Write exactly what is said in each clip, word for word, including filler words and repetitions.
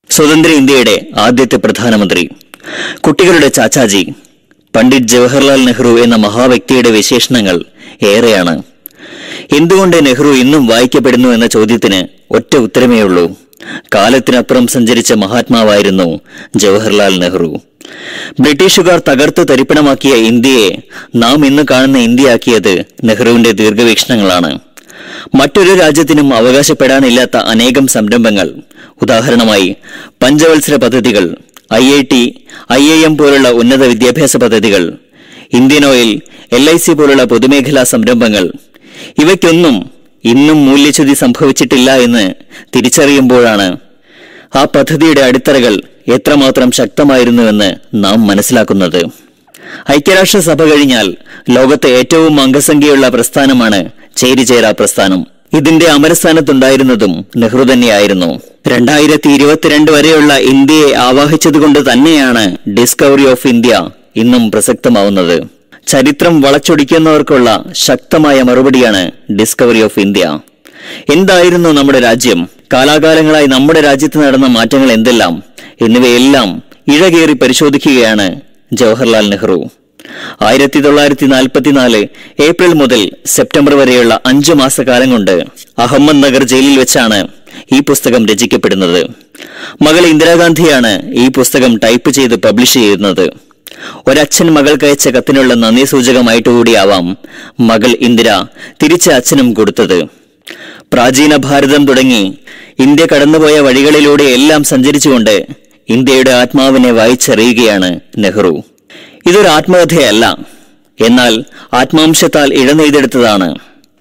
സ്വതന്ത്ര ഇന്ത്യയുടെ ആദ്യത്തെ പ്രധാനമന്ത്രി, കുട്ടികളുടെ ചാച്ചാജി, പണ്ഡിറ്റ് ജവഹർലാൽ നെഹ്റു എന്ന മഹാവ്യക്തിയുടെ വിശേഷണങ്ങൾ ഏറെയാണ്. എന്തുകൊണ്ട് നെഹ്റു ഇന്നും വായിക്കപ്പെടുന്നു എന്ന ചോദ്യത്തിന് ഒറ്റ ഉത്തരമേയുള്ളൂ. കാലത്തിനപ്പുറം സഞ്ചരിച്ച മഹാത്മാവായിരുന്നു ജവഹർലാൽ നെഹ്റു. ബ്രിട്ടീഷുകാർ തകർത്ത് തരിപ്പണമാക്കിയ ഇന്ത്യയെ നാം ഇന്ന് കാണുന്ന ഇന്ത്യയാക്കിയത് നെഹ്റുവിന്റെ ദീർഘവീക്ഷണങ്ങളാണ്. മറ്റൊരു രാജ്യത്തിനും അവകാശപ്പെടാനില്ലാത്ത അനേകം സംരംഭങ്ങൾ, ഉദാഹരണമായി പഞ്ചവത്സര പദ്ധതികൾ, I I T, I I M പോലുള്ള ഉന്നത വിദ്യാഭ്യാസ പദ്ധതികൾ, Indian Oil, L I C പോലുള്ള പൊതുമേഖലാ സംരംഭങ്ങൾ, ഇവയ്ക്കൊന്നും ഇന്നും മൂല്യച്യുതി സംഭവിച്ചിട്ടില്ല എന്ന് തിരിച്ചറിയുമ്പോഴാണ് ആ പദ്ധതിയുടെ അടിത്തറകൾ എത്രമാത്രം ശക്തമായിരുന്നുവെന്ന് നാം മനസ്സിലാക്കുന്നത്. ഐക്യരാഷ്ട്രസഭ കഴിഞ്ഞാൽ ലോകത്തെ ഏറ്റവും അംഗസംഖ്യയുള്ള പ്രസ്ഥാനമാണ് ചേരിചേര പ്രസ്ഥാനം. ഇതിന്റെ അമരസ്ഥാനത്തുണ്ടായിരുന്നതും നെഹ്റു തന്നെയായിരുന്നു. രണ്ടായിരത്തി ഇരുപത്തിരണ്ട് വരെയുള്ള ഇന്ത്യയെ ആവാഹിച്ചതുകൊണ്ട് തന്നെയാണ് ഡിസ്കവറി ഓഫ് ഇന്ത്യ ഇന്നും പ്രസക്തമാവുന്നത്. ചരിത്രം വളച്ചൊടിക്കുന്നവർക്കുള്ള ശക്തമായ മറുപടിയാണ് ഡിസ്കവറി ഓഫ് ഇന്ത്യ. എന്തായിരുന്നു നമ്മുടെ രാജ്യം, കാലാകാലങ്ങളായി നമ്മുടെ രാജ്യത്ത് നടന്ന മാറ്റങ്ങൾ എന്തെല്ലാം എന്നിവയെല്ലാം ഇഴകേറി പരിശോധിക്കുകയാണ് ജവഹർലാൽ നെഹ്റു. ആയിരത്തി തൊള്ളായിരത്തി നാൽപ്പത്തിനാല് ഏപ്രിൽ മുതൽ സെപ്റ്റംബർ വരെയുള്ള അഞ്ചു മാസക്കാലം കൊണ്ട് അഹമ്മദ് നഗർ ജയിലിൽ വെച്ചാണ് ഈ പുസ്തകം രചിക്കപ്പെടുന്നത്. മകൾ ഇന്ദിരാഗാന്ധിയാണ് ഈ പുസ്തകം ടൈപ്പ് ചെയ്ത് പബ്ലിഷ് ചെയ്യുന്നത്. ഒരച്ഛൻ മകൾക്കയച്ച കത്തിനുള്ള നന്ദി സൂചകമായിട്ടുകൂടിയാവാം മകൾ ഇന്ദിര തിരിച്ച് അച്ഛനും കൊടുത്തത്. പ്രാചീന ഭാരതം തുടങ്ങി ഇന്ത്യ കടന്നുപോയ വഴികളിലൂടെ എല്ലാം സഞ്ചരിച്ചുകൊണ്ട് ഇന്ത്യയുടെ ആത്മാവിനെ വായിച്ചറിയുകയാണ് നെഹ്റു. ഇതൊരു ആത്മകഥയല്ല, എന്നാൽ ആത്മാംശത്താൽ ഇഴനെയ്തെടുത്തതാണ്.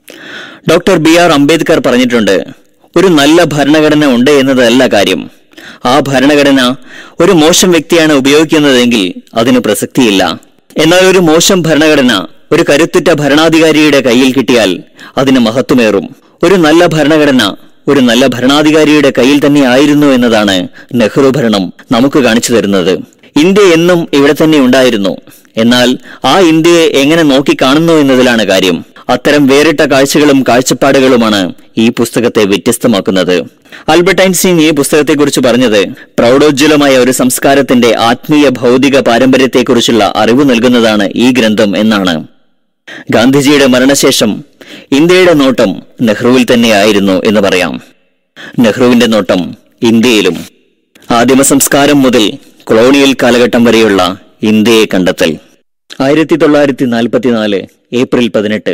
ഡോക്ടർ ബി ആർ അംബേദ്കർ പറഞ്ഞിട്ടുണ്ട്, ഒരു നല്ല ഭരണഘടന ഉണ്ട് എന്നതല്ല കാര്യം, ആ ഭരണഘടന ഒരു മോശം വ്യക്തിയാണ് ഉപയോഗിക്കുന്നതെങ്കിൽ അതിന് പ്രസക്തിയില്ല. എന്നാൽ ഒരു മോശം ഭരണഘടന ഒരു കരുത്തുറ്റ ഭരണാധികാരിയുടെ കയ്യിൽ കിട്ടിയാൽ അതിന് മഹത്വമേറും. ഒരു നല്ല ഭരണഘടന ഒരു നല്ല ഭരണാധികാരിയുടെ കയ്യിൽ തന്നെ ആയിരുന്നു എന്നതാണ് നെഹ്റു ഭരണം നമുക്ക് കാണിച്ചു തരുന്നത്. ഇന്ത്യ എന്നും ഇവിടെ തന്നെ ഉണ്ടായിരുന്നു, എന്നാൽ ആ ഇന്ത്യയെ എങ്ങനെ നോക്കി കാണുന്നു എന്നതിലാണ് കാര്യം. അത്തരം വേറിട്ട കാഴ്ചകളും കാഴ്ചപ്പാടുകളുമാണ് ഈ പുസ്തകത്തെ വ്യത്യസ്തമാക്കുന്നത്. ആൽബർട്ട് ഐൻസ്റ്റീൻ ഈ പുസ്തകത്തെക്കുറിച്ച് പറഞ്ഞത്, പ്രൗഢോജ്വലമായ ഒരു സംസ്കാരത്തിന്റെ ആത്മീയ ഭൗതിക പാരമ്പര്യത്തെക്കുറിച്ചുള്ള അറിവ് നൽകുന്നതാണ് ഈ ഗ്രന്ഥം എന്നാണ്. ഗാന്ധിജിയുടെ മരണശേഷം ഇന്ത്യയുടെ നോട്ടം നെഹ്റുവിൽ തന്നെയായിരുന്നു എന്ന് പറയാം. നെഹ്റുവിന്റെ നോട്ടം ഇന്ത്യയിലും. ആദിമ സംസ്കാരം മുതൽ കൊളോണിയൽ കാലഘട്ടം വരെയുള്ള ഇന്ത്യയെ കണ്ടെത്തൽ. ആയിരത്തി തൊള്ളായിരത്തി നാൽപ്പത്തിനാല് ഏപ്രിൽ പതിനെട്ട്.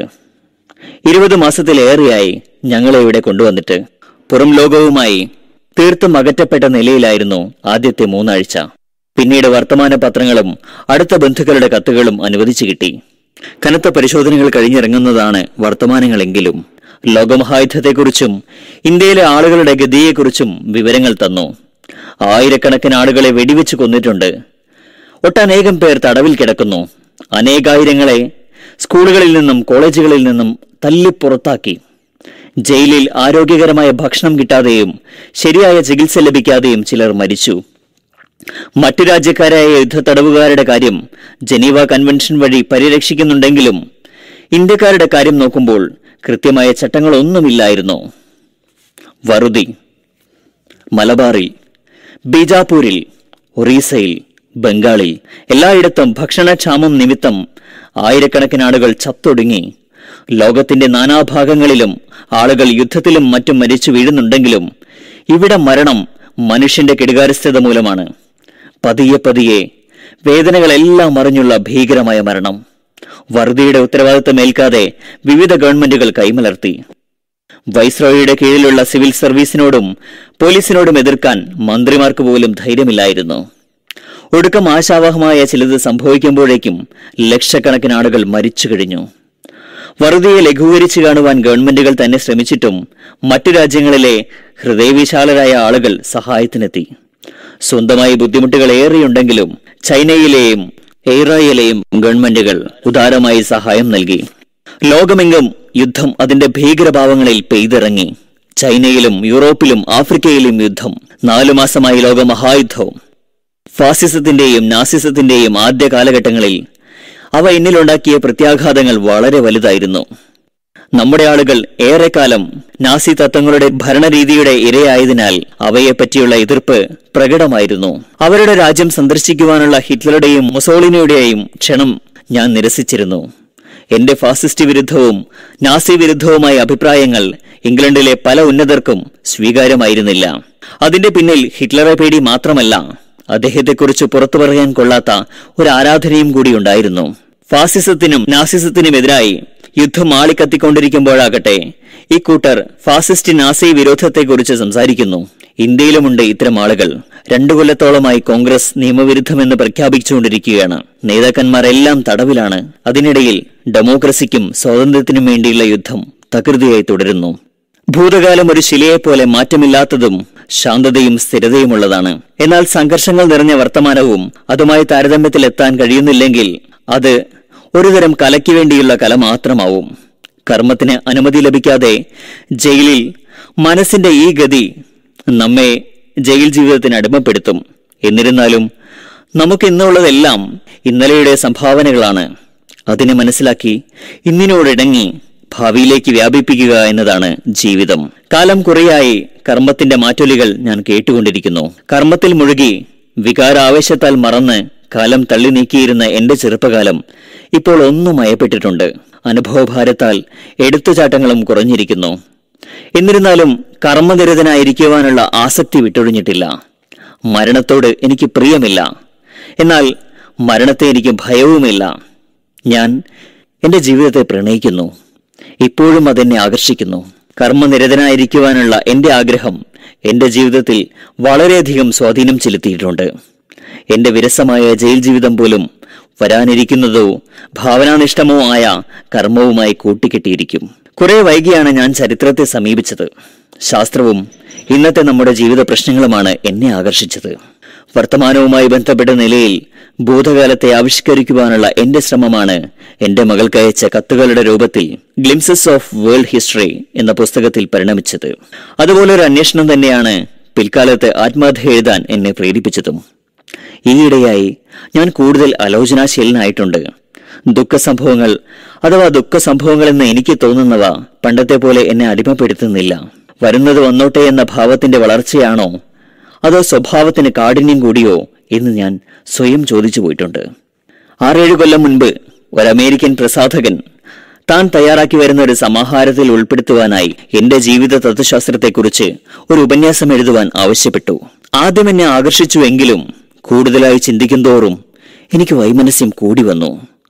ഇരുപത് മാസത്തിലേറെയായി ഞങ്ങളെ ഇവിടെ കൊണ്ടുവന്നിട്ട്. പുറം ലോകവുമായി തീർത്തും അകറ്റപ്പെട്ട നിലയിലായിരുന്നു ആദ്യത്തെ മൂന്നാഴ്ച. പിന്നീട് വർത്തമാന പത്രങ്ങളും അടുത്ത ബന്ധുക്കളുടെ കത്തുകളും അനുവദിച്ചു കിട്ടി. കനത്ത പരിശോധനകൾ കഴിഞ്ഞിറങ്ങുന്നതാണ് വർത്തമാനങ്ങളെങ്കിലും ലോകമഹായുദ്ധത്തെക്കുറിച്ചും ഇന്ത്യയിലെ ആളുകളുടെ ഗതിയെക്കുറിച്ചും വിവരങ്ങൾ തന്നു. ആയിരക്കണക്കിന് ആളുകളെ വെടിവെച്ച് കൊന്നിട്ടുണ്ട്. ഒട്ടനേകം പേർ തടവിൽ കിടക്കുന്നു. അനേകായിരങ്ങളെ സ്കൂളുകളിൽ നിന്നും കോളേജുകളിൽ നിന്നും തല്ലിപ്പുറത്താക്കി. ജയിലിൽ ആരോഗ്യകരമായ ഭക്ഷണം കിട്ടാതെയും ശരിയായ ചികിത്സ ലഭിക്കാതെയും ചിലർ മരിച്ചു. മറ്റു രാജ്യക്കാരായ യുദ്ധ തടവുകാരുടെ കാര്യം ജനീവ കൺവെൻഷൻ വഴി പരിരക്ഷിക്കുന്നുണ്ടെങ്കിലും ഇന്ത്യക്കാരുടെ കാര്യം നോക്കുമ്പോൾ കൃത്യമായ ചട്ടങ്ങളൊന്നുമില്ലായിരുന്നു. വറുതി, മലബാറിൽ, ബീജാപൂരിൽ, ഒറീസയിൽ, ബംഗാളിൽ എല്ലായിടത്തും ഭക്ഷണക്ഷാമം നിമിത്തം ആയിരക്കണക്കിന് ആളുകൾ ചത്തൊടുങ്ങി. ലോകത്തിന്റെ നാനാഭാഗങ്ങളിലും ആളുകൾ യുദ്ധത്തിലും മറ്റും മരിച്ചു വീഴുന്നുണ്ടെങ്കിലും ഇവിടെ മരണം മനുഷ്യന്റെ കെടുകാര്യസ്ഥത മൂലമാണ്. പതിയെ പതിയെ വേദനകളെല്ലാം അറിഞ്ഞുള്ള ഭീകരമായ മരണം. വറുതിയുടെ ഉത്തരവാദിത്തം ഏൽക്കാതെ വിവിധ ഗവൺമെന്റുകൾ കൈമലർത്തി. വൈസ്രോയിയുടെ കീഴിലുള്ള സിവിൽ സർവീസിനോടും പോലീസിനോടും എതിർക്കാൻ മന്ത്രിമാർക്ക് പോലും ധൈര്യമില്ലായിരുന്നു. ഒടുക്കം ആശാവഹമായ ചിലത് സംഭവിക്കുമ്പോഴേക്കും ലക്ഷക്കണക്കിന് ആളുകൾ മരിച്ചു കഴിഞ്ഞു. വറുതിയെ ലഘൂകരിച്ചു കാണുവാൻ ഗവൺമെന്റുകൾ തന്നെ ശ്രമിച്ചിട്ടും മറ്റു രാജ്യങ്ങളിലെ ഹൃദയവിശാലരായ ആളുകൾ സഹായത്തിനെത്തി. സ്വന്തമായി ബുദ്ധിമുട്ടുകൾ ഏറെയുണ്ടെങ്കിലും ചൈനയിലെയും ഇറായിലെയും ഗവൺമെന്റുകൾ ഉദാരമായി സഹായം നൽകി. ലോകമെങ്ങും യുദ്ധം അതിന്റെ ഭീകരഭാവങ്ങളിൽ പെയ്തിറങ്ങി. ചൈനയിലും യൂറോപ്പിലും ആഫ്രിക്കയിലും യുദ്ധം. നാലു മാസമായി ലോകമഹായുദ്ധവും. ഫാസിസത്തിന്റെയും നാസിസത്തിന്റെയും ആദ്യ കാലഘട്ടങ്ങളിൽ അവ എന്നിലുണ്ടാക്കിയ പ്രത്യാഘാതങ്ങൾ വളരെ വലുതായിരുന്നു. നമ്മുടെ ആളുകൾ ഏറെക്കാലം നാസി തത്വങ്ങളുടെ ഭരണരീതിയുടെ ഇരയായതിനാൽ അവയെപ്പറ്റിയുള്ള എതിർപ്പ് പ്രകടമായിരുന്നു. അവരുടെ രാജ്യം സന്ദർശിക്കുവാനുള്ള ഹിറ്റ്ലറുടെയും മുസോളിനിയുടെയും ക്ഷണം ഞാൻ നിരസിച്ചിരുന്നു. എന്റെ ഫാസിസ്റ്റ് വിരുദ്ധവും നാസി വിരുദ്ധവുമായ അഭിപ്രായങ്ങൾ ഇംഗ്ലണ്ടിലെ പല ഉന്നതർക്കും സ്വീകാര്യമായിരുന്നില്ല. അതിന്റെ പിന്നിൽ ഹിറ്റ്ലറെ പേടി മാത്രമല്ല, അദ്ദേഹത്തെക്കുറിച്ച് പുറത്തു പറയാൻ കൊള്ളാത്ത ഒരു ആരാധനയും കൂടി ഉണ്ടായിരുന്നു. ഫാസിസത്തിനും നാസിസത്തിനുമെതിരായി യുദ്ധം ആളിക്കത്തിക്കൊണ്ടിരിക്കുമ്പോഴാകട്ടെ ഇക്കൂട്ടർ ഫാസിസ്റ്റ് നാസി വിരോധത്തെക്കുറിച്ച് സംസാരിക്കുന്നു. ഇന്ത്യയിലുമുണ്ട് ഇത്തരം ആളുകൾ. രണ്ടു കൊല്ലത്തോളമായി കോൺഗ്രസ് നിയമവിരുദ്ധമെന്ന് പ്രഖ്യാപിച്ചുകൊണ്ടിരിക്കുകയാണ്. നേതാക്കന്മാരെല്ലാം തടവിലാണ്. അതിനിടയിൽ ഡെമോക്രസിക്കും സ്വാതന്ത്ര്യത്തിനും വേണ്ടിയുള്ള യുദ്ധം തകൃതിയായി തുടരുന്നു. ഭൂതകാലം ഒരു ശിലയെപ്പോലെ മാറ്റമില്ലാത്തതും ശാന്തതയും സ്ഥിരതയുമുള്ളതാണ്. എന്നാൽ സംഘർഷങ്ങൾ നിറഞ്ഞ വർത്തമാനവും അതുമായി താരതമ്യത്തിലെത്താൻ കഴിയുന്നില്ലെങ്കിൽ അത് ഒരുതരം കലയ്ക്ക് വേണ്ടിയുള്ള കല മാത്രമാവും. കർമ്മത്തിന് അനുമതി ലഭിക്കാതെ ജയിലിൽ മനസ്സിന്റെ ഈ ഗതി നമ്മെ ജയിൽ ജീവിതത്തിന് അടിമപ്പെടുത്തും. എന്നിരുന്നാലും നമുക്ക് ഇന്നുള്ളതെല്ലാം ഇന്നലെയുടെ സംഭാവനകളാണ്. അതിനെ മനസ്സിലാക്കി ഇന്നിനോടിണങ്ങി ഭാവിയിലേക്ക് വ്യാപിപ്പിക്കുക എന്നതാണ് ജീവിതം. കാലം കുറെയായി കർമ്മത്തിന്റെ മാറ്റൊലികൾ ഞാൻ കേട്ടുകൊണ്ടിരിക്കുന്നു. കർമ്മത്തിൽ മുഴുകി വികാരാവേശത്താൽ മറന്ന് കാലം തള്ളി നീക്കിയിരുന്ന എന്റെ ചെറുപ്പകാലം ഇപ്പോൾ ഒന്നും മയപ്പെട്ടിട്ടുണ്ട്. അനുഭവഭാരത്താൽ എടുത്തുചാട്ടങ്ങളും കുറഞ്ഞിരിക്കുന്നു. എന്നിരുന്നാലും കർമ്മനിരതനായിരിക്കുവാനുള്ള ആസക്തി വിട്ടൊഴിഞ്ഞിട്ടില്ല. മരണത്തോട് എനിക്ക് പ്രിയമില്ല, എന്നാൽ മരണത്തെ എനിക്ക് ഭയവുമില്ല. ഞാൻ എന്റെ ജീവിതത്തെ പ്രണയിക്കുന്നു. ഇപ്പോഴും അതെന്നെ ആകർഷിക്കുന്നു. കർമ്മനിരതനായിരിക്കുവാനുള്ള എന്റെ ആഗ്രഹം എന്റെ ജീവിതത്തിൽ വളരെയധികം സ്വാധീനം ചെലുത്തിയിട്ടുണ്ട്. എന്റെ വിരസമായ ജയിൽ ജീവിതം പോലും വരാനിരിക്കുന്നതോ ഭാവനാനിഷ്ഠമോ ആയ കർമ്മവുമായി കൂട്ടിക്കെട്ടിയിരിക്കും. കുറെ വൈകിയാണ് ഞാൻ ചരിത്രത്തെ സമീപിച്ചത്. ശാസ്ത്രവും ഇന്നത്തെ നമ്മുടെ ജീവിത പ്രശ്നങ്ങളുമാണ് എന്നെ ആകർഷിച്ചത്. വർത്തമാനവുമായി ബന്ധപ്പെട്ട നിലയിൽ ഭൂതകാലത്തെ ആവിഷ്കരിക്കുവാനുള്ള എന്റെ ശ്രമമാണ് എന്റെ മകൾക്ക് അയച്ച കത്തുകളുടെ രൂപത്തിൽ ഗ്ലിംസസ് ഓഫ് വേൾഡ് ഹിസ്റ്ററി എന്ന പുസ്തകത്തിൽ പരിണമിച്ചത്. അതുപോലൊരു അന്വേഷണം തന്നെയാണ് പിൽക്കാലത്ത് ആത്മകഥ എഴുതാൻ എന്നെ പ്രേരിപ്പിച്ചതും. ഈയിടെയായി ഞാൻ കൂടുതൽ ആലോചനാശീലനായിട്ടുണ്ട്. ദുഃഖസംഭവങ്ങൾ അഥവാ ദുഃഖസംഭവങ്ങളെന്ന് എനിക്ക് തോന്നുന്നവ പണ്ടത്തെ പോലെ എന്നെ അടിമപ്പെടുത്തുന്നില്ല. വരുന്നത് വന്നോട്ടെ എന്ന ഭാവത്തിന്റെ വളർച്ചയാണോ അതോ സ്വഭാവത്തിന് കാഠിന്യം കൂടിയോ എന്ന് ഞാൻ സ്വയം ചോദിച്ചു പോയിട്ടുണ്ട്. ആറേഴു കൊല്ലം മുൻപ് ഒരു അമേരിക്കൻ പ്രസാധകൻ താൻ തയ്യാറാക്കി വരുന്ന ഒരു സമാഹാരത്തിൽ ഉൾപ്പെടുത്തുവാനായി എന്റെ ജീവിത തത്വശാസ്ത്രത്തെക്കുറിച്ച് ഒരു ഉപന്യാസം എഴുതുവാൻ ആവശ്യപ്പെട്ടു. ആദ്യം എന്നെ ആകർഷിച്ചുവെങ്കിലും കൂടുതലായി ചിന്തിക്കുന്തോറും എനിക്ക് വൈമനസ്യം കൂടി വന്നു.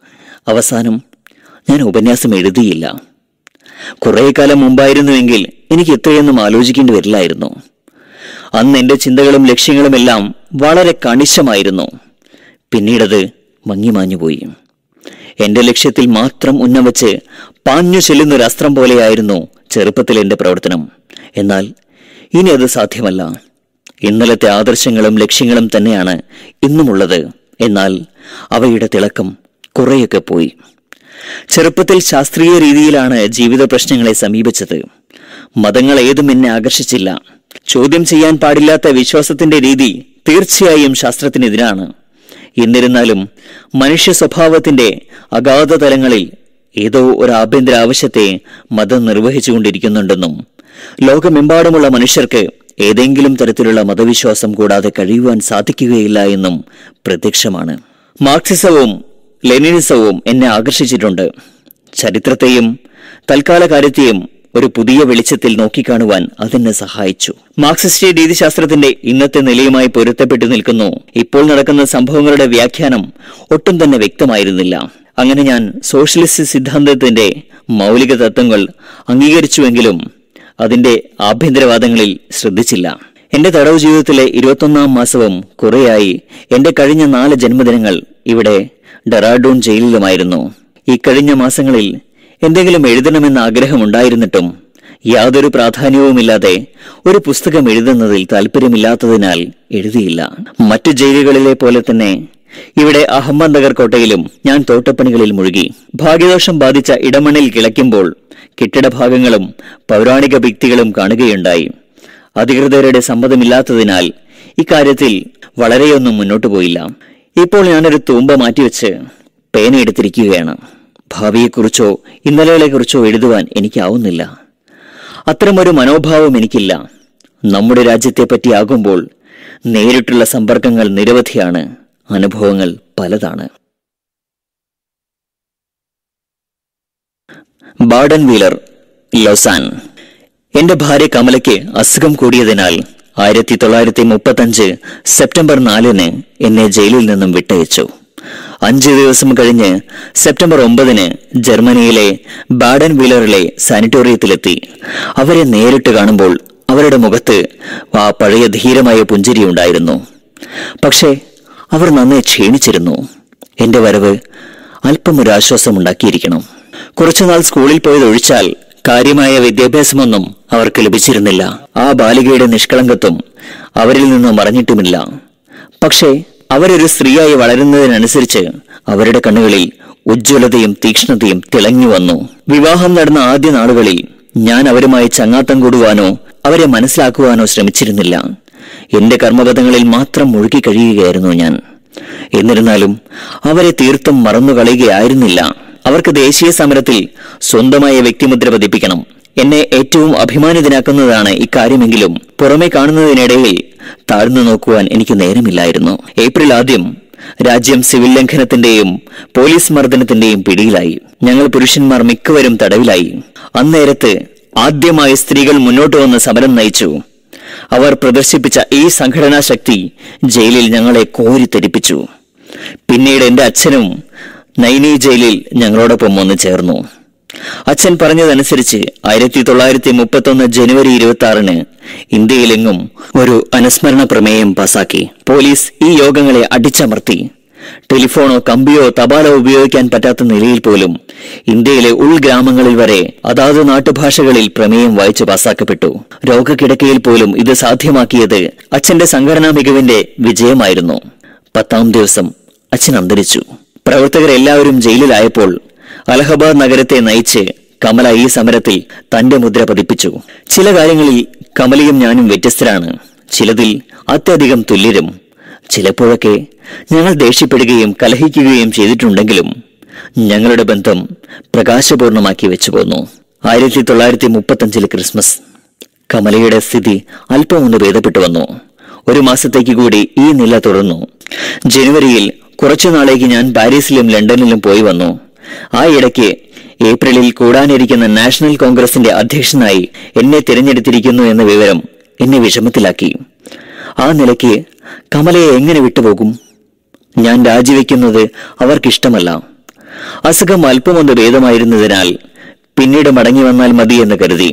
അവസാനം ഞാൻ ഉപന്യാസം എഴുതിയില്ല. കുറെ കാലം മുമ്പായിരുന്നുവെങ്കിൽ എനിക്ക് ഇത്രയൊന്നും ആലോചിക്കേണ്ടി വരില്ലായിരുന്നു. അന്ന് എന്റെ ചിന്തകളും ലക്ഷ്യങ്ങളുമെല്ലാം വളരെ കണിശമായിരുന്നു. പിന്നീടത് മങ്ങിമാഞ്ഞുപോയി. എന്റെ ലക്ഷ്യത്തിൽ മാത്രം ഉന്നവച്ച് പാഞ്ഞു ചെല്ലുന്നൊരു അസ്ത്രം പോലെയായിരുന്നു ചെറുപ്പത്തിൽ എന്റെ പ്രവർത്തനം. എന്നാൽ ഇനി അത് സാധ്യമല്ല. ഇന്നലത്തെ ആദർശങ്ങളും ലക്ഷ്യങ്ങളും തന്നെയാണ് ഇന്നുമുള്ളത്. എന്നാൽ അവയുടെ തിളക്കം കുറെയൊക്കെ പോയി. ചെറുപ്പത്തിൽ ശാസ്ത്രീയ രീതിയിലാണ് ജീവിത പ്രശ്നങ്ങളെ സമീപിച്ചത്. മതങ്ങൾ ഏതും എന്നെ ആകർഷിച്ചില്ല. ചോദ്യം ചെയ്യാൻ പാടില്ലാത്ത വിശ്വാസത്തിന്റെ രീതി തീർച്ചയായും ശാസ്ത്രത്തിനെതിരാണ്. എന്നിരുന്നാലും മനുഷ്യ സ്വഭാവത്തിന്റെ അഗാധ തലങ്ങളിൽ ഏതോ ഒരു ആഭ്യന്തര ആവശ്യത്തെ മതം നിർവഹിച്ചുകൊണ്ടിരിക്കുന്നുണ്ടെന്നും ലോകമെമ്പാടുമുള്ള മനുഷ്യർക്ക് ഏതെങ്കിലും തരത്തിലുള്ള മതവിശ്വാസം കൂടാതെ കഴിയുവാൻ സാധിക്കുകയില്ല എന്നും പ്രത്യക്ഷമാണ്. മാർക്സിസവും ലെനിനിസവും എന്നെ ആകർഷിച്ചിട്ടുണ്ട്. ചരിത്രത്തെയും തൽക്കാല കാര്യത്തെയും ഒരു പുതിയ വെളിച്ചത്തിൽ നോക്കിക്കാണുവാൻ അതെന്നെ സഹായിച്ചു. മാർക്സിസ്റ്റ് രീതിശാസ്ത്രത്തിന്റെ ഇന്നത്തെ നിലയുമായി പൊരുത്തപ്പെട്ടു നിൽക്കുന്നു. ഇപ്പോൾ നടക്കുന്ന സംഭവങ്ങളുടെ വ്യാഖ്യാനം ഒട്ടും തന്നെ വ്യക്തമായിരുന്നില്ല. അങ്ങനെ ഞാൻ സോഷ്യലിസ്റ്റ് സിദ്ധാന്തത്തിന്റെ മൗലിക തത്വങ്ങൾ അംഗീകരിച്ചുവെങ്കിലും അതിന്റെ ആഭ്യന്തരവാദങ്ങളിൽ ശ്രദ്ധിച്ചില്ല. എന്റെ തടവ് ജീവിതത്തിലെ ഇരുപത്തൊന്നാം മാസവും കുറെയായി എന്റെ കഴിഞ്ഞ നാല് ജന്മദിനങ്ങൾ ഇവിടെ ഡെറാഡൂൺ ജയിലിലുമായിരുന്നു. ഈ കഴിഞ്ഞ മാസങ്ങളിൽ എന്തെങ്കിലും എഴുതണമെന്ന ആഗ്രഹമുണ്ടായിരുന്നിട്ടും യാതൊരു പ്രാധാന്യവുമില്ലാതെ ഒരു പുസ്തകം എഴുതുന്നതിൽ താല്പര്യമില്ലാത്തതിനാൽ എഴുതിയില്ല. മറ്റു ജയിലുകളിലെ പോലെ തന്നെ ഇവിടെ അഹമ്മദ്നഗർ കോട്ടയിലും ഞാൻ തോട്ടപ്പണികളിൽ മുഴുകി. ഭാഗ്യദോഷം ബാധിച്ച ഇടമണ്ണിൽ കിളയ്ക്കുമ്പോൾ കെട്ടിടഭാഗങ്ങളും പൗരാണിക ഭിത്തികളും കാണുകയുണ്ടായി. അധികൃതരുടെ സമ്മതമില്ലാത്തതിനാൽ ഇക്കാര്യത്തിൽ വളരെയൊന്നും മുന്നോട്ടു പോയില്ല. ഇപ്പോൾ ഞാനൊരു തൂമ്പ മാറ്റിവെച്ച് പേനയെടുത്തിരിക്കുകയാണ്. ഭാവിയെക്കുറിച്ചോ ഇന്നലെകളെക്കുറിച്ചോ എഴുതുവാൻ എനിക്കാവുന്നില്ല. അത്തരമൊരു മനോഭാവം എനിക്കില്ല. നമ്മുടെ രാജ്യത്തെപ്പറ്റിയാകുമ്പോൾ നേരിട്ടുള്ള സമ്പർക്കങ്ങൾ നിരവധിയാണ്, അനുഭവങ്ങൾ പലതാണ്. Badenweiler, Lausanne. എന്റെ ഭാര്യ കമലയ്ക്ക് അസുഖം കൂടിയതിനാൽ ആയിരത്തി തൊള്ളായിരത്തി മുപ്പത്തഞ്ച് സെപ്റ്റംബർ നാലിന് എന്നെ ജയിലിൽ നിന്നും വിട്ടയച്ചു. അഞ്ചു ദിവസം കഴിഞ്ഞ് സെപ്റ്റംബർ ഒമ്പതിന് ജർമ്മനിയിലെ ബാഡൻ വീലറിലെ സാനിറ്റോറിയത്തിലെത്തി. അവരെ നേരിട്ട് കാണുമ്പോൾ അവരുടെ മുഖത്ത് ആ പഴയ ധീരമായ പുഞ്ചിരിയുണ്ടായിരുന്നു. പക്ഷേ അവർ നന്നേ ക്ഷീണിച്ചിരുന്നു. എന്റെ വരവ് അല്പം ഒരു ആശ്വാസമുണ്ടാക്കിയിരിക്കണം. കുറച്ചുനാൾ സ്കൂളിൽ പോയതൊഴിച്ചാൽ കാര്യമായ വിദ്യാഭ്യാസമൊന്നും അവർക്ക് ലഭിച്ചിരുന്നില്ല. ആ ബാലികയുടെ നിഷ്കളങ്കത്വം അവരിൽ നിന്ന് മറഞ്ഞിട്ടുമില്ല. പക്ഷേ അവരൊരു സ്ത്രീയായി വളരുന്നതിനനുസരിച്ച് അവരുടെ കണ്ണുകളിൽ ഉജ്ജ്വലതയും തീക്ഷ്ണതയും തിളങ്ങി വന്നു. വിവാഹം നടന്ന ആദ്യ നാളുകളിൽ ഞാൻ അവരുമായി ചങ്ങാത്തം കൂടുവാനോ അവരെ മനസ്സിലാക്കുവാനോ ശ്രമിച്ചിരുന്നില്ല. എന്റെ കർമ്മപഥങ്ങളിൽ മാത്രം മുഴുകി കഴിയുകയായിരുന്നു ഞാൻ. എന്നിരുന്നാലും അവരെ തീർത്തും മറന്നുകളയുകയായിരുന്നില്ല. അവർക്ക് ദേശീയ സമരത്തിൽ സ്വന്തമായ വ്യക്തിമുദ്ര പതിപ്പിക്കണം. എന്നെ ഏറ്റവും അഭിമാനിതനാക്കുന്നതാണ് ഇക്കാര്യമെങ്കിലും പുറമെ കാണുന്നതിനിടയിൽ താഴ്ന്നു നോക്കുവാൻ എനിക്ക് നേരമില്ലായിരുന്നു. ഏപ്രിൽ ആദ്യം രാജ്യം സിവിൽ ലംഘനത്തിന്റെയും പോലീസ് മർദ്ദനത്തിന്റെയും പിടിയിലായി. ഞങ്ങൾ പുരുഷന്മാർ മിക്കവരും തടവിലായി. അന്നേരത്ത് ആദ്യമായി സ്ത്രീകൾ മുന്നോട്ട് വന്ന് സമരം നയിച്ചു. അവർ പ്രദർശിപ്പിച്ച ഈ സംഘടനാ ശക്തി ജയിലിൽ ഞങ്ങളെ കോരിത്തെരിപ്പിച്ചു. പിന്നീട് എന്റെ അച്ഛനും നൈനി ജയിലിൽ ഞങ്ങളോടൊപ്പം വന്നു ചേർന്നു. അച്ഛൻ പറഞ്ഞതനുസരിച്ച് ആയിരത്തി തൊള്ളായിരത്തി മുപ്പത്തി ഒന്ന് ജനുവരി ഇരുപത്തി ആറിന് ഇന്ത്യയിലെങ്ങും ഒരു അനുസ്മരണ പ്രമേയം പാസാക്കി. പോലീസ് ഈ യോഗങ്ങളെ അടിച്ചമർത്തി. ടെലിഫോണോ കമ്പിയോ തപാലോ ഉപയോഗിക്കാൻ പറ്റാത്ത നിലയിൽ പോലും ഇന്ത്യയിലെ ഉൾഗ്രാമങ്ങളിൽ വരെ അതാത് നാട്ടുഭാഷകളിൽ പ്രമേയം വായിച്ചു പാസാക്കപ്പെട്ടു. രോഗക്കിടക്കയിൽ പോലും ഇത് സാധ്യമാക്കിയത് അച്ഛന്റെ സംഘടനാ മികവിന്റെ വിജയമായിരുന്നു. പത്താം ദിവസം അച്ഛൻ അന്തരിച്ചു. പ്രവർത്തകരെല്ലാവരും ജയിലിലായപ്പോൾ അലഹബാദ് നഗരത്തെ നയിച്ച് കമല ഈ സമരത്തിൽ തന്റെ മുദ്ര പതിപ്പിച്ചു. ചില കാര്യങ്ങളിൽ കമലയും ഞാനും വ്യത്യസ്തരാണ്, ചിലതിൽ അത്യധികം തുല്യരും. ചിലപ്പോഴൊക്കെ ഞങ്ങൾ ദേഷ്യപ്പെടുകയും കലഹിക്കുകയും ചെയ്തിട്ടുണ്ടെങ്കിലും ഞങ്ങളുടെ ബന്ധം പ്രകാശപൂർണമാക്കി വെച്ചു പോന്നു. ആയിരത്തി തൊള്ളായിരത്തി മുപ്പത്തഞ്ചിലെ ക്രിസ്മസ്. കമലയുടെ സ്ഥിതി അല്പം ഒന്ന് ഭേദപ്പെട്ടു വന്നു. ഒരു മാസത്തേക്ക് കൂടി ഈ നില തുടർന്നു. ജനുവരിയിൽ കുറച്ചു നാളേക്ക് ഞാൻ പാരീസിലും ലണ്ടനിലും പോയി വന്നു. ആ ഇടയ്ക്ക് ഏപ്രിലിൽ കൂടാനിരിക്കുന്ന നാഷണൽ കോൺഗ്രസിന്റെ അധ്യക്ഷനായി എന്നെ തിരഞ്ഞെടുത്തിരിക്കുന്നു എന്ന വിവരം എന്നെ വിഷമത്തിലാക്കി. ആ നിലയ്ക്ക് കമലയെ എങ്ങനെ വിട്ടുപോകും? ഞാൻ രാജിവെക്കുന്നത് അവർക്കിഷ്ടമല്ല. അസുഖം അല്പമൊന്ന് ഭേദമായിരുന്നതിനാൽ പിന്നീട് മടങ്ങി വന്നാൽ മതി എന്ന് കരുതി.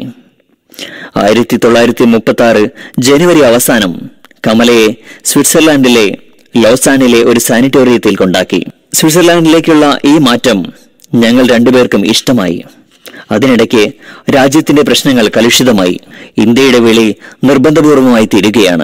ആയിരത്തി തൊള്ളായിരത്തി മുപ്പത്തി ആറ് ജനുവരി അവസാനം കമലയെ സ്വിറ്റ്സർലാൻഡിലെ ലോസാനിലെ ഒരു സാനിറ്റോറിയത്തിൽ കൊണ്ടാക്കി. സ്വിറ്റ്സർലാൻഡിലേക്കുള്ള ഈ മാറ്റം ഞങ്ങൾ രണ്ടുപേർക്കും ഇഷ്ടമായി. അതിനിടയ്ക്ക് രാജ്യത്തിന്റെ പ്രശ്നങ്ങൾ കലുഷിതമായി. ഇന്ത്യയുടെ വിളി നിർബന്ധപൂർവമായി തീരുകയാണ്.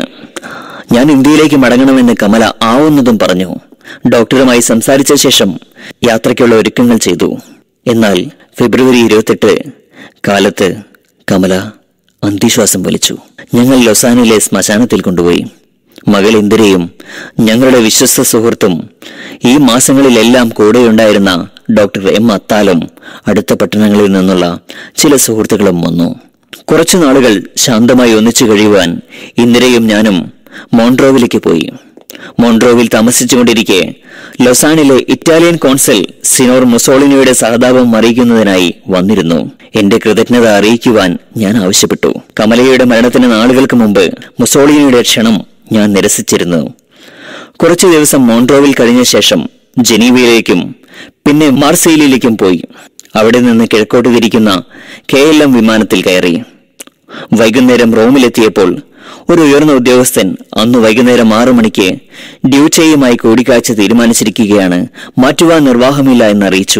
ഞാൻ ഇന്ത്യയിലേക്ക് മടങ്ങണമെന്ന് കമല ആവുന്നതും പറഞ്ഞു. ഡോക്ടറുമായി സംസാരിച്ച ശേഷം യാത്രയ്ക്കുള്ള ഒരുക്കങ്ങൾ ചെയ്തു. എന്നാൽ ഫെബ്രുവരി ഇരുപത്തെട്ട് കാലത്ത് കമല അന്ത്യശ്വാസം വലിച്ചു. ഞങ്ങൾ ലൊസാനിലെ ശ്മശാനത്തിൽ കൊണ്ടുപോയി. മകൾ ഇന്ദിരയും ഞങ്ങളുടെ വിശ്വസ്ത സുഹൃത്തും ഈ മാസങ്ങളിലെല്ലാം കൂടെയുണ്ടായിരുന്ന ഡോക്ടർ എം അത്താലും അടുത്ത പട്ടണങ്ങളിൽ നിന്നുള്ള ചില സുഹൃത്തുക്കളും വന്നു. കുറച്ചു നാളുകൾ ശാന്തമായി ഒന്നിച്ചു കഴിയുവാൻ ഇന്ദിരയും ഞാനും മോൺട്രോവിലേക്ക് പോയി. മോൺട്രോവിൽ താമസിച്ചുകൊണ്ടിരിക്കെ ലൊസാനിലെ ഇറ്റാലിയൻ കോൺസൽ സിനോർ മുസോളിനിയുടെ സഹതാപം അറിയിക്കുന്നതിനായി വന്നിരുന്നു. എന്റെ കൃതജ്ഞത അറിയിക്കുവാൻ ഞാൻ ആവശ്യപ്പെട്ടു. കമലയുടെ മരണത്തിന് നാളുകൾക്ക് മുമ്പ് മുസോളിനിയുടെ ക്ഷണം ഞാൻ നിരസിച്ചിരുന്നു. കുറച്ചു ദിവസം മോൺട്രോവിൽ കഴിഞ്ഞ ശേഷം ജനീവയിലേക്കും പിന്നെ മാർസെയിലിലേക്കും പോയി. അവിടെ നിന്ന് കിഴക്കോട്ട് തിരിക്കുന്ന കെ എൽ എം വിമാനത്തിൽ കയറി. വൈകുന്നേരം റോമിലെത്തിയപ്പോൾ ഒരു ഉയർന്ന ഉദ്യോഗസ്ഥൻ അന്ന് വൈകുന്നേരം ആറു മണിക്ക് ഡ്യൂച്ചയുമായി കൂടിക്കാഴ്ച തീരുമാനിച്ചിരിക്കുകയാണ്, മാറ്റുവാൻ നിർവാഹമില്ല എന്നറിയിച്ചു.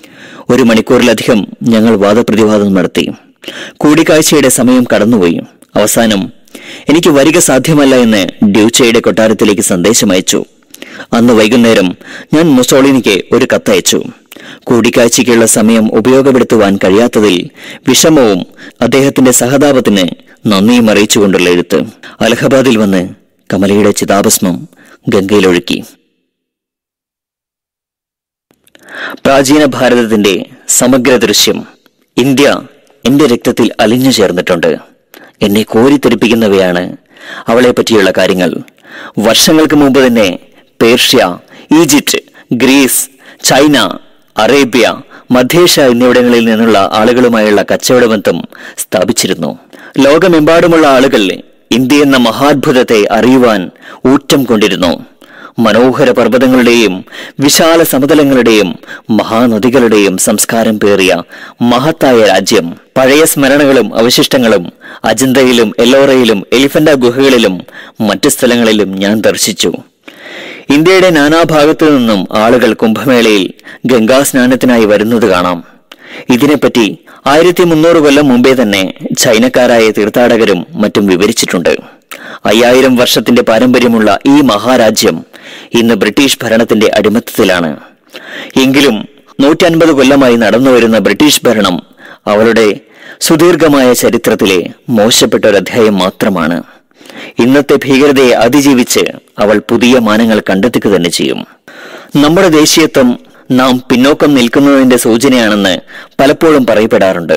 ഒരു മണിക്കൂറിലധികം ഞങ്ങൾ വാദപ്രതിവാദം നടത്തി. കൂടിക്കാഴ്ചയുടെ സമയം കടന്നുപോയി. അവസാനം എനിക്ക് വരിക സാധ്യമല്ല എന്ന് ഡ്യൂച്ചയുടെ കൊട്ടാരത്തിലേക്ക് സന്ദേശം അയച്ചു. അന്ന് വൈകുന്നേരം ഞാൻ മുസോളിനിക്ക് ഒരു കത്തയച്ചു. കൂടിക്കാഴ്ചയ്ക്കുള്ള സമയം ഉപയോഗപ്പെടുത്തുവാൻ കഴിയാത്തതിൽ വിഷമവും അദ്ദേഹത്തിന്റെ സഹതാപത്തിന് നന്ദിയും അറിയിച്ചുകൊണ്ടുള്ള എഴുത്ത്. അലഹബാദിൽ വന്ന് കമലയുടെ ചിതാഭസ്മം ഗംഗയിലൊഴുക്കി. പ്രാചീന ഭാരതത്തിന്റെ സമഗ്ര ദൃശ്യം. ഇന്ത്യ എന്റെ രക്തത്തിൽ അലിഞ്ഞു ചേർന്നിട്ടുണ്ട്. എന്നെ കോരിത്തെരിപ്പിക്കുന്നവയാണ് അവളെ പറ്റിയുള്ള കാര്യങ്ങൾ. വർഷങ്ങൾക്ക് മുമ്പ് തന്നെ Persia, Egypt, Greece, China, Arabia, മധ്യേഷ്യ എന്നിവിടങ്ങളിൽ നിന്നുള്ള ആളുകളുമായുള്ള കച്ചവട ബന്ധം സ്ഥാപിച്ചിരുന്നു. ലോകമെമ്പാടുമുള്ള ആളുകൾ ഇന്ത്യ എന്ന മഹാത്ഭുതത്തെ അറിയുവാൻ ഊറ്റം കൊണ്ടിരുന്നു. മനോഹര പർവ്വതങ്ങളുടെയും വിശാല സമതലങ്ങളുടെയും മഹാനദികളുടെയും സംസ്കാരം പേറിയ മഹത്തായ രാജ്യം. പഴയ സ്മരണകളും അവശിഷ്ടങ്ങളും അജന്തയിലും എല്ലോറയിലും എലിഫന്റ ഗുഹകളിലും മറ്റു സ്ഥലങ്ങളിലും ഞാൻ ദർശിച്ചു. ഇന്ത്യയുടെ നാനാഭാഗത്തു നിന്നും ആളുകൾ കുംഭമേളയിൽ ഗംഗാസ്നാനത്തിനായി വരുന്നത് കാണാം. ഇതിനെപ്പറ്റി ആയിരത്തി മുന്നൂറ് കൊല്ലം മുമ്പേ തന്നെ ചൈനക്കാരായ തീർത്ഥാടകരും മറ്റും വിവരിച്ചിട്ടുണ്ട്. അയ്യായിരം വർഷത്തിന്റെ പാരമ്പര്യമുള്ള ഈ മഹാരാജ്യം ഇന്ന് ബ്രിട്ടീഷ് ഭരണത്തിന്റെ അടിമത്തത്തിലാണ്. എങ്കിലും നൂറ്റി അൻപത് കൊല്ലമായി നടന്നുവരുന്ന ബ്രിട്ടീഷ് ഭരണം അവരുടെ സുദീർഘമായ ചരിത്രത്തിലെ മോശപ്പെട്ട ഒരു അധ്യായം മാത്രമാണ്. ഇന്നത്തെ ഭീകരതയെ അതിജീവിച്ച് അവൾ പുതിയ മാനങ്ങൾ കണ്ടെത്തുക തന്നെ ചെയ്യും. നമ്മുടെ ദേശീയത്വം നാം പിന്നോക്കം നിൽക്കുന്നതിന്റെ സൂചനയാണെന്ന് പലപ്പോഴും പറയപ്പെടാറുണ്ട്.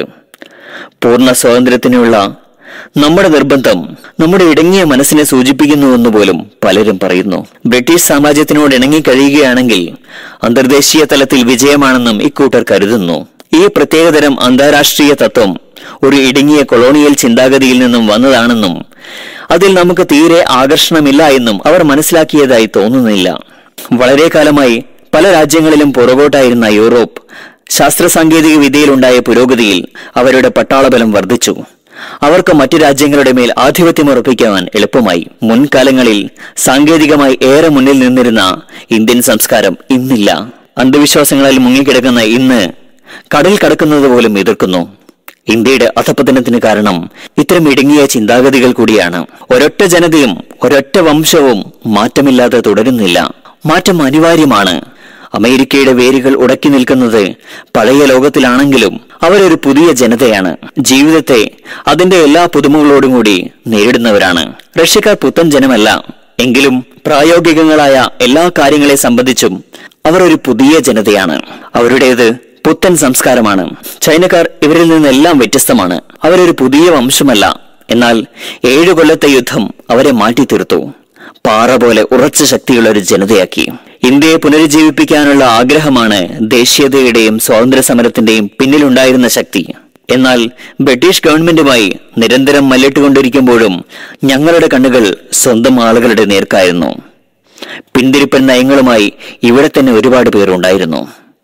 പൂർണ്ണ സ്വാതന്ത്ര്യത്തിനുള്ള നമ്മുടെ നിർബന്ധം നമ്മുടെ ഇടങ്ങിയ മനസ്സിനെ സൂചിപ്പിക്കുന്നുവെന്ന് പോലും പലരും പറയുന്നു. ബ്രിട്ടീഷ് സാമ്രാജ്യത്തിനോട് ഇണങ്ങി കഴിയുകയാണെങ്കിൽ അന്തർദേശീയ തലത്തിൽ വിജയമാണെന്നും ഇക്കൂട്ടർ കരുതുന്നു. ഈ പ്രത്യേകതരം അന്താരാഷ്ട്രീയ തത്വം ഒരു ഇടുങ്ങിയ കൊളോണിയൽ ചിന്താഗതിയിൽ നിന്നും വന്നതാണെന്നും അതിൽ നമുക്ക് തീരെ ആകർഷണമില്ല എന്നും അവർ മനസ്സിലാക്കിയതായി തോന്നുന്നില്ല. വളരെ കാലമായി പല രാജ്യങ്ങളിലും പുറകോട്ടായിരുന്ന യൂറോപ്പ് ശാസ്ത്ര സാങ്കേതിക വിദ്യയിലുണ്ടായ പുരോഗതിയിൽ അവരുടെ പട്ടാളബലം വർദ്ധിച്ചു. അവർക്ക് മറ്റു രാജ്യങ്ങളുടെ മേൽ ആധിപത്യം ഉറപ്പിക്കാൻ എളുപ്പമായി. മുൻകാലങ്ങളിൽ സാങ്കേതികമായി ഏറെ മുന്നിൽ നിന്നിരുന്ന ഇന്ത്യൻ സംസ്കാരം ഇന്നില്ല. അന്ധവിശ്വാസങ്ങളിൽ മുങ്ങിക്കിടക്കുന്ന ഇന്ന് കടൽ കടക്കുന്നത് പോലും എതിർക്കുന്നു. ഇന്ത്യയുടെ അധപതനത്തിന് കാരണം ഇത്തരം ഇടുങ്ങിയ ചിന്താഗതികൾ കൂടിയാണ്. ഒരൊറ്റ ജനതയും ഒരൊറ്റ വംശവും മാറ്റമില്ലാതെ തുടരുന്നില്ല. മാറ്റം അനിവാര്യമാണ്. അമേരിക്കയുടെ വേരുകൾ ഉടക്കി നിൽക്കുന്നത് പഴയ ലോകത്തിലാണെങ്കിലും അവരൊരു പുതിയ ജനതയാണ്. ജീവിതത്തെ അതിന്റെ എല്ലാ പുതുമകളോടും കൂടി നേരിടുന്നവരാണ്. റഷ്യക്കാർ പുത്തൻ ജനമല്ല, എങ്കിലും പ്രായോഗികങ്ങളായ എല്ലാ കാര്യങ്ങളെ സംബന്ധിച്ചും അവർ ഒരു പുതിയ ജനതയാണ്. അവരുടേത് പുത്തൻ സംസ്കാരമാണ്. ചൈനക്കാർ ഇവരിൽ നിന്നെല്ലാം വ്യത്യസ്തമാണ്. അവരൊരു പുതിയ വംശമല്ല, എന്നാൽ ഏഴു കൊല്ലത്തെ യുദ്ധം അവരെ മാറ്റിത്തീർത്തു. പാറ പോലെ ഉറച്ച ശക്തിയുള്ള ഒരു ജനതയാക്കി. ഇന്ത്യയെ പുനരുജ്ജീവിപ്പിക്കാനുള്ള ആഗ്രഹമാണ് ദേശീയതയുടെയും സ്വാതന്ത്ര്യ സമരത്തിന്റെയും പിന്നിലുണ്ടായിരുന്ന ശക്തി. എന്നാൽ ബ്രിട്ടീഷ് ഗവൺമെന്റുമായി നിരന്തരം മല്ലിട്ടുകൊണ്ടിരിക്കുമ്പോഴും ഞങ്ങളുടെ കണ്ണുകൾ സ്വന്തം ആളുകളുടെ നേർക്കായിരുന്നു. പിന്തിരിപ്പൻ നയങ്ങളുമായി ഇവിടെ തന്നെ ഒരുപാട് പേർ ഉണ്ടായിരുന്നു.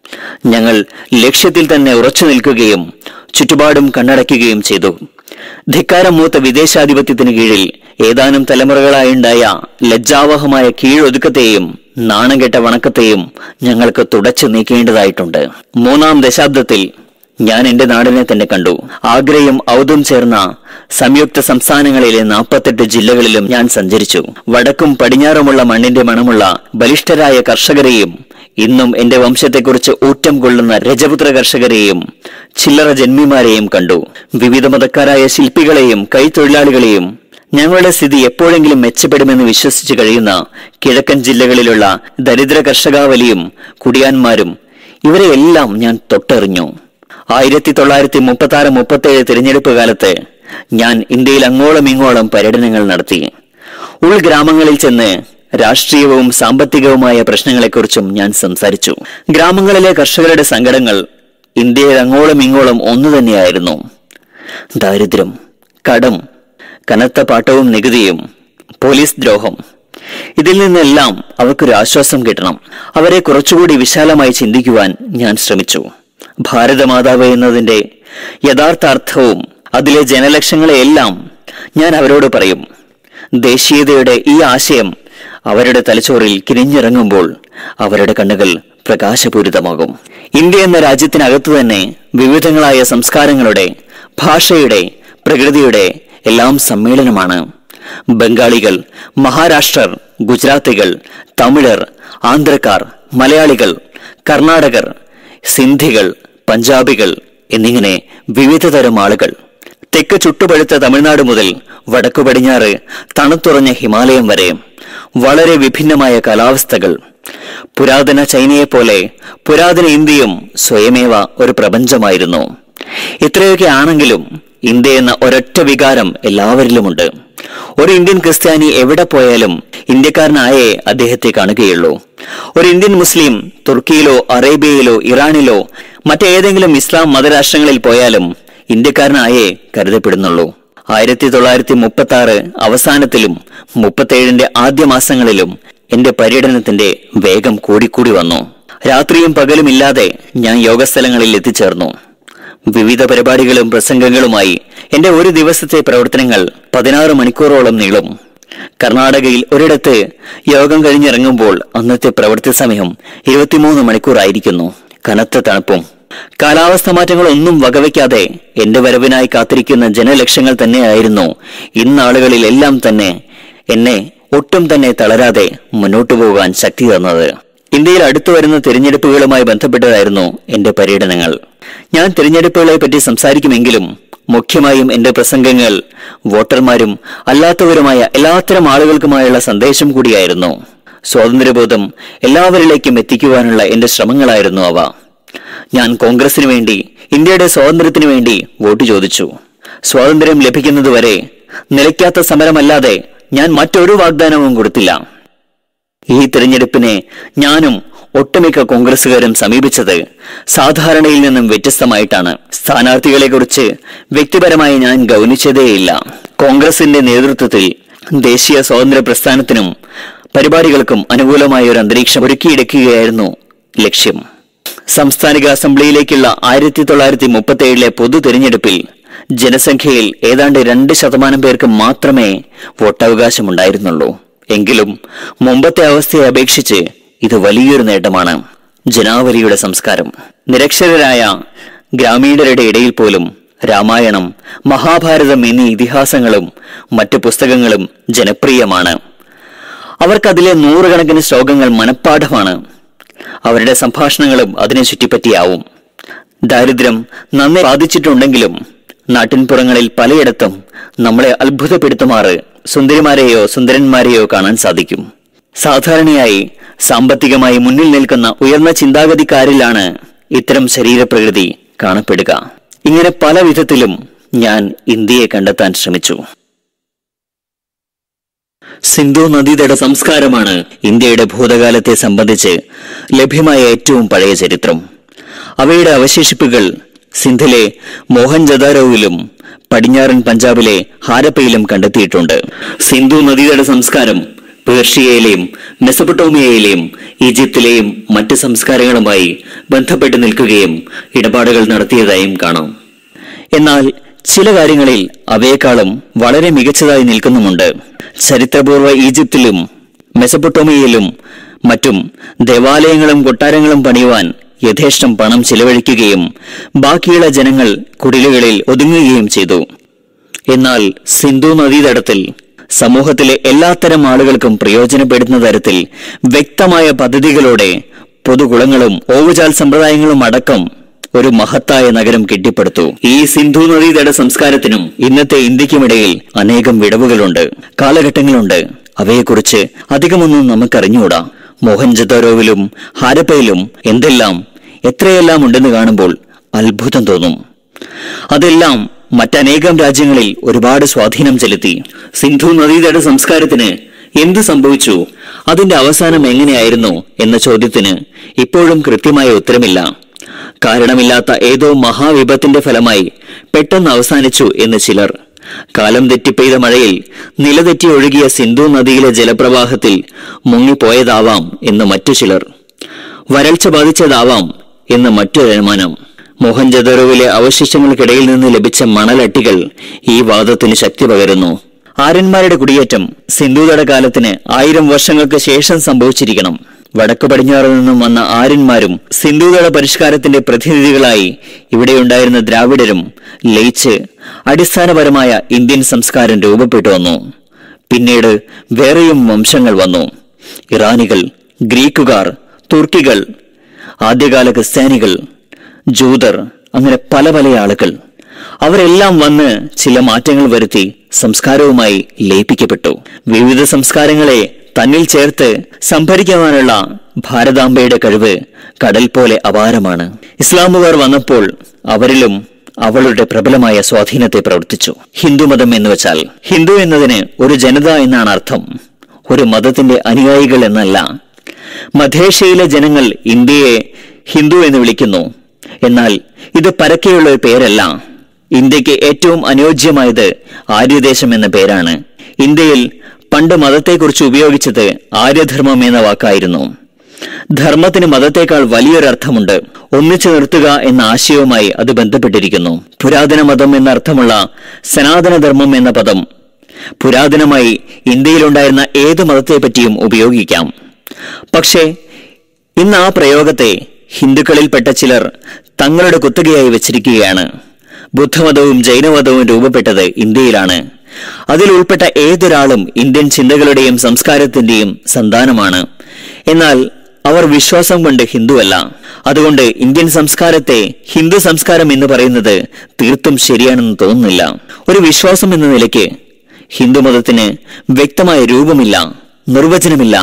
ഞങ്ങൾ ലക്ഷ്യത്തിൽ തന്നെ ഉറച്ചു നിൽക്കുകയും ചുറ്റുപാടും കണ്ണടയ്ക്കുകയും ചെയ്തു. ധിക്കാരം മൂത്ത വിദേശാധിപത്യത്തിന് കീഴിൽ ഏതാനും തലമുറകളായുണ്ടായ ലജ്ജാവഹമായ കീഴൊതുക്കത്തെയും നാണംകെട്ട വണക്കത്തെയും ഞങ്ങൾക്ക് തുടച്ചു നീക്കേണ്ടതായിട്ടുണ്ട്. മൂന്നാം ദശാബ്ദത്തിൽ ഞാൻ എന്റെ നാടിനെ തന്നെ കണ്ടു. ആഗ്രയും ഔദും ചേർന്ന സംയുക്ത സംസ്ഥാനങ്ങളിലെ നാൽപ്പത്തെട്ട് ജില്ലകളിലും ഞാൻ സഞ്ചരിച്ചു. വടക്കും പടിഞ്ഞാറുമുള്ള മണ്ണിന്റെ മണമുള്ള ബലിഷ്ഠരായ കർഷകരെയും ഇന്നും എന്റെ വംശത്തെക്കുറിച്ച് ഊറ്റം കൊള്ളുന്ന രജപുത്ര കർഷകരെയും ചില്ലറ ജന്മിമാരെയും കണ്ടു. വിവിധ മതക്കാരായ ശില്പികളെയും കൈത്തൊഴിലാളികളെയും ഞങ്ങളുടെ സ്ഥിതി എപ്പോഴെങ്കിലും മെച്ചപ്പെടുമെന്ന് വിശ്വസിച്ചു കഴിയുന്ന കിഴക്കൻ ജില്ലകളിലുള്ള ദരിദ്ര കർഷകാവലിയും കുടിയാന്മാരും ഇവരെയെല്ലാം ഞാൻ തൊട്ടെറിഞ്ഞു. ആയിരത്തി തൊള്ളായിരത്തി മുപ്പത്തി ആറ് മുപ്പത്തി ഏഴ് തിരഞ്ഞെടുപ്പ് കാലത്ത് ഞാൻ ഇന്ത്യയിൽ അങ്ങോളം ഇങ്ങോളം പര്യടനങ്ങൾ നടത്തി. ഉൾഗ്രാമങ്ങളിൽ ചെന്ന് രാഷ്ട്രീയവും സാമ്പത്തികവുമായ പ്രശ്നങ്ങളെക്കുറിച്ചും ഞാൻ സംസാരിച്ചു. ഗ്രാമങ്ങളിലെ കർഷകരുടെ സങ്കടങ്ങൾ ഇന്ത്യയിൽ അങ്ങോളം ഇങ്ങോളം ഒന്നു തന്നെയായിരുന്നു. ദാരിദ്ര്യം, കടം, കനത്ത പാട്ടവും നികുതിയും, പോലീസ് ദ്രോഹം. ഇതിൽ നിന്നെല്ലാം അവർക്കൊരു ആശ്വാസം കിട്ടണം. അവരെ കുറച്ചുകൂടി വിശാലമായി ചിന്തിക്കുവാൻ ഞാൻ ശ്രമിച്ചു. ഭാരതമാതാവ് എന്നതിന്റെ യഥാർത്ഥ അർത്ഥവും അതിലെ ജനലക്ഷങ്ങളെയെല്ലാം ഞാൻ അവരോട് പറയും. ദേശീയതയുടെ ഈ ആശയം അവരുടെ തലച്ചോറിൽ കിനിഞ്ഞിറങ്ങുമ്പോൾ അവരുടെ കണ്ണുകൾ പ്രകാശപൂരിതമാകും. ഇന്ത്യ എന്ന രാജ്യത്തിനകത്തു തന്നെ വിവിധങ്ങളായ സംസ്കാരങ്ങളുടെ, ഭാഷയുടെ, പ്രകൃതിയുടെ എല്ലാം സമ്മേളനമാണ്. ബംഗാളികൾ, മഹാരാഷ്ട്രർ, ഗുജറാത്തികൾ, തമിഴർ, ആന്ധ്രക്കാർ, മലയാളികൾ, കർണാടകർ, സിന്ധികൾ, പഞ്ചാബികൾ എന്നിങ്ങനെ വിവിധ തരം ആളുകൾ. തെക്ക് ചുട്ടുപഴുത്ത തമിഴ്നാട് മുതൽ വടക്കു പടിഞ്ഞാറ് തണുത്തുറഞ്ഞ ഹിമാലയം വരെ, വളരെ വിഭിന്നമായ കാലാവസ്ഥകൾ. പുരാതന ചൈനയെപ്പോലെ പുരാതന ഇന്ത്യയും സ്വയമേവ ഒരു പ്രപഞ്ചമായിരുന്നു. ഇത്രയൊക്കെ ആണെങ്കിലും ഇന്ത്യ എന്ന ഒരൊറ്റ വികാരം എല്ലാവരിലുമുണ്ട്. ഒരു ഇന്ത്യൻ ക്രിസ്ത്യാനി എവിടെ പോയാലും ഇന്ത്യക്കാരനായേ അദ്ദേഹത്തെ കാണുകയുള്ളൂ. ഒരു ഇന്ത്യൻ മുസ്ലിം തുർക്കിയിലോ അറേബ്യയിലോ ഇറാനിലോ മറ്റേതെങ്കിലും ഇസ്ലാം മതരാഷ്ട്രങ്ങളിൽ പോയാലും ഇന്ത്യക്കാരനായേ കരുതപ്പെടുന്നുള്ളൂ. ആയിരത്തി തൊള്ളായിരത്തി മുപ്പത്തി ആറ് അവസാനത്തിലും മുപ്പത്തേഴിന്റെ ആദ്യ മാസങ്ങളിലും എന്റെ പര്യടനത്തിന്റെ വേഗം കൂടിക്കൂടി വന്നു. രാത്രിയും പകലുമില്ലാതെ ഞാൻ യോഗസ്ഥലങ്ങളിൽ എത്തിച്ചേർന്നു. വിവിധ പരിപാടികളും പ്രസംഗങ്ങളുമായി എന്റെ ഒരു ദിവസത്തെ പ്രവർത്തനങ്ങൾ പതിനാറ് മണിക്കൂറോളം നീളും. കർണാടകയിൽ ഒരിടത്ത് യോഗം കഴിഞ്ഞിറങ്ങുമ്പോൾ അന്നത്തെ പ്രവൃത്തി സമയം ഇരുപത്തിമൂന്ന് മണിക്കൂറായിരിക്കുന്നു. കനത്ത തണുപ്പും കാലാവസ്ഥ മാറ്റങ്ങളൊന്നും വകവയ്ക്കാതെ എന്റെ വരവിനായി കാത്തിരിക്കുന്ന ജനലക്ഷങ്ങൾ തന്നെയായിരുന്നു ഇന്നാളുകളിലെല്ലാം തന്നെ എന്നെ ഒട്ടും തന്നെ തളരാതെ മുന്നോട്ടു പോകാൻ ശക്തി തന്നത്. ഇന്ത്യയിൽ അടുത്തു വരുന്ന തിരഞ്ഞെടുപ്പുകളുമായി ബന്ധപ്പെട്ടതായിരുന്നു എന്റെ പര്യടനങ്ങൾ. ഞാൻ തിരഞ്ഞെടുപ്പുകളെ പറ്റി സംസാരിക്കുമെങ്കിലും മുഖ്യമായും എന്റെ പ്രസംഗങ്ങൾ വോട്ടർമാരും അല്ലാത്തവരുമായ എല്ലാത്തരം ആളുകൾക്കുമായുള്ള സന്ദേശം കൂടിയായിരുന്നു. സ്വാതന്ത്ര്യബോധം എല്ലാവരിലേക്കും എത്തിക്കുവാനുള്ള എന്റെ ശ്രമങ്ങളായിരുന്നു അവ. ഞാൻ കോൺഗ്രസിനു വേണ്ടി, ഇന്ത്യയുടെ സ്വാതന്ത്ര്യത്തിനു വേണ്ടി വോട്ട് ചോദിച്ചു. സ്വാതന്ത്ര്യം ലഭിക്കുന്നതുവരെ നിലയ്ക്കാത്ത സമരമല്ലാതെ ഞാൻ മറ്റൊരു വാഗ്ദാനവും കൊടുത്തില്ല. ഈ തിരഞ്ഞെടുപ്പിനെ ഞാനും ഒട്ടുമിക്ക കോൺഗ്രസുകാരും സമീപിച്ചത് സാധാരണയിൽ നിന്നും വ്യത്യസ്തമായിട്ടാണ്. സ്ഥാനാർത്ഥികളെ കുറിച്ച് വ്യക്തിപരമായി ഞാൻ ഗൗനിച്ചതേയില്ല. കോൺഗ്രസിന്റെ നേതൃത്വത്തിൽ ദേശീയ സ്വാതന്ത്ര്യ പ്രസ്ഥാനത്തിനും പരിപാടികൾക്കും അനുകൂലമായ ഒരു അന്തരീക്ഷം ഒരുക്കിയെടുക്കുകയായിരുന്നു ലക്ഷ്യം. സംസ്ഥാനിക അസംബ്ലിയിലേക്കുള്ള ആയിരത്തി തൊള്ളായിരത്തി മുപ്പത്തി ഏഴിലെ പൊതു തിരഞ്ഞെടുപ്പിൽ ജനസംഖ്യയിൽ ഏതാണ്ട് രണ്ട് ശതമാനം പേർക്ക് മാത്രമേ വോട്ടവകാശമുണ്ടായിരുന്നുള്ളൂ. എങ്കിലും മുമ്പത്തെ അവസ്ഥയെ അപേക്ഷിച്ച് ഇത് വലിയൊരു നേട്ടമാണ്. ജനാവലിയുടെ സംസ്കാരം. നിരക്ഷരരായ ഗ്രാമീണരുടെ ഇടയിൽ പോലും രാമായണം, മഹാഭാരതം എന്നീ ഇതിഹാസങ്ങളും മറ്റു പുസ്തകങ്ങളും ജനപ്രിയമാണ്. അവർക്കതിലെ നൂറുകണക്കിന് ശ്ലോകങ്ങൾ മനഃപ്പാഠമാണ്. അവരുടെ സംഭാഷണങ്ങളും അതിനെ ചുറ്റിപ്പറ്റിയാവും. ദാരിദ്ര്യം നന്നെ ബാധിച്ചിട്ടുണ്ടെങ്കിലും നാട്ടിൻപുറങ്ങളിൽ പലയിടത്തും നമ്മളെ അത്ഭുതപ്പെടുത്തുമാറ് സുന്ദരിമാരെയോ സുന്ദരന്മാരെയോ കാണാൻ സാധിക്കും. സാധാരണയായി സാമ്പത്തികമായി മുന്നിൽ നിൽക്കുന്ന ഉയർന്ന ചിന്താഗതിക്കാരിലാണ് ഇത്തരം ശരീരപ്രകൃതി കാണപ്പെടുക. ഇങ്ങനെ പല വിധത്തിലും ഞാൻ ഇന്ത്യയെ കണ്ടെത്താൻ ശ്രമിച്ചു. സിന്ധു നദീതട സംസ്കാരമാണ് ഇന്ത്യയുടെ ഭൂതകാലത്തെ സംബന്ധിച്ച് ലഭ്യമായ ഏറ്റവും പഴയ ചരിത്രം. അവയുടെ അവശേഷിപ്പുകൾ സിന്ധിലെ മോഹൻജദാരോവിലും പടിഞ്ഞാറൻ പഞ്ചാബിലെ ഹാരപ്പയിലും കണ്ടെത്തിയിട്ടുണ്ട്. സിന്ധു നദീതട സംസ്കാരം പേർഷ്യയിലെയും മെസപ്പൊട്ടോമിയയിലെയും ഈജിപ്തിലെയും മറ്റ് സംസ്കാരങ്ങളുമായി ബന്ധപ്പെട്ട് നിൽക്കുകയും ഇടപാടുകൾ നടത്തിയതായും കാണാം. എന്നാൽ ചില കാര്യങ്ങളിൽ അവയെക്കാളും വളരെ മികച്ചതായി നിൽക്കുന്നുമുണ്ട്. ചരിത്രപൂർവ്വ ഈജിപ്തിലും മെസപ്പൊട്ടോമിയയിലും മറ്റും ദേവാലയങ്ങളും കൊട്ടാരങ്ങളും പണിയുവാൻ യഥേഷ്ടം പണം ചിലവഴിക്കുകയും ബാക്കിയുള്ള ജനങ്ങൾ കുടിലുകളിൽ ഒതുങ്ങുകയും ചെയ്തു. എന്നാൽ സിന്ധു നദീതടത്തിൽ സമൂഹത്തിലെ എല്ലാത്തരം ആളുകൾക്കും പ്രയോജനപ്പെടുന്ന തരത്തിൽ വ്യക്തമായ പദ്ധതികളോടെ പൊതുകുളങ്ങളും ഓവുചാൽ സമ്പ്രദായങ്ങളും അടക്കം ഒരു മഹത്തായ നഗരം കെട്ടിപ്പടുത്തു. ഈ സിന്ധു നദീതട സംസ്കാരത്തിനും ഇന്നത്തെ ഇന്ത്യക്കുമിടയിൽ അനേകം വിടവുകളുണ്ട്, കാലഘട്ടങ്ങളുണ്ട്. അവയെക്കുറിച്ച് അധികമൊന്നും നമുക്കറിഞ്ഞുകൂടാ. മോഹൻജദാരോവിലും ഹാരപ്പയിലും എന്തെല്ലാം എത്രയെല്ലാം ഉണ്ടെന്ന് കാണുമ്പോൾ അത്ഭുതം തോന്നും. അതെല്ലാം മറ്റനേകം രാജ്യങ്ങളിൽ ഒരുപാട് സ്വാധീനം ചെലുത്തി. സിന്ധു നദീതട സംസ്കാരത്തിന് എന്ത് സംഭവിച്ചു, അതിന്റെ അവസാനം എങ്ങനെയായിരുന്നു എന്ന ചോദ്യത്തിന് ഇപ്പോഴും കൃത്യമായ ഉത്തരമില്ല. കാരണമില്ലാത്ത ഏതോ മഹാവിപത്തിന്റെ ഫലമായി പെട്ടെന്ന് അവസാനിച്ചു എന്ന് ചിലർ. കാലം തെറ്റിപ്പെയ്ത മഴയിൽ നിലതെറ്റി ഒഴുകിയ സിന്ധു നദിയിലെ ജലപ്രവാഹത്തിൽ മുങ്ങിപ്പോയതാവാം എന്ന് മറ്റു ചിലർ. വരൾച്ച ബാധിച്ചതാവാം എന്ന് മറ്റൊരു അനുമാനം. മോഹൻജദാരോവിലെ അവശിഷ്ടങ്ങൾക്കിടയിൽ നിന്ന് ലഭിച്ച മണലട്ടികൾ ഈ വാദത്തിന് ശക്തി പകരുന്നു. ആര്യന്മാരുടെ കുടിയേറ്റം സിന്ധുതട കാലത്തിന് ആയിരം വർഷങ്ങൾക്ക് ശേഷം സംഭവിച്ചിരിക്കണം. വടക്കു പടിഞ്ഞാറ് നിന്നും വന്ന ആര്യന്മാരും സിന്ധുതട പരിഷ്കാരത്തിന്റെ പ്രതിനിധികളായി ഇവിടെയുണ്ടായിരുന്ന ദ്രാവിഡരും ലയിച്ച് അടിസ്ഥാനപരമായ ഇന്ത്യൻ സംസ്കാരം രൂപപ്പെട്ടു വന്നു. പിന്നീട് വേറെയും വംശങ്ങൾ വന്നു. ഇറാനികൾ, ഗ്രീക്കുകാർ, തുർക്കികൾ, ആദ്യകാല ക്രിസ്ത്യാനികൾ, ജൂതർ, അങ്ങനെ പല പല ആളുകൾ. അവരെല്ലാം വന്ന് ചില മാറ്റങ്ങൾ വരുത്തി സംസ്കാരവുമായി ലയിപ്പിക്കപ്പെട്ടു. വിവിധ സംസ്കാരങ്ങളെ തന്നിൽ ചേർത്ത് സംഭരിക്കുവാനുള്ള ഭാരതാംബയുടെ കഴിവ് കടൽ പോലെ അപാരമാണ്. ഇസ്ലാമുകാർ വന്നപ്പോൾ അവരിലും അവളുടെ പ്രബലമായ സ്വാധീനത്തെ പ്രവർത്തിച്ചു. ഹിന്ദുമതം എന്ന് വെച്ചാൽ ഹിന്ദു എന്നതിന് ഒരു ജനത എന്നാണ് അർത്ഥം, ഒരു മതത്തിന്റെ അനുയായികൾ എന്നല്ല. മധ്യേഷ്യയിലെ ജനങ്ങൾ ഇന്ത്യയെ ഹിന്ദു എന്ന് വിളിക്കുന്നു. എന്നാൽ ഇത് പരക്കെയുള്ള ഒരു പേരല്ല. ഇന്ത്യക്ക് ഏറ്റവും അനുയോജ്യമായത് ആര്യദേശം എന്ന പേരാണ്. ഇന്ത്യയിൽ പണ്ട് മതത്തെക്കുറിച്ച് ഉപയോഗിച്ചത് ആര്യധർമ്മം എന്ന വാക്കായിരുന്നു. ധർമ്മത്തിന് മതത്തെക്കാൾ വലിയൊരർത്ഥമുണ്ട്. ഒന്നിച്ചു നിർത്തുക എന്ന ആശയവുമായി അത് ബന്ധപ്പെട്ടിരിക്കുന്നു. പുരാതന മതം എന്ന അർത്ഥമുള്ള സനാതനധർമ്മം എന്ന പദം പുരാതനമായി ഇന്ത്യയിലുണ്ടായിരുന്ന ഏത് മതത്തെപ്പറ്റിയും ഉപയോഗിക്കാം. പക്ഷേ ഇന്ന് ആ പ്രയോഗത്തെ ഹിന്ദുക്കളിൽപ്പെട്ട ചിലർ തങ്ങളുടെ കുത്തകയായി വെച്ചിരിക്കുകയാണ്. ബുദ്ധമതവും ജൈനമതവും രൂപപ്പെട്ടത് ഇന്ത്യയിലാണ്. അതിൽ ഉൾപ്പെട്ട ഏതൊരാളും ഇന്ത്യൻ ചിന്തകളുടെയും സംസ്കാരത്തിന്റെയും സന്താനമാണ്. എന്നാൽ അവർ വിശ്വാസം കൊണ്ട് ഹിന്ദുവല്ല. അതുകൊണ്ട് ഇന്ത്യൻ സംസ്കാരത്തെ ഹിന്ദു സംസ്കാരം എന്ന് പറയുന്നത് തീർത്തും ശരിയാണെന്ന് തോന്നുന്നില്ല. ഒരു വിശ്വാസം എന്ന നിലയ്ക്ക് ഹിന്ദുമതത്തിന് വ്യക്തമായ രൂപമില്ല, നിർവചനമില്ല.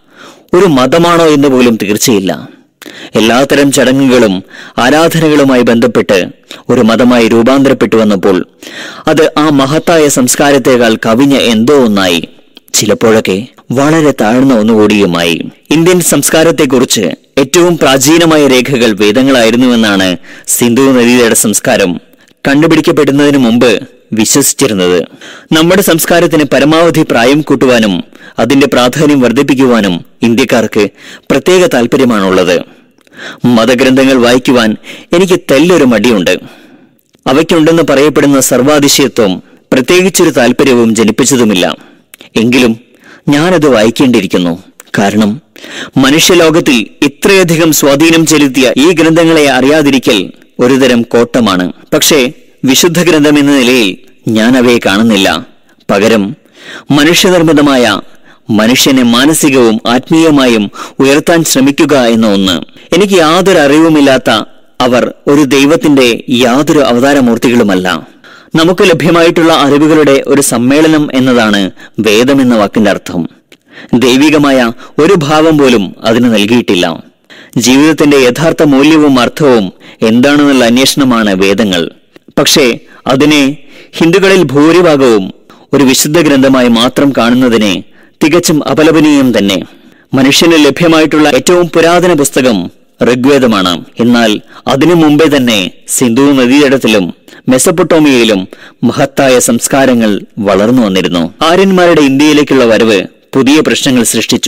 ഒരു മതമാണോ എന്ന് പോലും തീർച്ചയില്ല. എല്ലാത്തരം ചടങ്ങുകളും ആരാധനകളുമായി ബന്ധപ്പെട്ട് ഒരു മതമായി രൂപാന്തരപ്പെട്ടു വന്നപ്പോൾ അത് ആ മഹത്തായ സംസ്കാരത്തെക്കാൾ കവിഞ്ഞ എന്തോ ഒന്നായി, ചിലപ്പോഴൊക്കെ വളരെ താഴ്ന്ന ഒന്നുകൂടിയുമായി. ഇന്ത്യൻ സംസ്കാരത്തെക്കുറിച്ച് ഏറ്റവും പ്രാചീനമായ രേഖകൾ വേദങ്ങളായിരുന്നുവെന്നാണ് സിന്ധു നദീതട സംസ്കാരം കണ്ടുപിടിക്കപ്പെടുന്നതിന് മുമ്പ് വിശ്വസിച്ചിരുന്നത്. നമ്മുടെ സംസ്കാരത്തിന് പരമാവധി പ്രായം കൂട്ടുവാനും അതിന്റെ പ്രാധാന്യം വർദ്ധിപ്പിക്കുവാനും ഇന്ത്യക്കാർക്ക് പ്രത്യേക താല്പര്യമാണുള്ളത്. മതഗ്രന്ഥങ്ങൾ വായിക്കുവാൻ എനിക്ക് തെല്ലൊരു മടിയുണ്ട്. അവയ്ക്കുണ്ടെന്ന് പറയപ്പെടുന്ന സർവാതിശയത്വം പ്രത്യേകിച്ചൊരു താല്പര്യവും ജനിപ്പിച്ചതുമില്ല. എങ്കിലും ഞാനത് വായിക്കേണ്ടിയിരിക്കുന്നു. കാരണം മനുഷ്യലോകത്തിൽ ഇത്രയധികം സ്വാധീനം ചെലുത്തിയ ഈ ഗ്രന്ഥങ്ങളെ അറിയാതിരിക്കൽ ഒരുതരം കോട്ടമാണ്. പക്ഷേ വിശുദ്ധ ഗ്രന്ഥം എന്ന നിലയിൽ ഞാൻ അവയെ കാണുന്നില്ല. പകരം മനുഷ്യനിർമ്മിതമായ, മനുഷ്യനെ മാനസികവും ആത്മീയമായും ഉയർത്താൻ ശ്രമിക്കുക എന്ന ഒന്ന്. എനിക്ക് യാതൊരു അറിവുമില്ലാത്ത അവർ ഒരു ദൈവത്തിന്റെ യാതൊരു അവതാരമൂർത്തികളുമല്ല. നമുക്ക് ലഭ്യമായിട്ടുള്ള അറിവുകളുടെ ഒരു സമ്മേളനം എന്നതാണ് വേദം എന്ന വാക്കിന്റെ അർത്ഥം. ദൈവികമായ ഒരു ഭാവം പോലും അതിന് നൽകിയിട്ടില്ല. ജീവിതത്തിന്റെ യഥാർത്ഥ മൂല്യവും അർത്ഥവും എന്താണെന്നുള്ള അന്വേഷണമാണ് വേദങ്ങൾ. പക്ഷേ അതിനെ ഹിന്ദുക്കളിൽ ഭൂരിഭാഗവും ഒരു വിശുദ്ധ ഗ്രന്ഥമായി മാത്രം കാണുന്നതിനെ തികച്ചും അപലപനീയം തന്നെ. മനുഷ്യന് ലഭ്യമായിട്ടുള്ള ഏറ്റവും പുരാതന പുസ്തകം ഋഗ്വേദമാണ്. എന്നാൽ അതിനു മുമ്പേ തന്നെ സിന്ധു നദീതടത്തിലും മെസപ്പൊട്ടോമിയയിലും മഹത്തായ സംസ്കാരങ്ങൾ വളർന്നു വന്നിരുന്നു. ആര്യന്മാരുടെ ഇന്ത്യയിലേക്കുള്ള വരവ് പുതിയ പ്രശ്നങ്ങൾ സൃഷ്ടിച്ചു.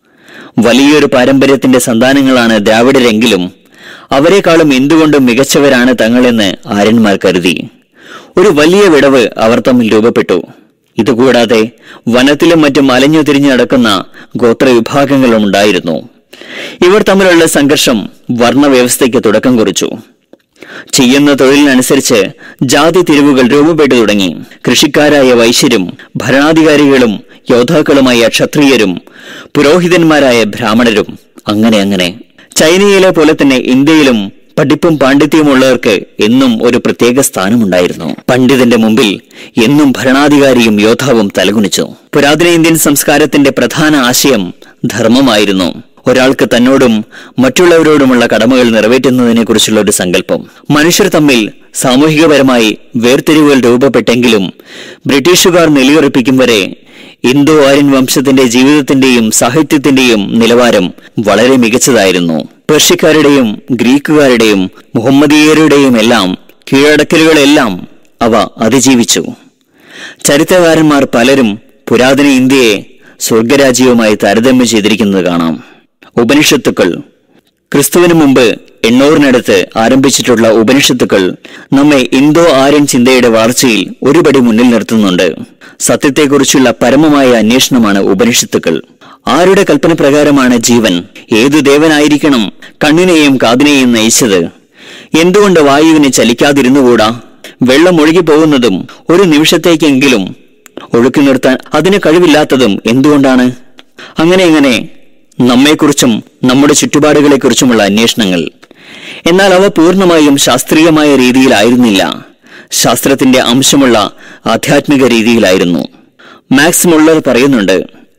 വലിയൊരു പാരമ്പര്യത്തിന്റെ സന്താനങ്ങളാണ് ദ്രാവിഡരെങ്കിലും അവരെക്കാളും എന്തുകൊണ്ടും മികച്ചവരാണ് തങ്ങളെന്ന് ആര്യന്മാർ കരുതി. ഒരു വലിയ വിടവ് അവർ തമ്മിൽ രൂപപ്പെട്ടു. ഇതുകൂടാതെ വനത്തിലും മറ്റും അലഞ്ഞു തിരിഞ്ഞു നടക്കുന്ന ഗോത്ര വിഭാഗങ്ങളും ഉണ്ടായിരുന്നു. ഇവർ തമ്മിലുള്ള സംഘർഷം വർണ്ണവ്യവസ്ഥയ്ക്ക് തുടക്കം കുറിച്ചു. ചെയ്യുന്ന തൊഴിലിനനുസരിച്ച് ജാതി തിരിവുകൾ രൂപപ്പെട്ടു തുടങ്ങി. കൃഷിക്കാരായ വൈശ്യരും ഭരണാധികാരികളും യോദ്ധാക്കളുമായ ക്ഷത്രിയരും പുരോഹിതന്മാരായ ബ്രാഹ്മണരും അങ്ങനെ അങ്ങനെ. ചൈനയിലെ പോലെ തന്നെ ഇന്ത്യയിലും പഠിപ്പും പാണ്ഡിത്യമുള്ളവർക്ക് എന്നും ഒരു പ്രത്യേക സ്ഥാനമുണ്ടായിരുന്നു. പണ്ഡിതന്റെ മുമ്പിൽ എന്നും ഭരണാധികാരിയും യോദ്ധാവും തലകുനിച്ചു. പുരാതന ഇന്ത്യൻ സംസ്കാരത്തിന്റെ പ്രധാന ആശയം ധർമ്മമായിരുന്നു. ഒരാൾക്ക് തന്നോടും മറ്റുള്ളവരോടുമുള്ള കടമകൾ നിറവേറ്റുന്നതിനെ കുറിച്ചുള്ള ഒരു സങ്കല്പം. മനുഷ്യർ തമ്മിൽ സാമൂഹികപരമായി വേർതിരിവുകൾ രൂപപ്പെട്ടെങ്കിലും ബ്രിട്ടീഷുകാർ നിലയുറപ്പിക്കും വരെ ഇന്തോ ആര്യൻ വംശത്തിന്റെ ജീവിതത്തിന്റെയും സാഹിത്യത്തിന്റെയും നിലവാരം വളരെ മികച്ചതായിരുന്നു. പേർഷ്യക്കാരുടെയും ഗ്രീക്കുകാരുടെയും മുഹമ്മദീയരുടെയും എല്ലാം കീഴടക്കലുകളെല്ലാം അവ അതിജീവിച്ചു. ചരിത്രകാരന്മാർ പലരും പുരാതന ഇന്ത്യയെ സ്വർഗരാജ്യവുമായി താരതമ്യം ചെയ്തിരിക്കുന്നത് കാണാം. ഉപനിഷത്തുക്കൾ, ക്രിസ്തുവിന് മുമ്പ് എണ്ണൂറിനടുത്ത് ആരംഭിച്ചിട്ടുള്ള ഉപനിഷത്തുക്കൾ നമ്മെ ഇന്തോ ആര്യൻ ചിന്തയുടെ വളർച്ചയിൽ ഒരുപടി മുന്നിൽ നിർത്തുന്നുണ്ട്. സത്യത്തെക്കുറിച്ചുള്ള പരമമായ അന്വേഷണമാണ് ഉപനിഷത്തുക്കൾ. ആരുടെ കൽപ്പന പ്രകാരമാണ് ജീവൻ? ഏതു ദേവനായിരിക്കണം കണ്ണിനെയും കാതിനെയും നയിച്ചത്? എന്തുകൊണ്ട് വായുവിനെ ചലിക്കാതിരുന്നുകൂടാ? വെള്ളം ഒഴുകിപ്പോകുന്നതും ഒരു നിമിഷത്തേക്കെങ്കിലും ഒഴുക്കി നിർത്താൻ അതിന് കഴിവില്ലാത്തതും എന്തുകൊണ്ടാണ്? അങ്ങനെ അങ്ങനെ നമ്മെക്കുറിച്ചും നമ്മുടെ ചുറ്റുപാടുകളെക്കുറിച്ചുമുള്ള അന്വേഷണങ്ങൾ. എന്നാൽ അവ പൂർണ്ണമായും ശാസ്ത്രീയമായ രീതിയിലായിരുന്നില്ല. ശാസ്ത്രത്തിന്റെ അംശമുള്ള ആധ്യാത്മിക രീതിയിലായിരുന്നു. മാക്സ് മുള്ളർ പറയുന്നുണ്ട്,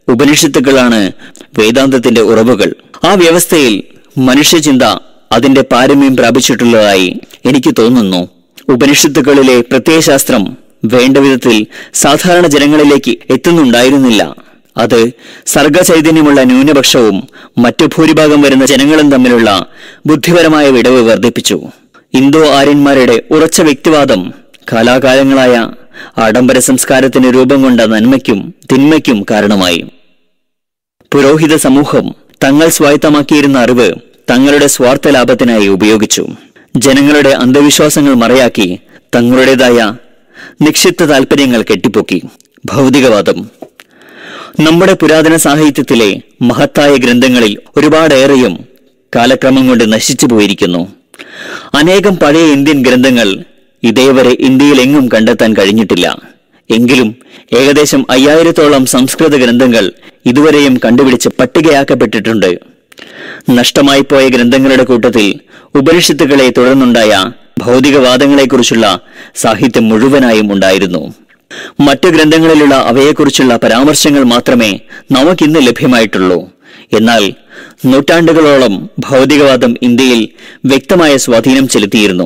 ഉപനിഷത്തുക്കളാണ് വേദാന്തത്തിന്റെ ഉറവുകൾ. ആ വ്യവസ്ഥയിൽ മനുഷ്യചിന്ത അതിന്റെ പാരമ്യം പ്രാപിച്ചിട്ടുള്ളതായി എനിക്ക് തോന്നുന്നു. ഉപനിഷത്തുക്കളിലെ പ്രത്യയശാസ്ത്രം വേണ്ട വിധത്തിൽ സാധാരണ ജനങ്ങളിലേക്ക് എത്തുന്നുണ്ടായിരുന്നില്ല. അത് സർഗചൈതന്യമുള്ള ന്യൂനപക്ഷവും മറ്റു ഭൂരിഭാഗം വരുന്ന ജനങ്ങളും തമ്മിലുള്ള ബുദ്ധിപരമായ വിടവ് വർദ്ധിപ്പിച്ചു. ഇന്തോ ആര്യന്മാരുടെ ഉറച്ച വ്യക്തിവാദം കാലാകാലങ്ങളായ ആഡംബര സംസ്കാരത്തിന് രൂപം കൊണ്ട നന്മയ്ക്കും തിന്മയ്ക്കും കാരണമായി. പുരോഹിത സമൂഹം തങ്ങൾ സ്വായത്തമാക്കിയിരുന്ന അറിവ് തങ്ങളുടെ സ്വാർത്ഥ ലാഭത്തിനായി ഉപയോഗിച്ചു. ജനങ്ങളുടെ അന്ധവിശ്വാസങ്ങൾ മറയാക്കി തങ്ങളുടേതായ നിക്ഷിപ്ത താൽപര്യങ്ങൾ കെട്ടിപ്പൊക്കി. ഭൗതികവാദം നമ്മുടെ പുരാതന സാഹിത്യത്തിലെ മഹത്തായ ഗ്രന്ഥങ്ങളിൽ ഒരുപാടേറെയും കാലക്രമം കൊണ്ട് നശിച്ചു പോയിരിക്കുന്നു. അനേകം പഴയ ഇന്ത്യൻ ഗ്രന്ഥങ്ങൾ ഇതേവരെ ഇന്ത്യയിൽ എങ്ങും കണ്ടെത്താൻ കഴിഞ്ഞിട്ടില്ല. എങ്കിലും ഏകദേശം അയ്യായിരത്തോളം സംസ്കൃത ഗ്രന്ഥങ്ങൾ ഇതുവരെയും കണ്ടുപിടിച്ച് പട്ടികയാക്കപ്പെട്ടിട്ടുണ്ട്. നഷ്ടമായി പോയ ഗ്രന്ഥങ്ങളുടെ കൂട്ടത്തിൽ ഉപനിഷത്തുക്കളെ തുടർന്നുണ്ടായ ഭൗതികവാദങ്ങളെക്കുറിച്ചുള്ള സാഹിത്യം മുഴുവനായും ഉണ്ടായിരുന്നു. മറ്റു ഗ്രന്ഥങ്ങളിലുള്ള അവയെക്കുറിച്ചുള്ള പരാമർശങ്ങൾ മാത്രമേ നമുക്കിന്ന് ലഭ്യമായിട്ടുള്ളൂ. എന്നാൽ നൂറ്റാണ്ടുകളോളം ഭൗതികവാദം ഇന്ത്യയിൽ വ്യക്തമായ സ്വാധീനം ചെലുത്തിയിരുന്നു.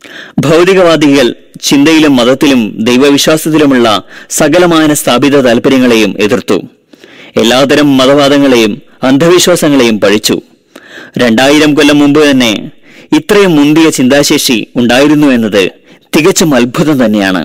ഭൗതികവാദികൾ ചിന്തയിലും മതത്തിലും ദൈവവിശ്വാസത്തിലുമുള്ള സകലമാന സ്ഥാപിത താൽപര്യങ്ങളെയും എതിർത്തു. എല്ലാതരം മതവാദങ്ങളെയും അന്ധവിശ്വാസങ്ങളെയും പഴിച്ചു. രണ്ടായിരം കൊല്ലം മുമ്പ് തന്നെ ഇത്രയും മുന്തിയ ചിന്താശേഷി ഉണ്ടായിരുന്നു എന്നത് തികച്ചും അത്ഭുതം തന്നെയാണ്.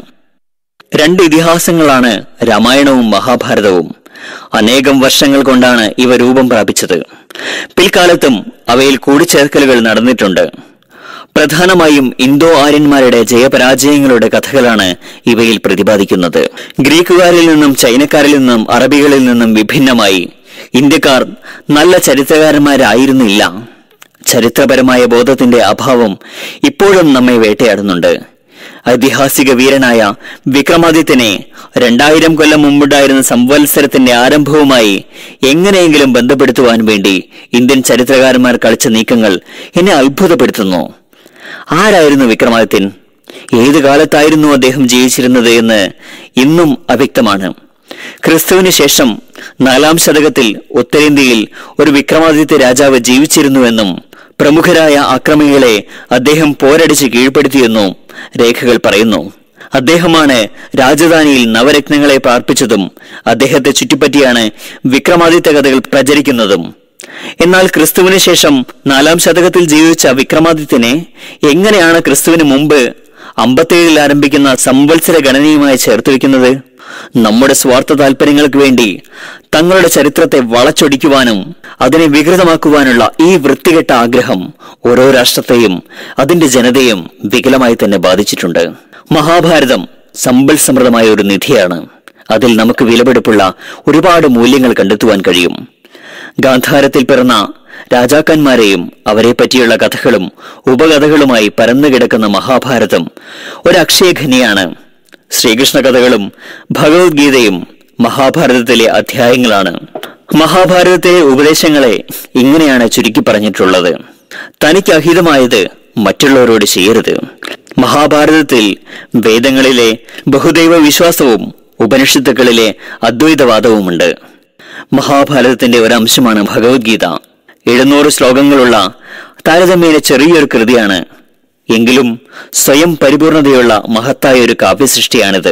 രണ്ട് ഇതിഹാസങ്ങളാണ് രാമായണവും മഹാഭാരതവും. അനേകം വർഷങ്ങൾ കൊണ്ടാണ് ഇവ രൂപം പ്രാപിച്ചത്. പിൽക്കാലത്തും അവയിൽ കൂടിച്ചേർക്കലുകൾ നടന്നിട്ടുണ്ട്. പ്രധാനമായും ഇന്തോ ആര്യന്മാരുടെ ജയപരാജയങ്ങളുടെ കഥകളാണ് ഇവയിൽ പ്രതിപാദിക്കുന്നത്. ഗ്രീക്കുകാരിൽ നിന്നും ചൈനക്കാരിൽ നിന്നും അറബികളിൽ നിന്നും വിഭിന്നമായി ഇന്ത്യക്കാർ നല്ല ചരിത്രകാരന്മാരായിരുന്നില്ല. ചരിത്രപരമായ ബോധത്തിന്റെ അഭാവം ഇപ്പോഴും നമ്മെ വേട്ടയാടുന്നുണ്ട്. ഐതിഹാസിക വീരനായ വിക്രമാദിത്യനെ രണ്ടായിരം കൊല്ലം മുമ്പുണ്ടായിരുന്ന സംവത്സരത്തിന്റെ ആരംഭവുമായി എങ്ങനെയെങ്കിലും ബന്ധപ്പെടുത്തുവാൻ വേണ്ടി ഇന്ത്യൻ ചരിത്രകാരന്മാർ കളിച്ച നീക്കങ്ങൾ എന്നെ അത്ഭുതപ്പെടുത്തുന്നു. ആരായിരുന്നു വിക്രമാദിത്യൻ? ഏതു കാലത്തായിരുന്നു അദ്ദേഹം ജീവിച്ചിരുന്നത് എന്ന് ഇന്നും അവ്യക്തമാണ്. ക്രിസ്തുവിന് ശേഷം നാലാം ശതകത്തിൽ ഉത്തരേന്ത്യയിൽ ഒരു വിക്രമാദിത്യ രാജാവ് ജീവിച്ചിരുന്നുവെന്നും പ്രമുഖരായ ആക്രമികളെ അദ്ദേഹം പോരടിച്ച് കീഴ്പ്പെടുത്തിയെന്നും രേഖകൾ പറയുന്നു. അദ്ദേഹമാണ് രാജധാനിയിൽ നവരത്നങ്ങളെ പാർപ്പിച്ചതും അദ്ദേഹത്തെ ചുറ്റിപ്പറ്റിയാണ് വിക്രമാദിത്യ കഥകൾ പ്രചരിക്കുന്നതും. എന്നാൽ ക്രിസ്തുവിന് ശേഷം നാലാം ശതകത്തിൽ ജീവിച്ച വിക്രമാദിത്യനെ എങ്ങനെയാണ് ക്രിസ്തുവിന് മുമ്പ് അമ്പത്തേഴിൽ ആരംഭിക്കുന്ന സംവത്സര ഗണനയുമായി ചേർത്ത് വെക്കുന്നത്? നമ്മുടെ സ്വാർത്ഥ താല്പര്യങ്ങൾക്ക് വേണ്ടി തങ്ങളുടെ ചരിത്രത്തെ വളച്ചൊടിക്കുവാനും അതിനെ വികൃതമാക്കുവാനുള്ള ഈ വൃത്തികെട്ട ആഗ്രഹം ഓരോ രാഷ്ട്രത്തെയും അതിന്റെ ജനതയും വികലമായി തന്നെ ബാധിച്ചിട്ടുണ്ട്. മഹാഭാരതം സമ്പൽ സമൃദ്ധമായ ഒരു നിധിയാണ്. അതിൽ നമുക്ക് വിലപിടിപ്പുള്ള ഒരുപാട് മൂല്യങ്ങൾ കണ്ടെത്തുവാൻ കഴിയും. ഗാന്ധാരത്തിൽ പിറന്ന രാജാക്കന്മാരെയും അവരെ പറ്റിയുള്ള കഥകളും ഉപകഥകളുമായി പരന്നു കിടക്കുന്ന മഹാഭാരതം ഒരു അക്ഷയഖനിയാണ്. ശ്രീകൃഷ്ണ കഥകളും ഭഗവത്ഗീതയും മഹാഭാരതത്തിലെ അധ്യായങ്ങളാണ്. മഹാഭാരതത്തിലെ ഉപദേശങ്ങളെ ഇങ്ങനെയാണ് ചുരുക്കി പറഞ്ഞിട്ടുള്ളത്: തനിക്ക് അഹിതമായത് മറ്റുള്ളവരോട് ചെയ്യരുത്. മഹാഭാരതത്തിൽ വേദങ്ങളിലെ ബഹുദൈവ വിശ്വാസവും ഉപനിഷത്തുക്കളിലെ അദ്വൈതവാദവുമുണ്ട്. മഹാഭാരതത്തിന്റെ ഒരംശമാണ് ഭഗവത്ഗീത. എഴുന്നൂറ് ശ്ലോകങ്ങളുള്ള താരതമ്യേന ചെറിയൊരു കൃതിയാണ്. എങ്കിലും സ്വയം പരിപൂർണതയുള്ള മഹത്തായ ഒരു കാവ്യസൃഷ്ടിയാണിത്.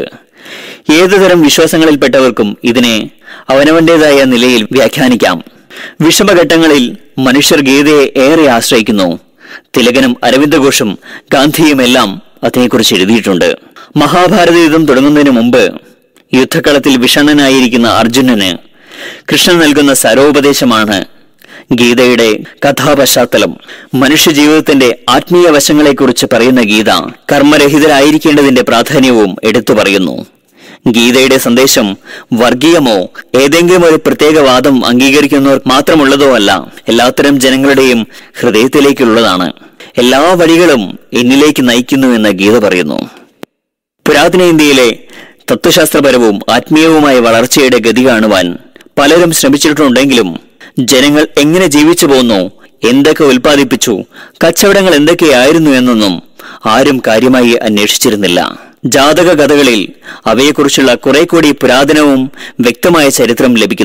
ഏതുതരം വിശ്വാസങ്ങളിൽപ്പെട്ടവർക്കും ഇതിനെ അവനവന്റേതായ നിലയിൽ വ്യാഖ്യാനിക്കാം. വിഷമഘട്ടങ്ങളിൽ മനുഷ്യർ ഗീതയെ ഏറെ ആശ്രയിക്കുന്നു. തിലകനും അരവിന്ദഘോഷും ഗാന്ധിയുമെല്ലാം അതിനെക്കുറിച്ച് എഴുതിയിട്ടുണ്ട്. മഹാഭാരത യുദ്ധം തുടങ്ങുന്നതിന് മുമ്പ് യുദ്ധക്കളത്തിൽ വിഷണ്ണനായിരിക്കുന്ന അർജുനന് കൃഷ്ണൻ നൽകുന്ന സരോപദേശമാണ് ഗീതയുടെ കഥാപശ്ചാത്തലം. മനുഷ്യജീവിതത്തിന്റെ ആത്മീയ വശങ്ങളെക്കുറിച്ച് പറയുന്ന ഗീത കർമ്മരഹിതരായിരിക്കേണ്ടതിന്റെ പ്രാധാന്യവും എടുത്തു പറയുന്നു. ഗീതയുടെ സന്ദേശം വർഗീയമോ ഏതെങ്കിലും ഒരു പ്രത്യേക വാദം അംഗീകരിക്കുന്നവർ മാത്രമുള്ളതോ അല്ല, എല്ലാത്തരം ജനങ്ങളുടെയും ഹൃദയത്തിലേക്കുള്ളതാണ്. എല്ലാ വഴികളും എന്നിലേക്ക് നയിക്കുന്നുവെന്ന് ഗീത പറയുന്നു. പുരാതന ഇന്ത്യയിലെ തത്വശാസ്ത്രപരവും ആത്മീയവുമായ വളർച്ചയുടെ ഗതി കാണുവാൻ പലരും ശ്രമിച്ചിട്ടുണ്ടെങ്കിലും ജനങ്ങൾ എങ്ങനെ ജീവിച്ചു പോന്നു, എന്തൊക്കെ ഉൽപ്പാദിപ്പിച്ചു, കച്ചവടങ്ങൾ എന്തൊക്കെയായിരുന്നു എന്നൊന്നും ആരും കാര്യമായി അന്വേഷിച്ചിരുന്നില്ല. ജാതക കഥകളിൽ അവയെക്കുറിച്ചുള്ള കുറെ കൂടി പുരാതനവും വ്യക്തമായ ചരിത്രം ലഭിക്കുന്നു.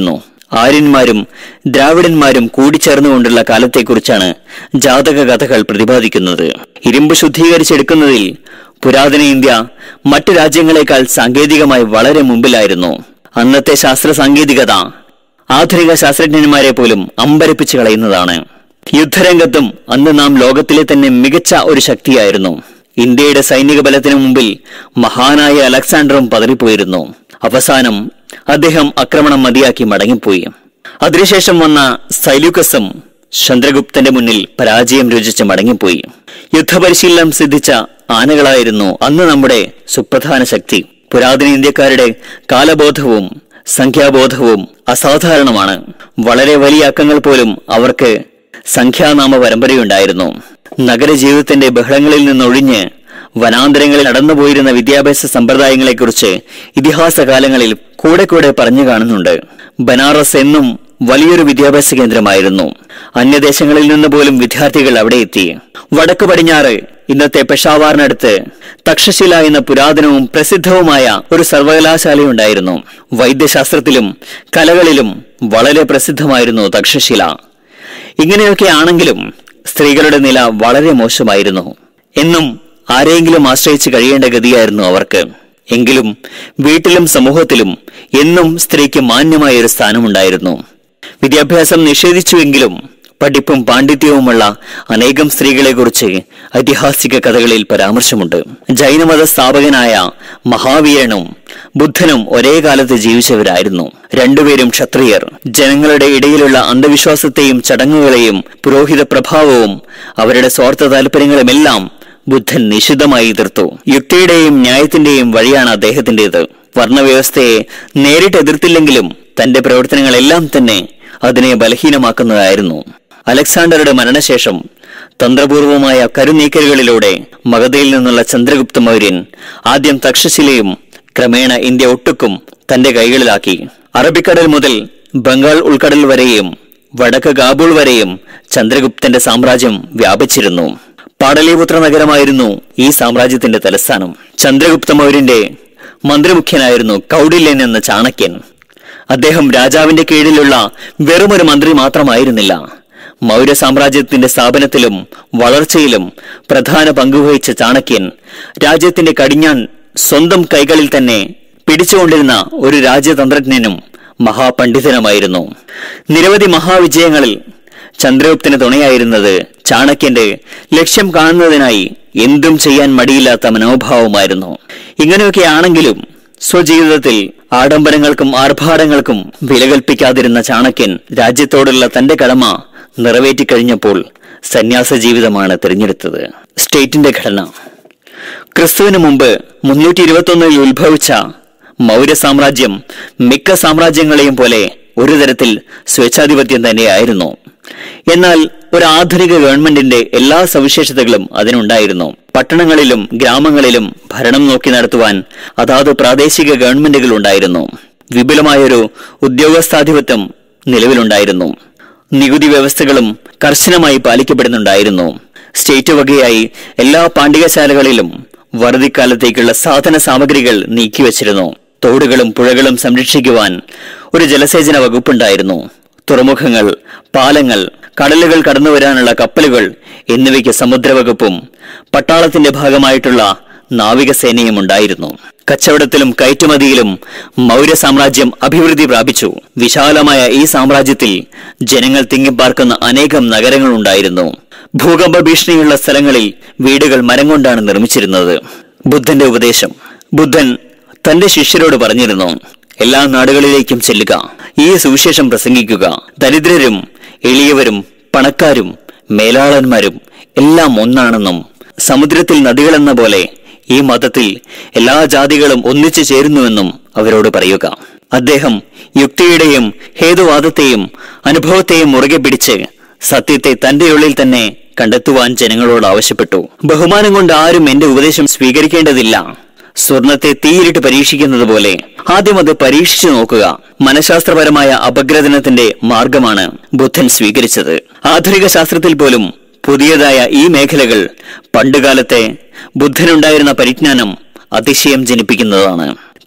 ആര്യന്മാരും ദ്രാവിഡന്മാരും കൂടിച്ചേർന്നുകൊണ്ടുള്ള കാലത്തെക്കുറിച്ചാണ് ജാതക കഥകൾ പ്രതിപാദിക്കുന്നത്. ഇരുമ്പ് ശുദ്ധീകരിച്ചെടുക്കുന്നതിൽ പുരാതന ഇന്ത്യ മറ്റു രാജ്യങ്ങളെക്കാൾ സാങ്കേതികമായി വളരെ മുമ്പിലായിരുന്നു. അന്നത്തെ ശാസ്ത്ര സാങ്കേതികത ആധുനിക ശാസ്ത്രജ്ഞന്മാരെ പോലും അമ്പരപ്പിച്ചു കളയുന്നതാണ്. യുദ്ധരംഗത്തും അന്ന് നാം ലോകത്തിലെ തന്നെ മികച്ച ഒരു ശക്തിയായിരുന്നു. ഇന്ത്യയുടെ സൈനിക ബലത്തിനു മുമ്പിൽ മഹാനായ അലക്സാണ്ടറും പതറിപ്പോയിരുന്നു. അവസാനം അദ്ദേഹം ആക്രമണം മതിയാക്കി മടങ്ങിപ്പോയി. അതിനുശേഷം വന്ന സൈലൂക്കസും ചന്ദ്രഗുപ്തന്റെ മുന്നിൽ പരാജയം രുചിച്ച് മടങ്ങിപ്പോയി. യുദ്ധപരിശീലനം സിദ്ധിച്ച ആനകളായിരുന്നു അന്ന് നമ്മുടെ സുപ്രധാന ശക്തി. പുരാതന ഇന്ത്യക്കാരുടെ കാലബോധവും സംഖ്യാബോധവും അസാധാരണമാണ്. വളരെ വലിയ അക്കങ്ങൾ പോലും അവർക്ക് സംഖ്യാനാമ പരമ്പരയുണ്ടായിരുന്നു. നഗരജീവിതത്തിന്റെ ബഹളങ്ങളിൽ നിന്നൊഴിഞ്ഞ് വനാന്തരങ്ങളിൽ നടന്നുപോയിരുന്ന വിദ്യാഭ്യാസ സമ്പ്രദായങ്ങളെക്കുറിച്ച് ഇതിഹാസ കാലങ്ങളിൽ കൂടെ കൂടെ പറഞ്ഞു കാണുന്നുണ്ട്. ബനാറസ് എന്നും വലിയൊരു വിദ്യാഭ്യാസ കേന്ദ്രമായിരുന്നു. അന്യദേശങ്ങളിൽ നിന്ന് പോലും വിദ്യാർത്ഥികൾ അവിടെ എത്തി. വടക്കു പടിഞ്ഞാറ് ഇന്നത്തെ പെഷാവാറിനടുത്ത് തക്ഷശില എന്ന പുരാതനവും പ്രസിദ്ധവുമായ ഒരു സർവകലാശാലയുണ്ടായിരുന്നു. വൈദ്യശാസ്ത്രത്തിലും കലകളിലും വളരെ പ്രസിദ്ധമായിരുന്നു തക്ഷശില. ഇങ്ങനെയൊക്കെ ആണെങ്കിലും സ്ത്രീകളുടെ നില വളരെ മോശമായിരുന്നു. എന്നും ആരെങ്കിലും ആശ്രയിച്ച് കഴിയേണ്ട ഗതിയായിരുന്നു അവർക്ക്. എങ്കിലും വീട്ടിലും സമൂഹത്തിലും എന്നും സ്ത്രീക്ക് മാന്യമായ ഒരു സ്ഥാനമുണ്ടായിരുന്നു. വിദ്യാഭ്യാസം നിഷേധിച്ചുവെങ്കിലും പഠിപ്പും പാണ്ഡിത്യവുമുള്ള അനേകം സ്ത്രീകളെ കുറിച്ച് ഐതിഹാസിക കഥകളിൽ പരാമർശമുണ്ട്. ജൈനമത സ്ഥാപകനായ മഹാവീരനും ബുദ്ധനും ഒരേ കാലത്ത് ജീവിച്ചവരായിരുന്നു. രണ്ടുപേരും ക്ഷത്രിയർ. ജനങ്ങളുടെ ഇടയിലുള്ള അന്ധവിശ്വാസത്തെയും ചടങ്ങുകളെയും പുരോഹിത പ്രഭാവവും അവരുടെ സ്വാർത്ഥ താല്പര്യങ്ങളുമെല്ലാം ബുദ്ധൻ നിശിതമായി എതിർത്തു. യുക്തിയുടെയും ന്യായത്തിന്റെയും വഴിയാണ് അദ്ദേഹത്തിന്റേത്. വർണ്ണവ്യവസ്ഥയെ നേരിട്ട് എതിർത്തില്ലെങ്കിലും തന്റെ പ്രവർത്തനങ്ങളെല്ലാം തന്നെ അതിനെ ബലഹീനമാക്കുന്നതായിരുന്നു. അലക്സാണ്ടറുടെ മരണശേഷം തന്ത്രപൂർവമായ കരുനീക്കലുകളിലൂടെ മഗധയിൽ നിന്നുള്ള ചന്ദ്രഗുപ്ത മൗര്യൻ ആദ്യം തക്ഷശിലയും ക്രമേണ ഇന്ത്യ ഒട്ടുക്കും തന്റെ കൈകളിലാക്കി. അറബിക്കടൽ മുതൽ ബംഗാൾ ഉൾക്കടൽ വരെയും വടക്ക് കാബൂൾ വരെയും ചന്ദ്രഗുപ്തന്റെ സാമ്രാജ്യം വ്യാപിച്ചിരുന്നു. പാടലീപുത്ര നഗരമായിരുന്നു ഈ സാമ്രാജ്യത്തിന്റെ തലസ്ഥാനം. ചന്ദ്രഗുപ്ത മൗര്യന്റെ മന്ത്രിമുഖ്യനായിരുന്നു കൗടില്യൻ എന്ന ചാണക്യൻ. അദ്ദേഹം രാജാവിന്റെ കീഴിലുള്ള വെറുമൊരു മന്ത്രി മാത്രമായിരുന്നില്ല. മൗര്യ സാമ്രാജ്യത്തിന്റെ സ്ഥാപനത്തിലും വളർച്ചയിലും പ്രധാന പങ്കുവഹിച്ച ചാണക്യൻ രാജ്യത്തിന്റെ കടിഞ്ഞാൺ സ്വന്തം കൈകളിൽ തന്നെ പിടിച്ചുകൊണ്ടിരുന്ന ഒരു രാജ്യതന്ത്രജ്ഞനും മഹാപണ്ഡിതനുമായിരുന്നു. നിരവധി മഹാവിജയങ്ങളിൽ ചന്ദ്രഗുപ്തന് തുണയായിരുന്നത് ചാണക്യന്റെ ലക്ഷ്യം കാണുന്നതിനായി എന്തും ചെയ്യാൻ മടിയില്ലാത്ത മനോഭാവമായിരുന്നു. ഇങ്ങനെയൊക്കെ ആണെങ്കിലും സ്വജീവിതത്തിൽ ആഡംബരങ്ങൾക്കും ആർഭാടങ്ങൾക്കും വില കൽപ്പിക്കാതിരുന്ന ചാണക്യൻ രാജ്യത്തോടുള്ള തന്റെ കടമ നിറവേറ്റിക്കഴിഞ്ഞപ്പോൾ സന്യാസ ജീവിതമാണ് തിരഞ്ഞെടുത്തത്. സ്റ്റേറ്റിന്റെ ഘടന ക്രിസ്തുവിന് മുമ്പ് മുന്നൂറ്റി ഇരുപത്തി ഒന്നിൽ ഉത്ഭവിച്ച മൗര്യ സാമ്രാജ്യം മിക്ക സാമ്രാജ്യങ്ങളെയും പോലെ ഒരു തരത്തിൽ സ്വേച്ഛാധിപത്യം തന്നെയായിരുന്നു. എന്നാൽ ഒരു ആധുനിക ഗവൺമെന്റിന്റെ എല്ലാ സവിശേഷതകളും അതിനുണ്ടായിരുന്നു. പട്ടണങ്ങളിലും ഗ്രാമങ്ങളിലും ഭരണം നോക്കി നടത്തുവാൻ അതാത് പ്രാദേശിക ഗവൺമെന്റുകൾ ഉണ്ടായിരുന്നു. വിപുലമായൊരു ഉദ്യോഗസ്ഥാധിപത്യം നിലവിലുണ്ടായിരുന്നു. നികുതി വ്യവസ്ഥകളും കർശനമായി പാലിക്കപ്പെടുന്നുണ്ടായിരുന്നു. സ്റ്റേറ്റ് വകയായി എല്ലാ പാണ്ഡികശാലകളിലും വറുതിക്കാലത്തേക്കുള്ള സാധന സാമഗ്രികൾ നീക്കിവച്ചിരുന്നു. തോടുകളും പുഴകളും സംരക്ഷിക്കുവാൻ ഒരു ജലസേചന വകുപ്പുണ്ടായിരുന്നു. തുറമുഖങ്ങൾ, പാലങ്ങൾ, കടലുകൾ കടന്നുവരാനുള്ള കപ്പലുകൾ എന്നിവയ്ക്ക് സമുദ്രവകുപ്പും പട്ടാളത്തിന്റെ ഭാഗമായിട്ടുള്ള നാവികസേനയും ഉണ്ടായിരുന്നു. കച്ചവടത്തിലും കയറ്റുമതിയിലും മൗര്യ സാമ്രാജ്യം അഭിവൃദ്ധി പ്രാപിച്ചു. വിശാലമായ ഈ സാമ്രാജ്യത്തിൽ ജനങ്ങൾ തിങ്ങിപ്പാർക്കുന്ന അനേകം നഗരങ്ങൾ ഉണ്ടായിരുന്നു. ഭൂകമ്പ ഭീഷണിയുള്ള സ്ഥലങ്ങളിൽ വീടുകൾ മരം കൊണ്ടാണ് നിർമ്മിച്ചിരുന്നത്. ബുദ്ധന്റെ ഉപദേശം. ബുദ്ധൻ തന്റെ ശിഷ്യരോട് പറഞ്ഞിരുന്നു, എല്ലാ നാടുകളിലേക്കും ചെല്ലുക, ഈ സുവിശേഷം പ്രസംഗിക്കുക. ദരിദ്രരും എളിയവരും പണക്കാരും മേലാളന്മാരും എല്ലാം ഒന്നാണെന്നും സമുദ്രത്തിൽ നദികളെന്ന പോലെ ഈ മതത്തിൽ എല്ലാ ജാതികളും ഒന്നിച്ചു ചേരുന്നുവെന്നും അവരോട് പറയുക. അദ്ദേഹം യുക്തിയുടെയും ഹേതുവാദത്തെയും അനുഭവത്തെയും മുറുകെ പിടിച്ച് സത്യത്തെ തന്റെ ഉള്ളിൽ തന്നെ കണ്ടെത്തുവാൻ ജനങ്ങളോട് ആവശ്യപ്പെട്ടു. ബഹുമാനം കൊണ്ട് ആരും എന്റെ ഉപദേശം സ്വീകരിക്കേണ്ടതില്ല. സ്വർണത്തെ തീയിലിട്ട് പരീക്ഷിക്കുന്നത് പോലെ ആദ്യം അത് പരീക്ഷിച്ചു നോക്കുക. മനഃശാസ്ത്രപരമായ അപഗ്രഥനത്തിന്റെ മാർഗമാണ് ബുദ്ധൻ സ്വീകരിച്ചത്. ആധുനിക ശാസ്ത്രത്തിൽ പോലും പുതിയതായ ഈ മേഖലകൾ പണ്ടുകാലത്തെ ബുദ്ധനുണ്ടായിരുന്ന പരിജ്ഞാനം അതിശയം ജനിപ്പിക്കുന്നതാണ്.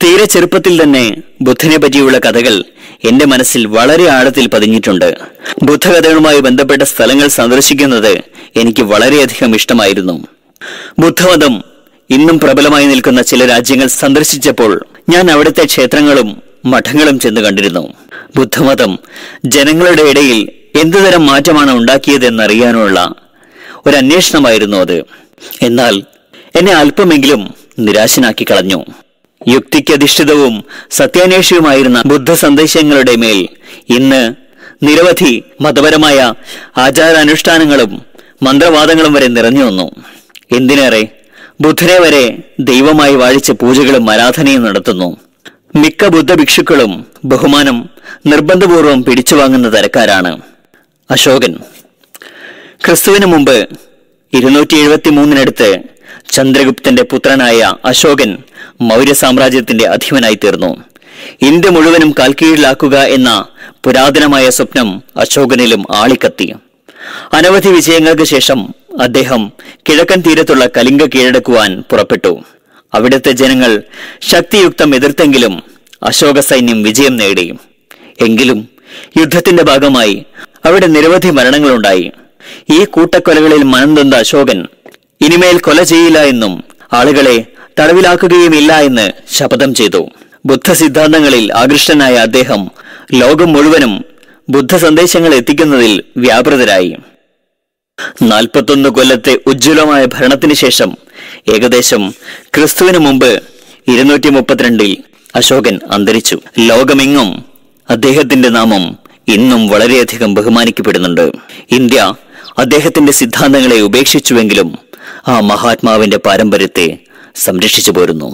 തീരെ ചെറുപ്പത്തിൽ തന്നെ ബുദ്ധനെ പറ്റിയുള്ള കഥകൾ എന്റെ മനസ്സിൽ വളരെ ആഴത്തിൽ പതിഞ്ഞിട്ടുണ്ട്. ബുദ്ധകഥകളുമായി ബന്ധപ്പെട്ട സ്ഥലങ്ങൾ സന്ദർശിക്കുന്നത് എനിക്ക് വളരെയധികം ഇഷ്ടമായിരുന്നു. ബുദ്ധമതം ഇന്നും പ്രബലമായി നിൽക്കുന്ന ചില രാജ്യങ്ങൾ സന്ദർശിച്ചപ്പോൾ ഞാൻ അവിടുത്തെ ക്ഷേത്രങ്ങളും മഠങ്ങളും ചെന്ന് കണ്ടിരുന്നു. ബുദ്ധമതം ജനങ്ങളുടെ ഇടയിൽ എന്തുതരം മാറ്റമാണ് ഉണ്ടാക്കിയതെന്നറിയാനുള്ള ഒരു അന്വേഷണമായിരുന്നു അത്. എന്നാൽ എന്നെ അല്പമെങ്കിലും നിരാശനാക്കി കളഞ്ഞു. യുക്തിക്കധിഷ്ഠിതവും സത്യാന്വേഷിയുമായിരുന്ന ബുദ്ധ സന്ദേശങ്ങളുടെ മേൽ ഇന്ന് നിരവധി മതപരമായ ആചാരാനുഷ്ഠാനങ്ങളും മന്ത്രവാദങ്ങളും വരെ നിറഞ്ഞു വന്നു. എന്തിനേറെ ബുദ്ധനെ വരെ ദൈവമായി വാഴിച്ച് പൂജകളും ആരാധനയും നടത്തുന്നു. മിക്ക ബുദ്ധ ഭിക്ഷുക്കളും ബഹുമാനം നിർബന്ധപൂർവം പിടിച്ചുവാങ്ങുന്ന തരക്കാരാണ്. അശോകൻ ക്രിസ്തുവിന് മുമ്പ് ഇരുന്നൂറ്റി എഴുപത്തി മൂന്നിനടുത്ത് ചന്ദ്രഗുപ്തന്റെ പുത്രനായ അശോകൻ മൗര്യ സാമ്രാജ്യത്തിന്റെ അധിപനായി തീർന്നു. ഇന്ത്യ മുഴുവനും കാൽക്കീഴിലാക്കുക എന്ന പുരാതനമായ സ്വപ്നം അശോകനിലും ആളിക്കത്തി. അനവധി വിജയങ്ങൾക്ക് ശേഷം അദ്ദേഹം കിഴക്കൻ തീരത്തുള്ള കലിംഗ കീഴടക്കുവാൻ പുറപ്പെട്ടു. അവിടുത്തെ ജനങ്ങൾ ശക്തിയുക്തം എതിർത്തെങ്കിലും അശോക സൈന്യം വിജയം നേടി. എങ്കിലും യുദ്ധത്തിന്റെ ഭാഗമായി അവിടെ നിരവധി മരണങ്ങളുണ്ടായി. ഈ കൂട്ടക്കൊലകളിൽ മനംനൊന്ത അശോകൻ ഇനിമേൽ കൊല ചെയ്യില്ല എന്നും ആളുകളെ തടവിലാക്കുകയുമില്ല എന്ന് ശപഥം ചെയ്തു. ബുദ്ധ സിദ്ധാന്തങ്ങളിൽ ആകൃഷ്ടനായ അദ്ദേഹം ലോകം മുഴുവനും ബുദ്ധ സന്ദേശങ്ങൾ എത്തിക്കുന്നതിൽ വ്യാപൃതരായി. നാൽപ്പത്തൊന്ന് കൊല്ലത്തെ ഉജ്ജ്വലമായ ഭരണത്തിന് ശേഷം ഏകദേശം ക്രിസ്തുവിന് മുമ്പ് ഇരുന്നൂറ്റി മുപ്പത്തിരണ്ടിൽ അശോകൻ അന്തരിച്ചു. ലോകമെങ്ങും അദ്ദേഹത്തിന്റെ നാമം ഇന്നും വളരെയധികം ബഹുമാനിക്കപ്പെടുന്നുണ്ട്. ഇന്ത്യ അദ്ദേഹത്തിന്റെ സിദ്ധാന്തങ്ങളെ ഉപേക്ഷിച്ചുവെങ്കിലും ആ മഹാത്മാവിന്റെ പാരമ്പര്യത്തെ സംരക്ഷിച്ചു പോരുന്നു.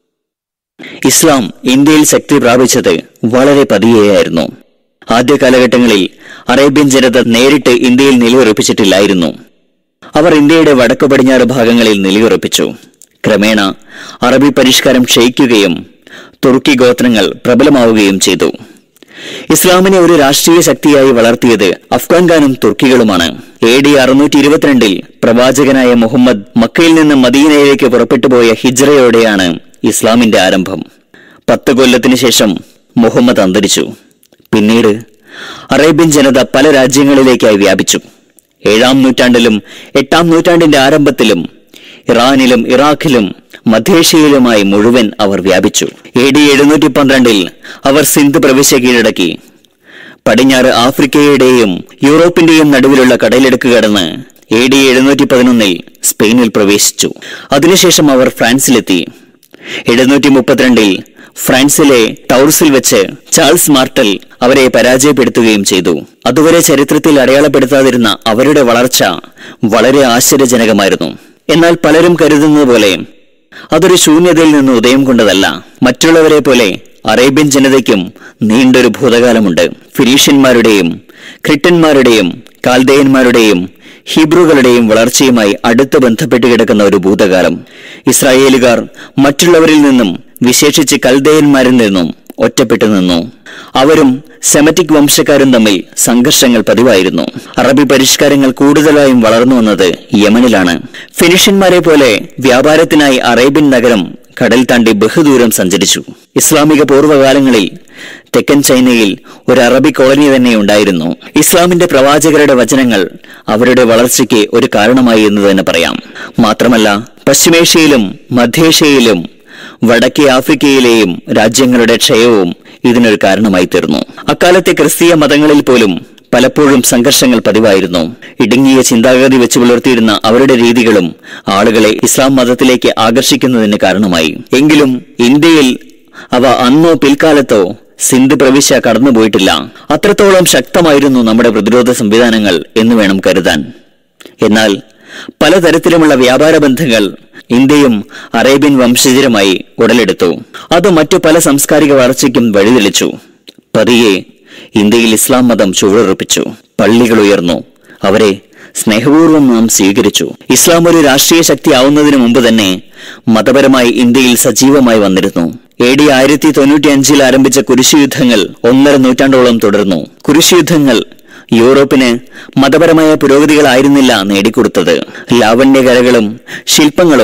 ഇസ്ലാം ഇന്ത്യയിൽ ശക്തി പ്രാപിച്ചത് വളരെ പതിയെയായിരുന്നു. ആദ്യ കാലഘട്ടങ്ങളിൽ അറേബ്യൻ ജനത നേരിട്ട് ഇന്ത്യയിൽ നിലയുറപ്പിച്ചിട്ടില്ലായിരുന്നു. അവർ ഇന്ത്യയുടെ വടക്കു പടിഞ്ഞാറ് ഭാഗങ്ങളിൽ നിലയുറപ്പിച്ചു. ക്രമേണ അറബി പരിഷ്കാരം ക്ഷയിക്കുകയും തുർക്കി ഗോത്രങ്ങൾ പ്രബലമാവുകയും ചെയ്തു. ഇസ്ലാമിനെ ഒരു രാഷ്ട്രീയ ശക്തിയായി വളർത്തിയത് അഫ്ഗാൻ ഖാനും തുർക്കികളുമാണ്. എ ഡി അറുന്നൂറ്റി ഇരുപത്തിരണ്ടിൽ പ്രവാചകനായ മുഹമ്മദ് മക്കയിൽ നിന്ന് മദീനയിലേക്ക് പുറപ്പെട്ടു പോയ ഹിജ്റയോടെയാണ് ഇസ്ലാമിന്റെ ആരംഭം. പത്ത് കൊല്ലത്തിന് ശേഷം മുഹമ്മദ് അന്തരിച്ചു. പിന്നീട് അറേബ്യൻ ജനത പല രാജ്യങ്ങളിലേക്കായി വ്യാപിച്ചു. ഏഴാം നൂറ്റാണ്ടിലും എട്ടാം നൂറ്റാണ്ടിന്റെ ആരംഭത്തിലും ഇറാനിലും ഇറാഖിലും മധ്യേഷ്യയിലുമായി മുഴുവൻ അവർ വ്യാപിച്ചു. എ ഡി എഴുന്നൂറ്റി പന്ത്രണ്ടിൽ അവർ സിന്ധ് പ്രവിശ്യ കീഴടക്കി. പടിഞ്ഞാറ് ആഫ്രിക്കയുടെയും യൂറോപ്പിന്റെയും നടുവിലുള്ള കടലിടുക്ക് കടന്ന് എ ഡി എഴുന്നൂറ്റി പതിനൊന്നിൽ സ്പെയിനിൽ പ്രവേശിച്ചു. അതിനുശേഷം അവർ ഫ്രാൻസിലെത്തി. എഴുന്നൂറ്റി മുപ്പത്തിരണ്ടിൽ ഫ്രാൻസിലെ ടൗർസിൽ വെച്ച് ചാൾസ് മാർട്ടൽ അവരെ പരാജയപ്പെടുത്തുകയും ചെയ്തു. അതുവരെ ചരിത്രത്തിൽ അടയാളപ്പെടുത്താതിരുന്ന അവരുടെ വളർച്ച വളരെ ആശ്ചര്യജനകമായിരുന്നു. എന്നാൽ പലരും കരുതുന്നത് പോലെ അതൊരു ശൂന്യതയിൽ നിന്ന് ഉദയം കൊണ്ടതല്ല. മറ്റുള്ളവരെ പോലെ അറേബ്യൻ ജനതയ്ക്കും നീണ്ടൊരു ഭൂതകാലമുണ്ട്. ഫിനീഷ്യന്മാരുടെയും ക്രിട്ടന്മാരുടെയും കാൽദേയന്മാരുടെയും ഹീബ്രുകളുടെയും വളർച്ചയുമായി അടുത്ത് ബന്ധപ്പെട്ട് കിടക്കുന്ന ഒരു ഭൂതകാലം. ഇസ്രായേലുകാർ മറ്റുള്ളവരിൽ നിന്നും, വിശേഷിച്ച് കൽദേയന്മാരിൽ നിന്നും ഒറ്റപ്പെട്ടു നിന്നു. അവരും സെമറ്റിക് വംശക്കാരും തമ്മിൽ സംഘർഷങ്ങൾ പതിവായിരുന്നു. അറബി പരിഷ്കാരങ്ങൾ കൂടുതലായും വളർന്നു വന്നത് യമനിലാണ്. ഫിനിഷ്യന്മാരെ പോലെ വ്യാപാരത്തിനായി അറേബ്യൻ നഗരം കടൽ താണ്ടി ബഹുദൂരം സഞ്ചരിച്ചു. ഇസ്ലാമിക പൂർവ്വകാലങ്ങളിൽ തെക്കൻ ചൈനയിൽ ഒരു അറബി കോളനി തന്നെ ഉണ്ടായിരുന്നു. ഇസ്ലാമിന്റെ പ്രവാചകരുടെ വചനങ്ങൾ അവരുടെ വളർച്ചയ്ക്ക് ഒരു കാരണമായി എന്ന് തന്നെ പറയാം. മാത്രമല്ല, പശ്ചിമേഷ്യയിലും മധ്യേഷ്യയിലും വടക്കേ ആഫ്രിക്കയിലെയും രാജ്യങ്ങളുടെ ക്ഷയവും ഇതിനൊരു കാരണമായി തീർന്നു. അക്കാലത്തെ ക്രിസ്തീയ മതങ്ങളിൽ പോലും പലപ്പോഴും സംഘർഷങ്ങൾ പതിവായിരുന്നു. ഇടുങ്ങിയ ചിന്താഗതി വെച്ച് പുലർത്തിയിരുന്ന അവരുടെ രീതികളും ആളുകളെ ഇസ്ലാം മതത്തിലേക്ക് ആകർഷിക്കുന്നതിന് കാരണമായി. എങ്കിലും ഇന്ത്യയിൽ അവ അന്നോ പിൽക്കാലത്തോ സിന്ധ് പ്രവിശ്യ കടന്നുപോയിട്ടില്ല. അത്രത്തോളം ശക്തമായിരുന്നു നമ്മുടെ പ്രതിരോധ സംവിധാനങ്ങൾ എന്ന് വേണം കരുതാൻ. എന്നാൽ പലതരത്തിലുമുള്ള വ്യാപാര ബന്ധങ്ങൾ ഇന്ത്യയും അറേബ്യൻ വംശജരുമായി ഉടലെടുത്തു. അത് മറ്റു പല സാംസ്കാരിക വളർച്ചയ്ക്കും വഴിതെളിച്ചു. പതിയെ ഇന്ത്യയിൽ ഇസ്ലാം മതം ചുവടുറപ്പിച്ചു. പള്ളികൾ ഉയർന്നു. അവരെ സ്നേഹപൂർവ്വം നാം സ്വീകരിച്ചു. ഇസ്ലാം ഒരു രാഷ്ട്രീയ ശക്തി ആവുന്നതിന് മുമ്പ് തന്നെ മതപരമായി ഇന്ത്യയിൽ സജീവമായി വന്നിരുന്നു. എ ഡി ആയിരത്തി തൊണ്ണൂറ്റി അഞ്ചിൽ ആരംഭിച്ച കുരിശുയുദ്ധങ്ങൾ ഒന്നര നൂറ്റാണ്ടോളം തുടർന്നു. കുരിശുയുദ്ധങ്ങൾ യൂറോപ്പിന് മതപരമായ പുരോഗതികളായിരുന്നില്ല നേടിക്കൊടുത്തത്. ലാവണ്യകലകളും ശില്പങ്ങളും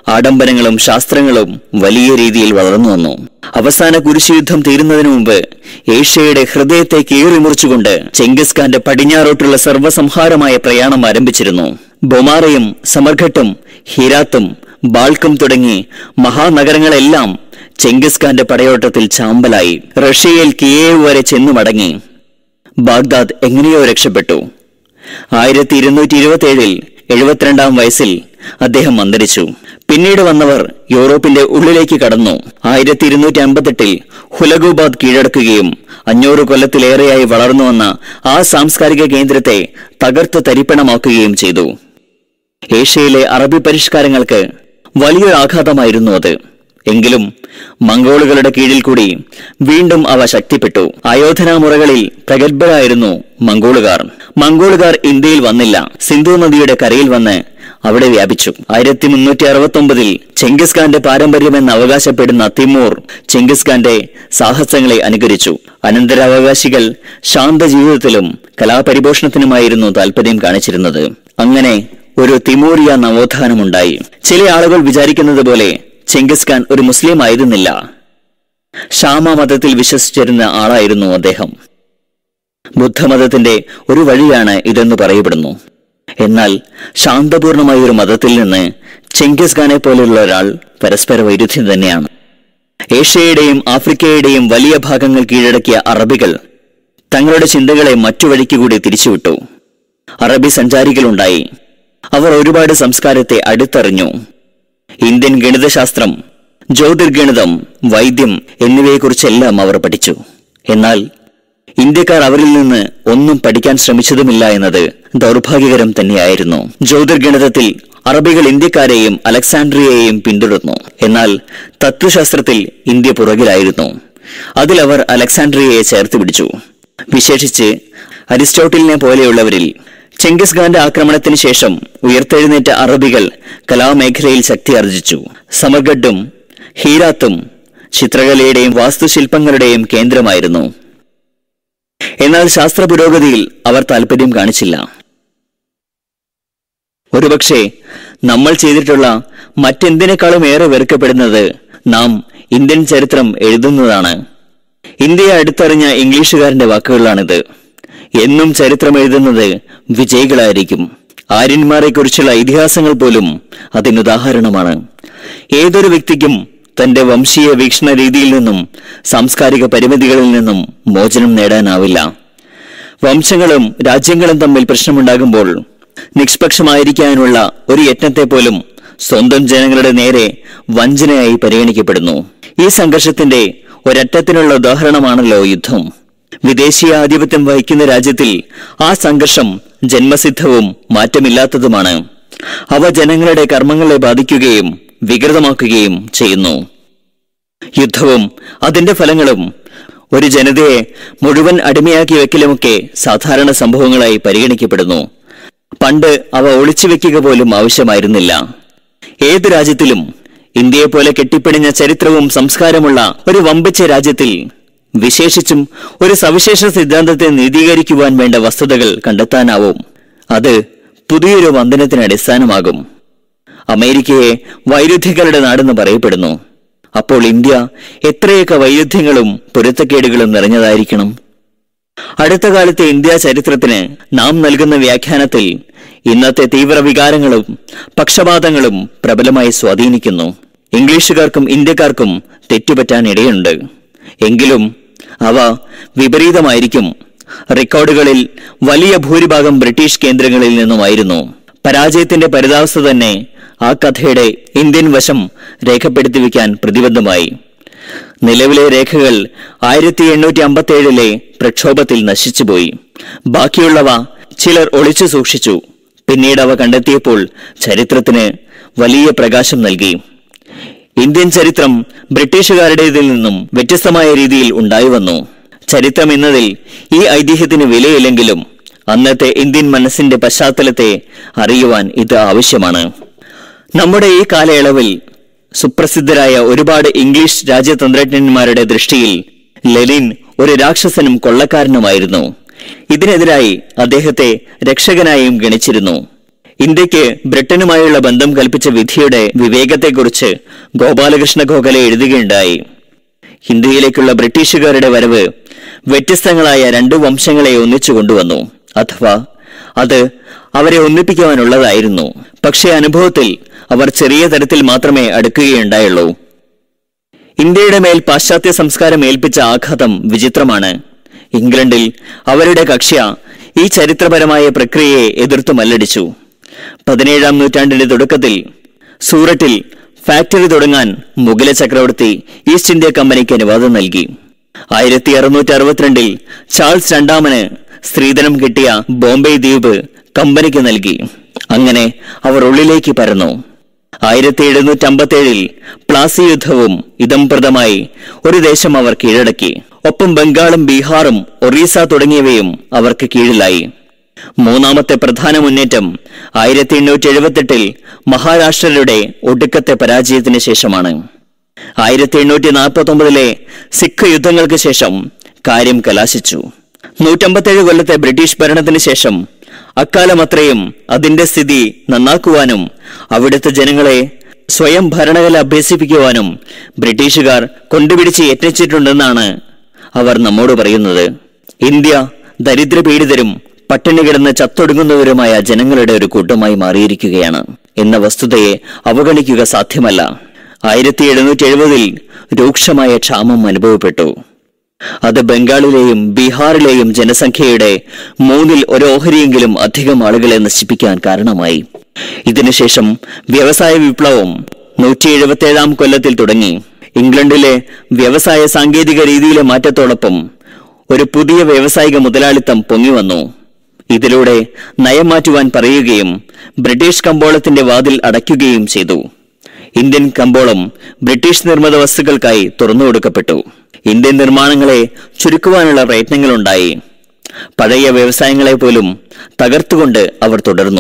ആഡംബരങ്ങളും ശാസ്ത്രങ്ങളും വലിയ രീതിയിൽ വളർന്നു വന്നു. അവസാന കുരിശുയുദ്ധം തീരുന്നതിനു മുമ്പ് ഏഷ്യയുടെ ഹൃദയത്തെ കീറിമുറിച്ചുകൊണ്ട് ചെങ്കിസ് ഖാന്റെ പടിഞ്ഞാറോട്ടുള്ള സർവ്വസംഹാരമായ പ്രയാണം ആരംഭിച്ചിരുന്നു. ബൊമാറയും സമർഘട്ടും ഹീരാത്തും ബാൾക്കും തുടങ്ങി മഹാനഗരങ്ങളെല്ലാം ചെങ്കിസ് ഖാന്റെ പടയോട്ടത്തിൽ ചാമ്പലായി. റഷ്യയിൽ കിയേവ് വരെ ചെന്നു മടങ്ങി. ബാഗ്ദാദ് എങ്ങനെയോ രക്ഷപ്പെട്ടു. ആയിരത്തി ഇരുന്നൂറ്റി ഇരുപത്തി ഏഴിൽ എഴുപത്തിരണ്ടാം വയസ്സിൽ അദ്ദേഹം അന്തരിച്ചു. പിന്നീട് വന്നവർ യൂറോപ്പിന്റെ ഉള്ളിലേക്ക് കടന്നു. ആയിരത്തി ഇരുന്നൂറ്റി അമ്പത്തെട്ടിൽ ഹുലഗുബാദ് കീഴടക്കുകയും അഞ്ഞൂറ് കൊല്ലത്തിലേറെയായി വളർന്നു വന്ന ആ സാംസ്കാരിക കേന്ദ്രത്തെ തകർത്ത് തരിപ്പണമാക്കുകയും ചെയ്തു. ഏഷ്യയിലെ അറബി പരിഷ്കാരങ്ങൾക്ക് വലിയൊരു ആഘാതമായിരുന്നു അത്. എങ്കിലും മംഗോളുകളുടെ കീഴിൽ കൂടി വീണ്ടും അവ ശക്തിപ്പെട്ടു. ആയോധനാമുറകളിൽ പ്രഗത്ഭരായിരുന്നു മംഗോളുകാർ. മംഗോളുകാർ ഇന്ത്യയിൽ വന്നില്ല. സിന്ധു നദിയുടെ കരയിൽ വന്ന് അവിടെ വ്യാപിച്ചു. ആയിരത്തി മുന്നൂറ്റി അറുപത്തി ഒമ്പതിൽ ചെങ്കിസ് ഖാന്റെ പാരമ്പര്യമെന്ന് അവകാശപ്പെടുന്ന തിമൂർ ചെങ്കിസ് ഖാന്റെ സാഹസങ്ങളെ അനുകരിച്ചു. അനന്തരാവകാശികൾ ശാന്ത ജീവിതത്തിലും കലാപരിപോഷണത്തിനുമായിരുന്നു താല്പര്യം കാണിച്ചിരുന്നത്. അങ്ങനെ ഒരു തിമൂറിയ നവോത്ഥാനമുണ്ടായി. ചില ആളുകൾ വിചാരിക്കുന്നത് പോലെ ചെങ്കിസ് ഖാൻ ഒരു മുസ്ലിം ആയിരുന്നില്ല. ഷാമ മതത്തിൽ വിശ്വസിച്ചിരുന്ന ആളായിരുന്നു അദ്ദേഹം. ബുദ്ധമതത്തിന്റെ ഒരു വഴിയാണ് ഇതെന്ന് പറയപ്പെടുന്നു. എന്നാൽ ശാന്തപൂർണമായ ഒരു മതത്തിൽ നിന്ന് ചെങ്കിസ് ഖാനെ പോലെയുള്ള ഒരാൾ പരസ്പര വൈരുദ്ധ്യം തന്നെയാണ്. ഏഷ്യയുടെയും ആഫ്രിക്കയുടെയും വലിയ ഭാഗങ്ങൾ കീഴടക്കിയ അറബികൾ തങ്ങളുടെ ചിന്തകളെ മറ്റു വഴിക്ക് കൂടി തിരിച്ചുവിട്ടു. അറബി സഞ്ചാരികളുണ്ടായി. അവർ ഒരുപാട് സംസ്കാരത്തെ അടുത്തറിഞ്ഞു. ഇന്ത്യൻ ഗണിതശാസ്ത്രം, ജ്യോതിർഗണിതം, വൈദ്യം എന്നിവയെക്കുറിച്ചെല്ലാം അവർ പഠിച്ചു. എന്നാൽ ഇന്ത്യക്കാർ അവരിൽ നിന്ന് ഒന്നും പഠിക്കാൻ ശ്രമിച്ചതുമില്ല എന്നത് ദൗർഭാഗ്യകരം തന്നെയായിരുന്നു. ജ്യോതിർഗണിതത്തിൽ അറബികൾ ഇന്ത്യക്കാരെയും അലക്സാണ്ട്രിയയെയും പിന്തുടർന്നു. എന്നാൽ തത്വശാസ്ത്രത്തിൽ ഇന്ത്യ പുറകിലായിരുന്നു. അതിൽ അവർ അലക്സാണ്ട്രിയയെ ചേർത്ത് പിടിച്ചു. വിശേഷിച്ച് അരിസ്റ്റോട്ടിലിനെ പോലെയുള്ളവരിൽ. ചെങ്കിസ് ഖാന്റെ ആക്രമണത്തിന് ശേഷം ഉയർത്തെഴുന്നേറ്റ അറബികൾ കലാമേഖലയിൽ ശക്തി ആർജിച്ചു. സമർഗഡും ഹീരാത്തും ചിത്രകലയുടെയും വാസ്തുശില്പങ്ങളുടെയും കേന്ദ്രമായിരുന്നു. എന്നാൽ ശാസ്ത്ര പുരോഗതിയിൽ അവർ താല്പര്യം കാണിച്ചില്ല. ഒരുപക്ഷെ നമ്മൾ ചെയ്തിട്ടുള്ള മറ്റെന്തിനേക്കാളും ഏറെ വെറുക്കപ്പെടുന്നത് നാം ഇന്ത്യൻ ചരിത്രം എഴുതുന്നതാണ്. ഇന്ത്യയെ അടുത്തറിഞ്ഞ ഇംഗ്ലീഷുകാരന്റെ വാക്കുകളാണിത്. എന്നും ചരിത്രം എഴുതുന്നത് വിജയികളായിരിക്കും. ആര്യന്മാരെ കുറിച്ചുള്ള ഇതിഹാസങ്ങൾ പോലും അതിനുദാഹരണമാണ്. ഏതൊരു വ്യക്തിക്കും തന്റെ വംശീയ വീക്ഷണ രീതിയിൽ നിന്നും സാംസ്കാരിക പരിമിതികളിൽ നിന്നും മോചനം നേടാനാവില്ല. വംശങ്ങളും രാജ്യങ്ങളും തമ്മിൽ പ്രശ്നമുണ്ടാകുമ്പോൾ നിഷ്പക്ഷമായിരിക്കാനുള്ള ഒരു യത്നത്തെ പോലും സ്വന്തം ജനങ്ങളുടെ നേരെ വഞ്ചനയായി പരിഗണിക്കപ്പെടുന്നു. ഈ സംഘർഷത്തിന്റെ ഒരറ്റത്തിനുള്ള ഉദാഹരണമാണല്ലോ യുദ്ധം. വിദേശീയ ആധിപത്യം വഹിക്കുന്ന രാജ്യത്തിൽ ആ സംഘർഷം ജന്മസിദ്ധവും മാറ്റമില്ലാത്തതുമാണ്. അവ ജനങ്ങളുടെ കർമ്മങ്ങളെ ബാധിക്കുകയും വികൃതമാക്കുകയും ചെയ്യുന്നു. യുദ്ധവും അതിന്റെ ഫലങ്ങളും ഒരു ജനതയെ മുഴുവൻ അടിമയാക്കി വെക്കലുമൊക്കെ സാധാരണ സംഭവങ്ങളായി പരിഗണിക്കപ്പെടുന്നു. പണ്ട് അവ ഒളിച്ചുവെക്കുക പോലും ആവശ്യമായിരുന്നില്ല. ഏതു രാജ്യത്തിലും ഇന്ത്യയെപ്പോലെ കെട്ടിപ്പിടിഞ്ഞ ചരിത്രവും സംസ്കാരമുള്ള ഒരു വമ്പിച്ച രാജ്യത്തിൽ വിശേഷിച്ചും ഒരു സവിശേഷ സിദ്ധാന്തത്തെ നീതീകരിക്കുവാൻ വേണ്ട വസ്തുതകൾ കണ്ടെത്താനാവും. അത് പുതിയൊരു വന്ദനത്തിന് അടിസ്ഥാനമാകും. അമേരിക്കയെ വൈരുദ്ധ്യങ്ങളുടെ നാടെന്ന് പറയപ്പെടുന്നു. അപ്പോൾ ഇന്ത്യ എത്രയൊക്കെ വൈരുദ്ധ്യങ്ങളും പൊരുത്തക്കേടുകളും നിറഞ്ഞതായിരിക്കണം. അടുത്ത കാലത്തെ ഇന്ത്യ ചരിത്രത്തിന് നാം നൽകുന്ന വ്യാഖ്യാനത്തിൽ ഇന്നത്തെ തീവ്രവികാരങ്ങളും പക്ഷപാതങ്ങളും പ്രബലമായി സ്വാധീനിക്കുന്നു. ഇംഗ്ലീഷുകാർക്കും ഇന്ത്യക്കാർക്കും തെറ്റുപറ്റാൻ ഇടയുണ്ട്. എങ്കിലും അവ വിപരീതമായിരിക്കും. റെക്കോർഡുകളിൽ വലിയ ഭൂരിഭാഗം ബ്രിട്ടീഷ് കേന്ദ്രങ്ങളിൽ നിന്നുമായിരുന്നു. പരാജയത്തിന്റെ പരിതാവസ്ഥ തന്നെ ആ കഥയുടെ ഇന്ത്യൻ വശം രേഖപ്പെടുത്തി വയ്ക്കാൻ പ്രതിബദ്ധമായി. നിലവിലെ രേഖകൾ ആയിരത്തി എണ്ണൂറ്റി അമ്പത്തി ഏഴിലെ പ്രക്ഷോഭത്തിൽ നശിച്ചുപോയി. ബാക്കിയുള്ളവ ചിലർ ഒളിച്ചു സൂക്ഷിച്ചു. പിന്നീട് അവ കണ്ടെത്തിയപ്പോൾ ചരിത്രത്തിന് വലിയ പ്രകാശം നൽകി. ഇന്ത്യൻ ചരിത്രം ബ്രിട്ടീഷുകാരുടേതിൽ നിന്നും വ്യത്യസ്തമായ രീതിയിൽ ഉണ്ടായി വന്നു. ചരിത്രം എന്നതിൽ ഈ ഐതിഹ്യത്തിന് വിലയില്ലെങ്കിലും അന്നത്തെ ഇന്ത്യൻ മനസ്സിന്റെ പശ്ചാത്തലത്തെ അറിയുവാൻ ഇത് ആവശ്യമാണ്. നമ്മുടെ ഈ കാലയളവിൽ സുപ്രസിദ്ധരായ ഒരുപാട് ഇംഗ്ലീഷ് രാജ്യതന്ത്രജ്ഞന്മാരുടെ ദൃഷ്ടിയിൽ ലെനിൻ ഒരു രാക്ഷസനും കൊള്ളക്കാരനുമായിരുന്നു. ഇതിനെതിരായി അദ്ദേഹത്തെ രക്ഷകനായും ഗണിച്ചിരുന്നു. ഇന്ത്യക്ക് ബ്രിട്ടനുമായുള്ള ബന്ധം കൽപ്പിച്ച വിധിയുടെ വിവേകത്തെക്കുറിച്ച് ഗോപാലകൃഷ്ണ ഗോഖലെ എഴുതുകയുണ്ടായി. ഇന്ത്യയിലേക്കുള്ള ബ്രിട്ടീഷുകാരുടെ വരവ് വ്യത്യസ്തങ്ങളായ രണ്ടു വംശങ്ങളെ ഒന്നിച്ചു കൊണ്ടുവന്നു. അഥവാ അത് അവരെ ഒന്നിപ്പിക്കുവാനുള്ളതായിരുന്നു. പക്ഷേ അനുഭവത്തിൽ അവർ ചെറിയ തരത്തിൽ മാത്രമേ അടുക്കുകയുണ്ടായുള്ളൂ. ഇന്ത്യയുടെ മേൽ പാശ്ചാത്യ സംസ്കാരം ഏൽപ്പിച്ച ആഘാതം വിചിത്രമാണ്. ഇംഗ്ലണ്ടിൽ അവരുടെ കക്ഷ്യ ഈ ചരിത്രപരമായ പ്രക്രിയയെ എതിർത്തു മല്ലടിച്ചു. പതിനേഴാം നൂറ്റാണ്ടിന്റെ തുടക്കത്തിൽ സൂററ്റിൽ ഫാക്ടറി തുടങ്ങാൻ മുഗല ചക്രവർത്തി ഈസ്റ്റ് ഇന്ത്യ കമ്പനിക്ക് അനുവാദം നൽകി. ആയിരത്തി അറുന്നൂറ്റി അറുപത്തിരണ്ടിൽ ചാൾസ് രണ്ടാമന് സ്ത്രീധനം കിട്ടിയ ബോംബെ ദ്വീപ് കമ്പനിക്ക് നൽകി. അങ്ങനെ അവർ ഉള്ളിലേക്ക് പരന്നു. ആയിരത്തി എഴുന്നൂറ്റി അമ്പത്തി ഏഴിൽ പ്ലാസി യുദ്ധവും ഇതംപ്രദമായി ഒരു ദേശം അവർ കീഴടക്കി. ഒപ്പം ബംഗാളും ബീഹാറും ഒറീസ തുടങ്ങിയവയും അവർക്ക് കീഴിലായി. മൂന്നാമത്തെ പ്രധാന മുന്നേറ്റം ആയിരത്തി എണ്ണൂറ്റി എഴുപത്തെട്ടിൽ മഹാരാഷ്ട്രരുടെ ഒടുക്കത്തെ പരാജയത്തിന് ശേഷമാണ്. ആയിരത്തി എണ്ണൂറ്റി നാൽപ്പത്തി ഒമ്പതിലെ സിഖ് യുദ്ധങ്ങൾക്ക് ശേഷം കാര്യം കലാശിച്ചു. നൂറ്റമ്പത്തേഴ് കൊല്ലത്തെ ബ്രിട്ടീഷ് ഭരണത്തിന് ശേഷം അക്കാലം അത്രയും അതിന്റെ സ്ഥിതി നന്നാക്കുവാനും അവിടുത്തെ ജനങ്ങളെ സ്വയം ഭരണകല അഭ്യസിപ്പിക്കുവാനും ബ്രിട്ടീഷുകാർ കൊണ്ടുപിടിച്ച് യത്നിച്ചിട്ടുണ്ടെന്നാണ് അവർ നമ്മോട് പറയുന്നത്. ഇന്ത്യ ദരിദ്രപീഡിതരും പട്ടിണി കിടന്ന് ചത്തൊടുങ്ങുന്നവരുമായ ജനങ്ങളുടെ ഒരു കൂട്ടമായി മാറിയിരിക്കുകയാണ് എന്ന വസ്തുതയെ അവഗണിക്കുക സാധ്യമല്ല. ആയിരത്തി എഴുന്നൂറ്റി എഴുപതിൽ രൂക്ഷമായ ക്ഷാമം അനുഭവപ്പെട്ടു. അത് ബംഗാളിലെയും ബീഹാറിലെയും ജനസംഖ്യയുടെ മൂന്നിൽ ഒരു ഓഹരിയെങ്കിലും അധികം ആളുകളെ നശിപ്പിക്കാൻ കാരണമായി. ഇതിനുശേഷം വ്യവസായ വിപ്ലവം നൂറ്റി എഴുപത്തി ഏഴാം കൊല്ലത്തിൽ തുടങ്ങി. ഇംഗ്ലണ്ടിലെ വ്യവസായ സാങ്കേതിക രീതിയിലെ മാറ്റത്തോടൊപ്പം ഒരു പുതിയ വ്യാവസായിക മുതലാളിത്തം പൊങ്ങിവന്നു. ഇതിലൂടെ നയം മാറ്റുവാൻ പറയുകയും ബ്രിട്ടീഷ് കമ്പോളത്തിന്റെ വാതിൽ അടയ്ക്കുകയും ചെയ്തു. ഇന്ത്യൻ കമ്പോളം ബ്രിട്ടീഷ് നിർമ്മിത വസ്തുക്കൾക്കായി തുറന്നുകൊടുക്കപ്പെട്ടു. ഇന്ത്യൻ നിർമ്മാണങ്ങളെ ചുരുക്കുവാനുള്ള പ്രയത്നങ്ങളുണ്ടായി. പഴയ വ്യവസായങ്ങളെ പോലും തകർത്തുകൊണ്ട് അവർ തുടർന്നു.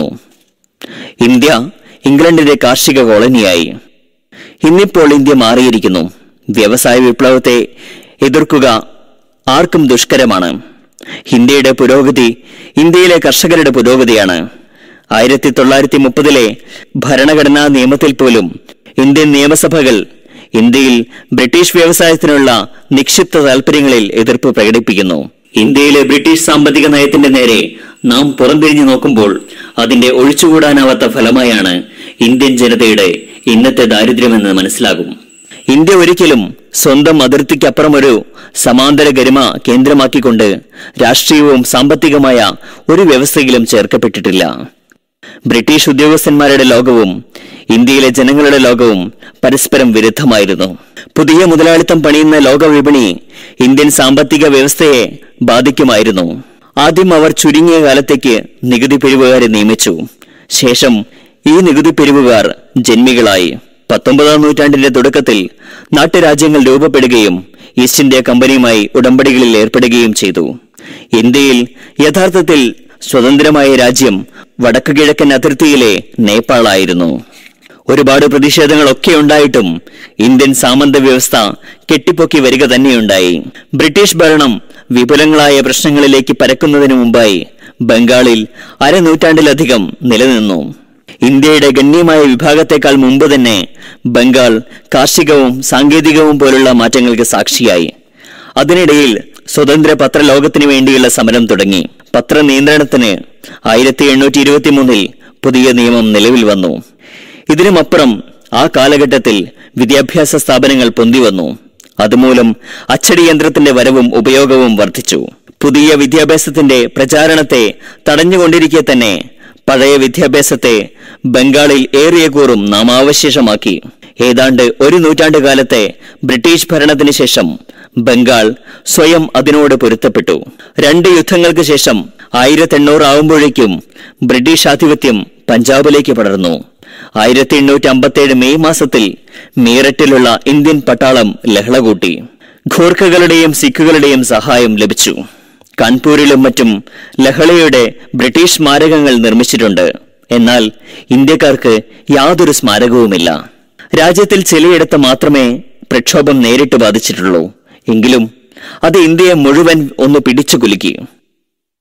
ഇന്ത്യ ഇംഗ്ലണ്ടിന്റെ കാർഷിക കോളനിയായി. ഇന്നിപ്പോൾ ഇന്ത്യ മാറിയിരിക്കുന്നു. വ്യവസായ വിപ്ലവത്തെ എതിർക്കുക ആർക്കും ദുഷ്കരമാണ്. ഇന്ത്യയുടെ പുരോഗതി ഇന്ത്യയിലെ കർഷകരുടെ പുരോഗതിയാണ്. ആയിരത്തി തൊള്ളായിരത്തി മുപ്പതിലെ ഭരണഘടനാ നിയമത്തിൽ പോലും ഇന്ത്യൻ നിയമസഭകൾ ഇന്ത്യയിൽ ബ്രിട്ടീഷ് വ്യവസായത്തിനുള്ള നിക്ഷിപ്ത താൽപര്യങ്ങളിൽ എതിർപ്പ് പ്രകടിപ്പിക്കുന്നു. ഇന്ത്യയിലെ ബ്രിട്ടീഷ് സാമ്പത്തിക നയത്തിന്റെ നേരെ നാം പുറംതിരിഞ്ഞു നോക്കുമ്പോൾ അതിന്റെ ഒഴിച്ചുകൂടാനാവാത്ത ഫലമായാണ് ഇന്ത്യൻ ജനതയുടെ ഇന്നത്തെ ദാരിദ്ര്യമെന്ന് മനസ്സിലാകും. ഇന്ത്യ ഒരിക്കലും സ്വന്തം അതിർത്തിക്കപ്പുറം ഒരു സമാന്തര ഗരിമ കേന്ദ്രമാക്കിക്കൊണ്ട് രാഷ്ട്രീയവും സാമ്പത്തികമായ ഒരു വ്യവസ്ഥയിലും ചേർക്കപ്പെട്ടിട്ടില്ല. ബ്രിട്ടീഷ് ഉദ്യോഗസ്ഥന്മാരുടെ ലോകവും ഇന്ത്യയിലെ ജനങ്ങളുടെ ലോകവും പരസ്പരം വിരുദ്ധമായിരുന്നു. പുതിയ മുതലാളിത്തം പണിയുന്ന ലോകവിപണി ഇന്ത്യൻ സാമ്പത്തിക വ്യവസ്ഥയെ ബാധിക്കുമായിരുന്നു. ആദ്യം അവർ ചുരുങ്ങിയ കാലത്തേക്ക് നികുതി പിരിവുകാരെ നിയമിച്ചു. ശേഷം ഈ നികുതി പിരിവുകാർ ജന്മികളായി. പത്തൊമ്പതാം നൂറ്റാണ്ടിന്റെ തുടക്കത്തിൽ നാട്ടുരാജ്യങ്ങൾ രൂപപ്പെടുകയും ഈസ്റ്റ് ഇന്ത്യ കമ്പനിയുമായി ഉടമ്പടികളിൽ ഏർപ്പെടുകയും ചെയ്തു. ഇന്ത്യയിൽ യഥാർത്ഥത്തിൽ സ്വതന്ത്രമായ രാജ്യം വടക്കു കിഴക്കൻ അതിർത്തിയിലെ നേപ്പാളായിരുന്നു. ഒരുപാട് പ്രതിഷേധങ്ങളൊക്കെ ഉണ്ടായിട്ടും ഇന്ത്യൻ സാമന്ത വ്യവസ്ഥ കെട്ടിപ്പൊക്കി വരിക തന്നെയുണ്ടായി. ബ്രിട്ടീഷ് ഭരണം വിപുലങ്ങളായ പ്രശ്നങ്ങളിലേക്ക് പരക്കുന്നതിനു മുമ്പായി ബംഗാളിൽ അരനൂറ്റാണ്ടിലധികം നിലനിന്നു. ഇന്ത്യയുടെ ഗണ്യമായ വിഭാഗത്തെക്കാൾ മുമ്പ് തന്നെ ബംഗാൾ കാർഷികവും സാങ്കേതികവും പോലുള്ള മാറ്റങ്ങൾക്ക് സാക്ഷിയായി. അതിനിടയിൽ സ്വതന്ത്ര പത്രലോകത്തിനു വേണ്ടിയുള്ള സമരം തുടങ്ങി. പത്ര നിയന്ത്രണത്തിന് ആയിരത്തി എണ്ണൂറ്റി ഇരുപത്തി മൂന്നിൽ പുതിയ നിയമം നിലവിൽ വന്നു. ഇതിനുമപ്പുറം ആ കാലഘട്ടത്തിൽ വിദ്യാഭ്യാസ സ്ഥാപനങ്ങൾ പൊന്തിവന്നു. അതുമൂലം അച്ചടി യന്ത്രത്തിന്റെ വരവും ഉപയോഗവും വർദ്ധിച്ചു. പുതിയ വിദ്യാഭ്യാസത്തിന്റെ പ്രചാരണത്തെ തടഞ്ഞുകൊണ്ടിരിക്കെ തന്നെ പഴയ വിദ്യാഭ്യാസത്തെ ബംഗാളിൽ ഏറിയ കൂറും നാമാവശേഷമാക്കി. ഏതാണ്ട് ഒരു നൂറ്റാണ്ട് കാലത്തെ ബ്രിട്ടീഷ് ഭരണത്തിന് ശേഷം ബംഗാൾ സ്വയം അതിനോട് പൊരുത്തപ്പെട്ടു. രണ്ട് യുദ്ധങ്ങൾക്ക് ശേഷം ആയിരത്തി എണ്ണൂറ് ആവുമ്പോഴേക്കും ബ്രിട്ടീഷ് ആധിപത്യം പഞ്ചാബിലേക്ക് പടർന്നു. ആയിരത്തി എണ്ണൂറ്റി അമ്പത്തി ഏഴ് മെയ് മാസത്തിൽ മീററ്റിലുള്ള ഇന്ത്യൻ പട്ടാളം ലഹള കൂട്ടി. ഖൂർഖകളുടെയും സിഖുകളുടെയും സഹായം ലഭിച്ചു. കാൺപൂരിലും മറ്റും ലഹളയുടെ ബ്രിട്ടീഷ് സ്മാരകങ്ങൾ നിർമ്മിച്ചിട്ടുണ്ട്. എന്നാൽ ഇന്ത്യക്കാർക്ക് യാതൊരു സ്മാരകവുമില്ല. രാജ്യത്തിൽ ചിലയിടത്ത് മാത്രമേ പ്രക്ഷോഭം നേരിട്ട് ബാധിച്ചിട്ടുള്ളൂ. എങ്കിലും അത് ഇന്ത്യയെ മുഴുവൻ ഒന്ന് പിടിച്ചു കുലുക്കി.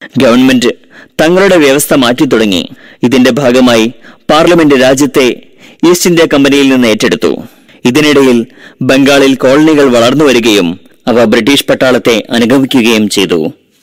ഗവൺമെന്റ് തങ്ങളുടെ വ്യവസ്ഥ മാറ്റി തുടങ്ങി. ഇതിന്റെ ഭാഗമായി പാർലമെന്റ് രാജ്യത്തെ ഈസ്റ്റ് ഇന്ത്യ കമ്പനിയിൽ നിന്ന് ഏറ്റെടുത്തു. ഇതിനിടയിൽ ബംഗാളിൽ കോളനികൾ വളർന്നു വരികയും അവ ബ്രിട്ടീഷ് പട്ടാളത്തെ അനുഗമിക്കുകയും ചെയ്തു.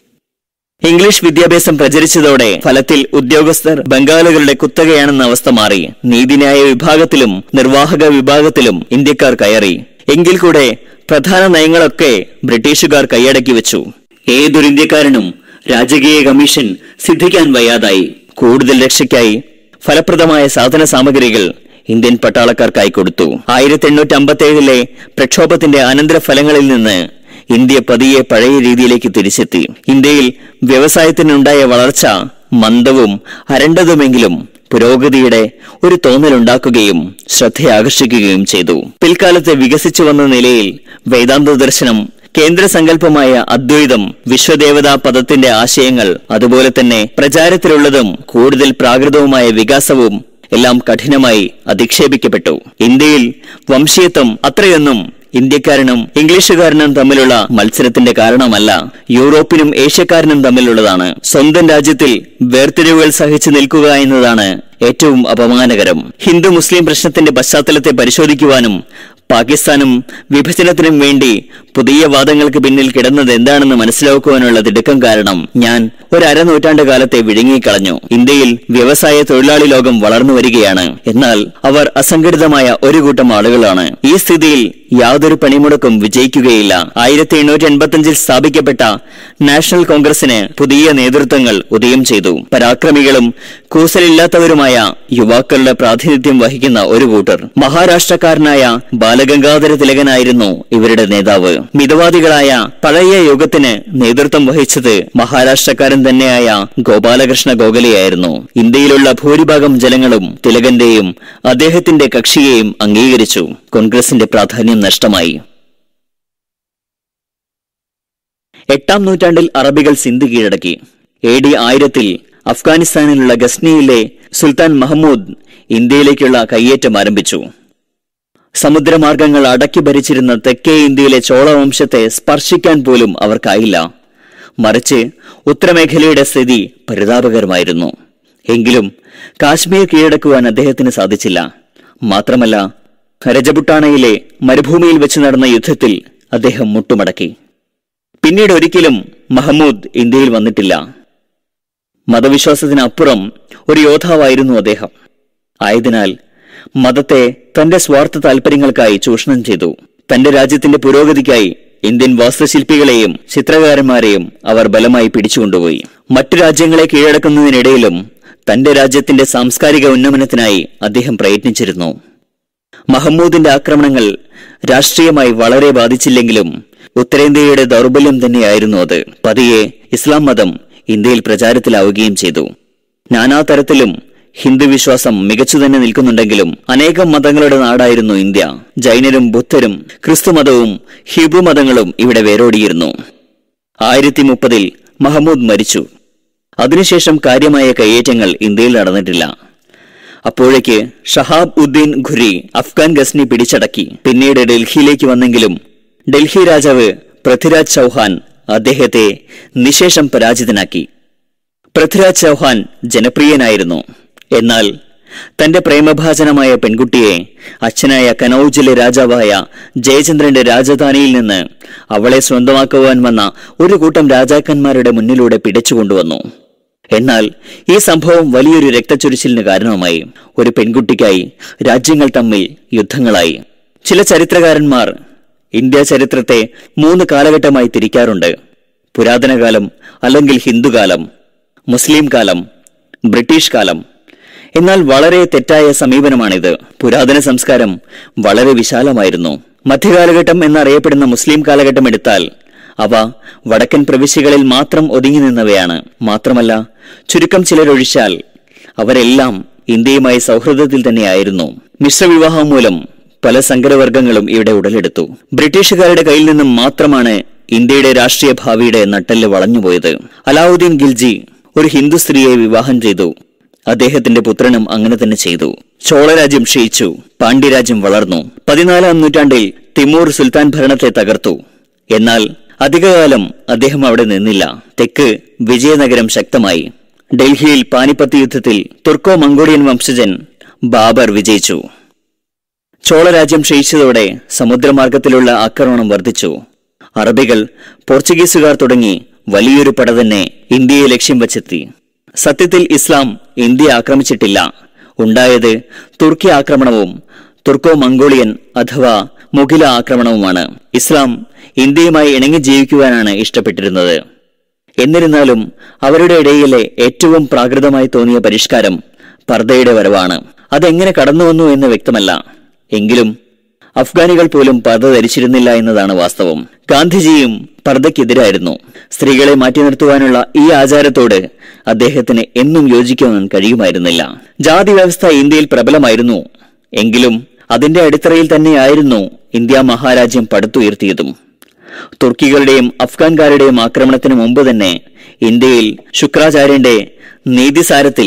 ഇംഗ്ലീഷ് വിദ്യാഭ്യാസം പ്രചരിച്ചതോടെ ഫലത്തിൽ ഉദ്യോഗസ്ഥർ ബംഗാളുകളുടെ കുത്തകയാണെന്ന അവസ്ഥ മാറി. നീതിന്യായ വിഭാഗത്തിലും നിർവാഹക വിഭാഗത്തിലും ഇന്ത്യക്കാർ കയറി. എങ്കിൽ കൂടെ പ്രധാന നയങ്ങളൊക്കെ ബ്രിട്ടീഷുകാർ കൈയടക്കി വെച്ചു. ഏതൊരു ഇന്ത്യക്കാരനും രാജകീയ കമ്മീഷൻ സിദ്ധിക്കാൻ വയ്യാതായി. കൂടുതൽ രക്ഷയ്ക്കായി ഫലപ്രദമായ സാധന സാമഗ്രികൾ ഇന്ത്യൻ പട്ടാളക്കാർക്കായി കൊടുത്തു. ആയിരത്തി എണ്ണൂറ്റി അമ്പത്തി ഏഴിലെ പ്രക്ഷോഭത്തിന്റെ അനന്തരഫലങ്ങളിൽ നിന്ന് ഇന്ത്യ പതിയെ പഴയ രീതിയിലേക്ക് തിരിച്ചെത്തി. ഇന്ത്യയിൽ വ്യവസായത്തിനുണ്ടായ വളർച്ച മന്ദവും അരണ്ടതുമെങ്കിലും പുരോഗതിയുടെ ഒരു തോന്നലുണ്ടാക്കുകയും ശ്രദ്ധയാകർഷിക്കുകയും ചെയ്തു. പിൽക്കാലത്ത് വികസിച്ചു വന്ന നിലയിൽ വേദാന്ത ദർശനം, കേന്ദ്ര സങ്കല്പമായ അദ്വൈതം, വിശ്വദേവതാ പദത്തിന്റെ ആശയങ്ങൾ, അതുപോലെ തന്നെ പ്രചാരത്തിലുള്ളതും കൂടുതൽ പ്രാകൃതവുമായ വികാസവും എല്ലാം കഠിനമായി അധിക്ഷേപിക്കപ്പെട്ടു. ഇന്ത്യയിൽ വംശീയത്വം അത്രയൊന്നും ഇന്ത്യക്കാരനും ഇംഗ്ലീഷുകാരനും തമ്മിലുള്ള മത്സരത്തിന്റെ കാരണമല്ല, യൂറോപ്പിനും ഏഷ്യക്കാരനും തമ്മിലുള്ളതാണ്. സ്വന്തം രാജ്യത്തിൽ വേർതിരിവുകൾ സഹിച്ചു നിൽക്കുക എന്നതാണ് ഏറ്റവും അപമാനകരം. ഹിന്ദു മുസ്ലിം പ്രശ്നത്തിന്റെ പശ്ചാത്തലത്തെ പരിശോധിക്കുവാനും പാകിസ്ഥാനും വിഭജനത്തിനും വേണ്ടി പുതിയ വാദങ്ങൾക്ക് പിന്നിൽ കിടന്നത് എന്താണെന്ന് മനസ്സിലാക്കുവാനുള്ള തിടുക്കം കാരണം ഞാൻ ഒരു അരനൂറ്റാണ്ട് കാലത്തെ വിഴുങ്ങിക്കളഞ്ഞു. ഇന്ത്യയിൽ വ്യവസായ തൊഴിലാളി ലോകം വളർന്നു വരികയാണ്. എന്നാൽ അവർ അസംഘടിതമായ ഒരു കൂട്ടം ആളുകളാണ്. ഈ സ്ഥിതിയിൽ യാതൊരു പണിമുടക്കും വിജയിക്കുകയില്ല. ആയിരത്തി എണ്ണൂറ്റി എൺപത്തി അഞ്ചിൽ സ്ഥാപിക്കപ്പെട്ട നാഷണൽ കോൺഗ്രസിന് പുതിയ നേതൃത്വങ്ങൾ ഉദയം ചെയ്തു. പരാക്രമികളും കൂസലില്ലാത്തവരുമായ യുവാക്കളുടെ പ്രാതിനിധ്യം വഹിക്കുന്ന ഒരു കൂട്ടർ. മഹാരാഷ്ട്രക്കാരനായ ബാലഗംഗാധര തിലകനായിരുന്നു ഇവരുടെ നേതാവ്. മിതവാദികളായ പഴയ യുഗത്തിന് നേതൃത്വം വഹിച്ചത് മഹാരാഷ്ട്രക്കാരൻ തന്നെയായ ഗോപാലകൃഷ്ണ ഗോഖലെയായിരുന്നു. ഇന്ത്യയിലുള്ള ഭൂരിഭാഗം ജനങ്ങളും തിലകന്റെയും അദ്ദേഹത്തിന്റെ കക്ഷിയെയും അംഗീകരിച്ചു. കോൺഗ്രസിന്റെ പ്രാധാന്യം നഷ്ടമായി. എട്ടാം നൂറ്റാണ്ടിൽ അറബികൾ സിന്ധ് കീഴടക്കി. എ ഡി ആയിരത്തിൽ അഫ്ഗാനിസ്ഥാനിലുള്ള ഗസ്നിയിലെ സുൽത്താൻ മഹ്മൂദ് ഇന്ത്യയിലേക്കുള്ള കയ്യേറ്റം ആരംഭിച്ചു. സമുദ്രമാർഗങ്ങൾ അടക്കി ഭരിച്ചിരുന്ന തെക്കേ ഇന്ത്യയിലെ ചോളവംശത്തെ സ്പർശിക്കാൻ പോലും അവർക്കായില്ല. മറിച്ച് ഉത്തരമേഖലയുടെ സ്ഥിതി പരിതാപകരമായിരുന്നു. എങ്കിലും കാശ്മീർ കീഴടക്കുവാൻ അദ്ദേഹത്തിന് സാധിച്ചില്ല. മാത്രമല്ല, രജപുട്ടാണയിലെ മരുഭൂമിയിൽ വെച്ച് നടന്ന യുദ്ധത്തിൽ അദ്ദേഹം മുട്ടുമടക്കി. പിന്നീട് ഒരിക്കലും മഹ്മൂദ് ഇന്ത്യയിൽ വന്നിട്ടില്ല. മതവിശ്വാസത്തിനപ്പുറം ഒരു യോദ്ധാവായിരുന്നു അദ്ദേഹം. ആയതിനാൽ മതത്തെ തന്റെ സ്വാർത്ഥ താൽപര്യങ്ങൾക്കായി ചൂഷണം ചെയ്തു. തന്റെ രാജ്യത്തിന്റെ പുരോഗതിക്കായി ഇന്ത്യൻ വാസ്തുശില്പികളെയും ചിത്രകാരന്മാരെയും അവർ ബലമായി പിടിച്ചുകൊണ്ടുപോയി. മറ്റു രാജ്യങ്ങളെ കീഴടക്കുന്നതിനിടയിലും തന്റെ രാജ്യത്തിന്റെ സാംസ്കാരിക ഉന്നമനത്തിനായി അദ്ദേഹം പ്രയത്നിച്ചിരുന്നു. മഹ്മൂദിന്റെ ആക്രമണങ്ങൾ രാഷ്ട്രീയമായി വളരെ ബാധിച്ചില്ലെങ്കിലും ഉത്തരേന്ത്യയുടെ ദൗർബല്യം തന്നെയായിരുന്നു അത്. പതിയെ ഇസ്ലാം മതം ഇന്ത്യയിൽ പ്രചാരത്തിലാവുകയും ചെയ്തു. നാനാതരത്തിലും ഹിന്ദു വിശ്വാസം മികച്ചു തന്നെ നിൽക്കുന്നുണ്ടെങ്കിലും അനേകം മതങ്ങളുടെ നാടായിരുന്നു ഇന്ത്യ. ജൈനരും ബുദ്ധരും ക്രിസ്തുമതവും ഹിബ്രു മതങ്ങളും ഇവിടെ വേരോടിയിരുന്നു. ആയിരത്തി മുപ്പതിൽ മഹ്മൂദ് മരിച്ചു. അതിനുശേഷം കാര്യമായ കയ്യേറ്റങ്ങൾ ഇന്ത്യയിൽ നടന്നിട്ടില്ല. അപ്പോഴേക്ക് ഷഹാബ് ഉദ്ദീൻ ഖുരി അഫ്ഗാൻ ഗസ്നി പിടിച്ചടക്കി. പിന്നീട് ഡൽഹിയിലേക്ക് വന്നെങ്കിലും ഡൽഹി രാജാവ് പൃഥ്വിരാജ് ചൗഹാൻ അദ്ദേഹത്തെ നിശേഷം പരാജിതനാക്കി. പൃഥ്വിരാജ് ചൗഹാൻ ജനപ്രിയനായിരുന്നു. എന്നാൽ തന്റെ പ്രേമഭാജനമായ പെൺകുട്ടിയെ അച്ഛനായ കനൌജിലെ രാജാവായ ജയചന്ദ്രന്റെ രാജധാനിയിൽ നിന്ന് അവളെ സ്വന്തമാക്കുവാൻ വന്ന ഒരു കൂട്ടം രാജാക്കന്മാരുടെ മുന്നിലൂടെ പിടിച്ചുകൊണ്ടുവന്നു. എന്നാൽ ഈ സംഭവം വലിയൊരു രക്തച്ചൊരിച്ചിലിന് കാരണമായി. ഒരു പെൺകുട്ടിക്കായി രാജ്യങ്ങൾ തമ്മിൽ യുദ്ധങ്ങളായി. ചില ചരിത്രകാരന്മാർ ഇന്ത്യ ചരിത്രത്തെ മൂന്ന് കാലഘട്ടമായി തിരിക്കാറുണ്ട്: പുരാതന കാലം, അല്ലെങ്കിൽ ഹിന്ദുകാലം, മുസ്ലിം കാലം, ബ്രിട്ടീഷ് കാലം. എന്നാൽ വളരെ തെറ്റായ സമീപനമാണിത്. പുരാതന സംസ്കാരം വളരെ വിശാലമായിരുന്നു. മധ്യകാലഘട്ടം എന്നറിയപ്പെടുന്ന മുസ്ലിം കാലഘട്ടം എടുത്താൽ അവ വടക്കൻ പ്രവിശ്യകളിൽ മാത്രം ഒതുങ്ങി നിന്നവയാണ്. മാത്രമല്ല, ചുരുക്കം ചിലരൊഴിച്ചാൽ അവരെല്ലാം ഇന്ത്യയുമായി സൗഹൃദത്തിൽ തന്നെയായിരുന്നു. മിശ്രവിവാഹം മൂലം പല സങ്കരവർഗങ്ങളും ഇവിടെ ഉടലെടുത്തു. ബ്രിട്ടീഷുകാരുടെ കയ്യിൽ നിന്നും മാത്രമാണ് ഇന്ത്യയുടെ രാഷ്ട്രീയ ഭാവിയുടെ നട്ടെല്ല് വളഞ്ഞുപോയത്. അലാവുദ്ദീൻ ഖിൽജി ഒരു ഹിന്ദു സ്ത്രീയെ വിവാഹം ചെയ്തു. അദ്ദേഹത്തിന്റെ പുത്രനും അങ്ങനെ തന്നെ ചെയ്തു. ചോളരാജ്യം ക്ഷയിച്ചു. പാണ്ഡ്യരാജ്യം വളർന്നു. പതിനാലാം നൂറ്റാണ്ടിൽ തിമൂർ സുൽത്താൻ ഭരണത്തെ തകർത്തു. എന്നാൽ അധികകാലം അദ്ദേഹം അവിടെ നിന്നില്ല. തെക്ക് വിജയനഗരം ശക്തമായി. ഡൽഹിയിൽ പാനിപ്പത്ത് യുദ്ധത്തിൽ തുർക്കോ മംഗോളിയൻ വംശജൻ ബാബർ വിജയിച്ചു. ചോളരാജ്യം ക്ഷയിച്ചതോടെ സമുദ്രമാർഗത്തിലുള്ള ആക്രമണം വർദ്ധിച്ചു. അറബികൾ, പോർച്ചുഗീസുകാർ തുടങ്ങി വലിയൊരു പട തന്നെ ഇന്ത്യയെ ലക്ഷ്യം വച്ചെത്തി. സത്യത്തിൽ ഇസ്ലാം ഇന്ത്യയെ ആക്രമിച്ചിട്ടില്ല. ഉണ്ടായത് തുർക്കി ആക്രമണവും തുർക്കോ മംഗോളിയൻ അഥവാ മുഗില ആക്രമണവുമാണ്. ഇസ്ലാം ഇന്ത്യയുമായി ഇണങ്ങി ജീവിക്കുവാനാണ് ഇഷ്ടപ്പെട്ടിരുന്നത്. എന്നിരുന്നാലും അവരുടെ ഇടയിലെ ഏറ്റവും പ്രാകൃതമായി തോന്നിയ പരിഷ്കാരം പർദ്ദയുടെ വരവാണ്. അതെങ്ങനെ കടന്നുവന്നു എന്ന് വ്യക്തമല്ല. എങ്കിലും അഫ്ഗാനികൾ പോലും പർദ്ദ ധരിച്ചിരുന്നില്ല എന്നതാണ് വാസ്തവം. ഗാന്ധിജിയും പർദ്ദയ്ക്കെതിരായിരുന്നു. സ്ത്രീകളെ മാറ്റി നിർത്തുവാനുള്ള ഈ ആചാരത്തോട് അദ്ദേഹത്തിന് എന്നും യോജിക്കാൻ കഴിയുമായിരുന്നില്ല. ജാതി വ്യവസ്ഥ ഇന്ത്യയിൽ പ്രബലമായിരുന്നു. എങ്കിലും അതിന്റെ അടിത്തറയിൽ തന്നെയായിരുന്നു ഇന്ത്യ മഹാരാജ്യം പടുത്തുയർത്തിയതും. തുർക്കികളുടെയും അഫ്ഗാൻകാരുടെയും ആക്രമണത്തിന് മുമ്പ് തന്നെ ഇന്ത്യയിൽ ശുക്രാചാര്യന്റെ നീതിസാരത്തിൽ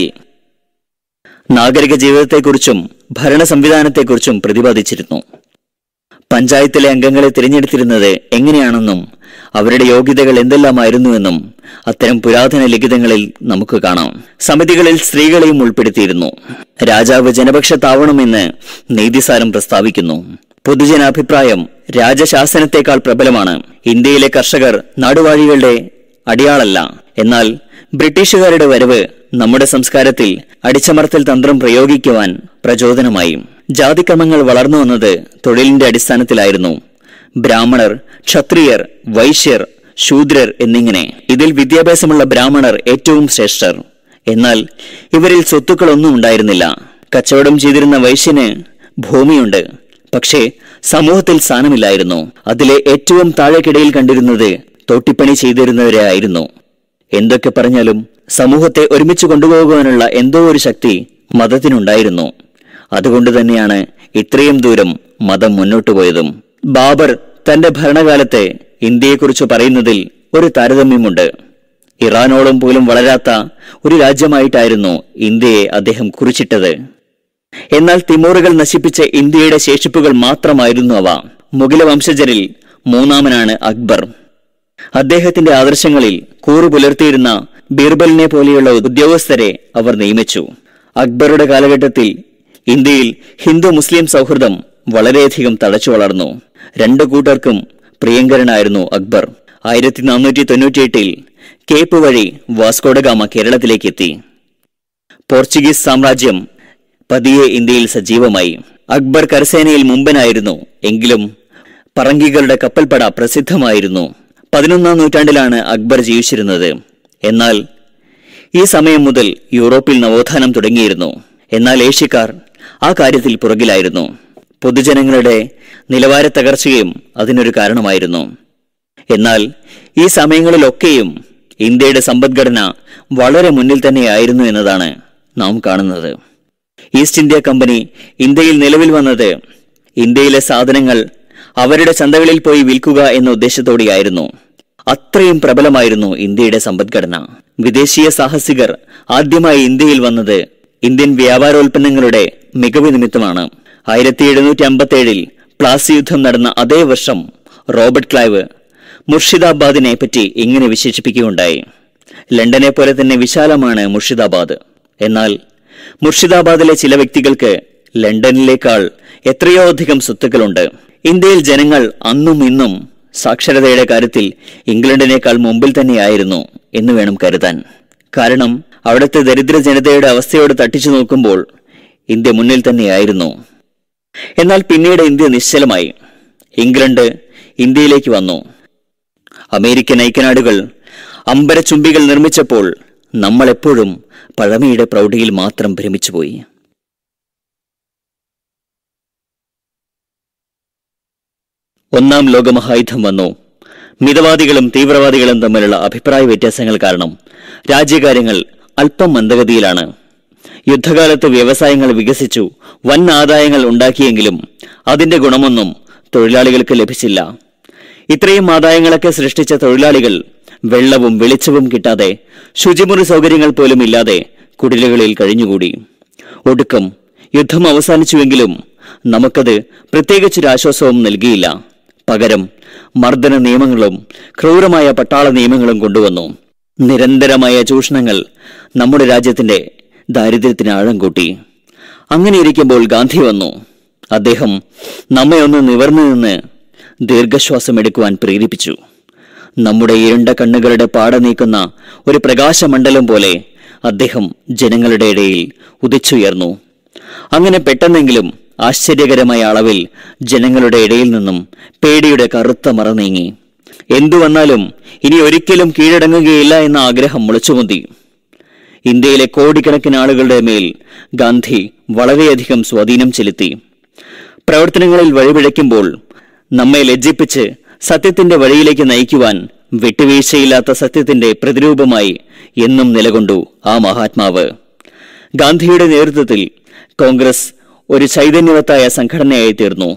നാഗരിക ജീവിതത്തെക്കുറിച്ചും ഭരണ സംവിധാനത്തെക്കുറിച്ചും പ്രതിപാദിച്ചിരുന്നു. പഞ്ചായത്തിലെ അംഗങ്ങളെ തിരഞ്ഞെടുത്തിരുന്നത് എങ്ങനെയാണെന്നും അവരുടെ യോഗ്യതകൾ എന്തെല്ലാമായിരുന്നുവെന്നും അത്തരം പുരാതന ലിഖിതങ്ങളിൽ നമുക്ക് കാണാം. സമിതികളിൽ സ്ത്രീകളെയും ഉൾപ്പെടുത്തിയിരുന്നു. രാജാവ് ജനപക്ഷത്താവണമെന്ന് നീതിസാരം പ്രസ്താവിക്കുന്നു. പൊതുജനാഭിപ്രായം രാജശാസനത്തെക്കാൾ പ്രബലമാണ്. ഇന്ത്യയിലെ കർഷകർ നാടുവാഴികളുടെ അടിയാളല്ല. എന്നാൽ ബ്രിട്ടീഷുകാരുടെ വരവ് നമ്മുടെ സംസ്കാരത്തിൽ അടിച്ചമർത്തൽ തന്ത്രം പ്രയോഗിക്കുവാൻ പ്രചോദനമായി. ജാതിക്രമങ്ങൾ വളർന്നു വന്നത് തൊഴിലിന്റെ അടിസ്ഥാനത്തിലായിരുന്നു. ബ്രാഹ്മണർ, ക്ഷത്രിയർ, വൈശ്യർ, ശൂദ്രർ എന്നിങ്ങനെ. ഇതിൽ വിദ്യാഭ്യാസമുള്ള ബ്രാഹ്മണർ ഏറ്റവും ശ്രേഷ്ഠർ. എന്നാൽ ഇവരിൽ സ്വത്തുക്കളൊന്നും ഉണ്ടായിരുന്നില്ല. കച്ചവടം ചെയ്തിരുന്ന വൈശ്യന് ഭൂമിയുണ്ട്, പക്ഷേ സമൂഹത്തിൽ സ്ഥാനമില്ലായിരുന്നു. അതിലെ ഏറ്റവും താഴെക്കിടയിൽ കണ്ടിരുന്നത് തോട്ടിപ്പണി ചെയ്തിരുന്നവരെ ആയിരുന്നു. എന്തൊക്കെ പറഞ്ഞാലും സമൂഹത്തെ ഒരുമിച്ച് കൊണ്ടുപോകുവാനുള്ള എന്തോ ഒരു ശക്തി മതത്തിനുണ്ടായിരുന്നു. അതുകൊണ്ട് തന്നെയാണ് ഇത്രയും ദൂരം മതം മുന്നോട്ടു പോയതും. ബാബർ തന്റെ ഭരണകാലത്തെ ഇന്ത്യയെക്കുറിച്ച് പറയുന്നതിൽ ഒരു താരതമ്യമുണ്ട്. ഇറാനോളം പോലും വളരാത്ത ഒരു രാജ്യമായിട്ടായിരുന്നു ഇന്ത്യയെ അദ്ദേഹം കുറിച്ചിട്ടത്. എന്നാൽ തിമൂറുകൾ നശിപ്പിച്ച ഇന്ത്യയുടെ ശേഷിപ്പുകൾ മാത്രമായിരുന്നു അവ. മുഗില വംശജരിൽ മൂന്നാമനാണ് അക്ബർ. അദ്ദേഹത്തിന്റെ ആദർശങ്ങളിൽ കൂറു പുലർത്തിയിരുന്ന ബീർബലിനെ പോലെയുള്ള ഉദ്യോഗസ്ഥരെ അവർ നിയമിച്ചു. അക്ബറുടെ കാലഘട്ടത്തിൽ ഇന്ത്യയിൽ ഹിന്ദു മുസ്ലിം സൗഹൃദം വളരെയധികം തഴച്ചു വളർന്നു. രണ്ടു കൂട്ടർക്കും പ്രിയങ്കരനായിരുന്നു അക്ബർ. ആയിരത്തി നാനൂറ്റി തൊണ്ണൂറ്റിയെട്ടിൽ കേപ്പ് വഴി വാസ്കോഡഗാമ കേരളത്തിലേക്ക് എത്തി. പോർച്ചുഗീസ് സാമ്രാജ്യം പതിയെ ഇന്ത്യയിൽ സജീവമായി. അക്ബർ കരസേനയിൽ മുമ്പനായിരുന്നു. എങ്കിലും പറങ്കികളുടെ കപ്പൽപ്പട പ്രസിദ്ധമായിരുന്നു. പതിനൊന്നാം നൂറ്റാണ്ടിലാണ് അക്ബർ ജീവിച്ചിരുന്നത്. എന്നാൽ ഈ സമയം മുതൽ യൂറോപ്പിൽ നവോത്ഥാനം തുടങ്ങിയിരുന്നു. എന്നാൽ ഏഷ്യക്കാർ ആ കാര്യത്തിൽ പുറകിലായിരുന്നു. പൊതുജനങ്ങളുടെ നിലവാര തകർച്ചയും അതിനൊരു കാരണമായിരുന്നു. എന്നാൽ ഈ സമയങ്ങളിലൊക്കെയും ഇന്ത്യയുടെ സമ്പദ്ഘടന വളരെ മുന്നിൽ തന്നെയായിരുന്നു എന്നതാണ് നാം കാണുന്നത്. ഈസ്റ്റ് ഇന്ത്യ കമ്പനി ഇന്ത്യയിൽ നിലവിൽ വന്നത് ഇന്ത്യയിലെ സാധനങ്ങൾ അവരുടെ ചന്തകളിൽ പോയി വിൽക്കുക എന്ന ഉദ്ദേശത്തോടെയായിരുന്നു. അത്രയും പ്രബലമായിരുന്നു ഇന്ത്യയുടെ സമ്പദ്ഘടന. വിദേശീയ സാഹസികർ ആദ്യമായി ഇന്ത്യയിൽ വന്നത് ഇന്ത്യൻ വ്യാപാരോൽപ്പന്നങ്ങളുടെ മികവ് നിമിത്തമാണ്. ആയിരത്തി എഴുന്നൂറ്റി അമ്പത്തി ഏഴിൽ പ്ലാസി യുദ്ധം നടന്ന അതേ വർഷം റോബർട്ട് ക്ലൈവ് മുർഷിദാബാദിനെ പറ്റി ഇങ്ങനെ വിശേഷിപ്പിക്കുകയുണ്ടായി: ലണ്ടനെ പോലെ തന്നെ വിശാലമാണ് മുർഷിദാബാദ്. എന്നാൽ മുർഷിദാബാദിലെ ചില വ്യക്തികൾക്ക് ലണ്ടനിലേക്കാൾ എത്രയോ അധികം സ്വത്തുക്കളുണ്ട്. ഇന്ത്യയിൽ ജനങ്ങൾ അന്നും ഇന്നും സാക്ഷരതയുടെ കാര്യത്തിൽ ഇംഗ്ലണ്ടിനേക്കാൾ മുമ്പിൽ തന്നെയായിരുന്നു എന്ന് വേണം കരുതാൻ. കാരണം അവിടുത്തെ ദരിദ്ര ജനതയുടെ അവസ്ഥയോട് തട്ടിച്ചു നോക്കുമ്പോൾ ഇന്ത്യ മുന്നിൽ തന്നെയായിരുന്നു. എന്നാൽ പിന്നീട് ഇന്ത്യ നിശ്ചലമായി. ഇംഗ്ലണ്ട് ഇന്ത്യയിലേക്ക് വന്നു. അമേരിക്കൻ ഐക്യനാടുകൾ അമ്പരചുംബികൾ നിർമ്മിച്ചപ്പോൾ നമ്മളെപ്പോഴും പഴമയുടെ പ്രൗഢിയിൽ മാത്രം ഭ്രമിച്ചുപോയി. ഒന്നാം ലോകമഹായുദ്ധം വന്നു. മിതവാദികളും തീവ്രവാദികളും തമ്മിലുള്ള അഭിപ്രായ വ്യത്യാസങ്ങൾ കാരണം രാജ്യകാര്യങ്ങൾ അല്പം മന്ദഗതിയിലാണ്. യുദ്ധകാലത്ത് വ്യവസായങ്ങൾ വികസിച്ചു, വൻ ആദായങ്ങൾ ഉണ്ടാക്കിയെങ്കിലും അതിന്റെ ഗുണമൊന്നും തൊഴിലാളികൾക്ക് ലഭിച്ചില്ല. ഇത്രയും ആദായങ്ങളൊക്കെ സൃഷ്ടിച്ച തൊഴിലാളികൾ വെള്ളവും വെളിച്ചവും കിട്ടാതെ, ശുചിമുറി സൗകര്യങ്ങൾ പോലും ഇല്ലാതെ കുടിലുകളിൽ കഴിഞ്ഞുകൂടി. ഒടുക്കം യുദ്ധം അവസാനിച്ചുവെങ്കിലും നമുക്കത് പ്രത്യേകിച്ചൊരു ആശ്വാസവും നൽകിയില്ല. പകരം മർദ്ദന നിയമങ്ങളും ക്രൂരമായ പട്ടാള നിയമങ്ങളും കൊണ്ടുവന്നു. നിരന്തരമായ ചൂഷണങ്ങൾ നമ്മുടെ രാജ്യത്തിന്റെ ദാരിദ്ര്യത്തിന് ആഴം കൂട്ടി. അങ്ങനെയിരിക്കുമ്പോൾ ഗാന്ധി വന്നു. അദ്ദേഹം നമ്മെ ഒന്ന് നിവർന്നു നിന്ന് ദീർഘശ്വാസം എടുക്കുവാൻ പ്രേരിപ്പിച്ചു. നമ്മുടെ ഇരുണ്ട കണ്ണുകളുടെ പാട നീക്കുന്ന ഒരു പ്രകാശമണ്ഡലം പോലെ അദ്ദേഹം ജനങ്ങളുടെ ഇടയിൽ ഉദിച്ചുയർന്നു. അങ്ങനെ പെട്ടെന്നെങ്കിലും ആശ്ചര്യകരമായ അളവിൽ ജനങ്ങളുടെ ഇടയിൽ നിന്നും പേടിയുടെ കറുത്ത മറ നീങ്ങി. എന്തു വന്നാലും ഇനി ഒരിക്കലും കീഴടങ്ങുകയില്ല എന്ന ആഗ്രഹം മുളച്ചുമുന്തി. ഇന്ത്യയിലെ കോടിക്കണക്കിന് ആളുകളുടെ മേൽ ഗാന്ധി വളരെയധികം സ്വാധീനം ചെലുത്തി. പ്രവർത്തനങ്ങളിൽ വഴിപിഴയ്ക്കുമ്പോൾ നമ്മെ ലജ്ജിപ്പിച്ച് സത്യത്തിന്റെ വഴിയിലേക്ക് നയിക്കുവാൻ വിട്ടുവീഴ്ചയില്ലാത്ത സത്യത്തിന്റെ പ്രതിരൂപമായി എന്നും നിലകൊണ്ടു ആ മഹാത്മാവ്. ഗാന്ധിയുടെ നേതൃത്വത്തിൽ കോൺഗ്രസ് ഒരു ചൈതന്യവത്തായ സംഘടനയായി തീർന്നു.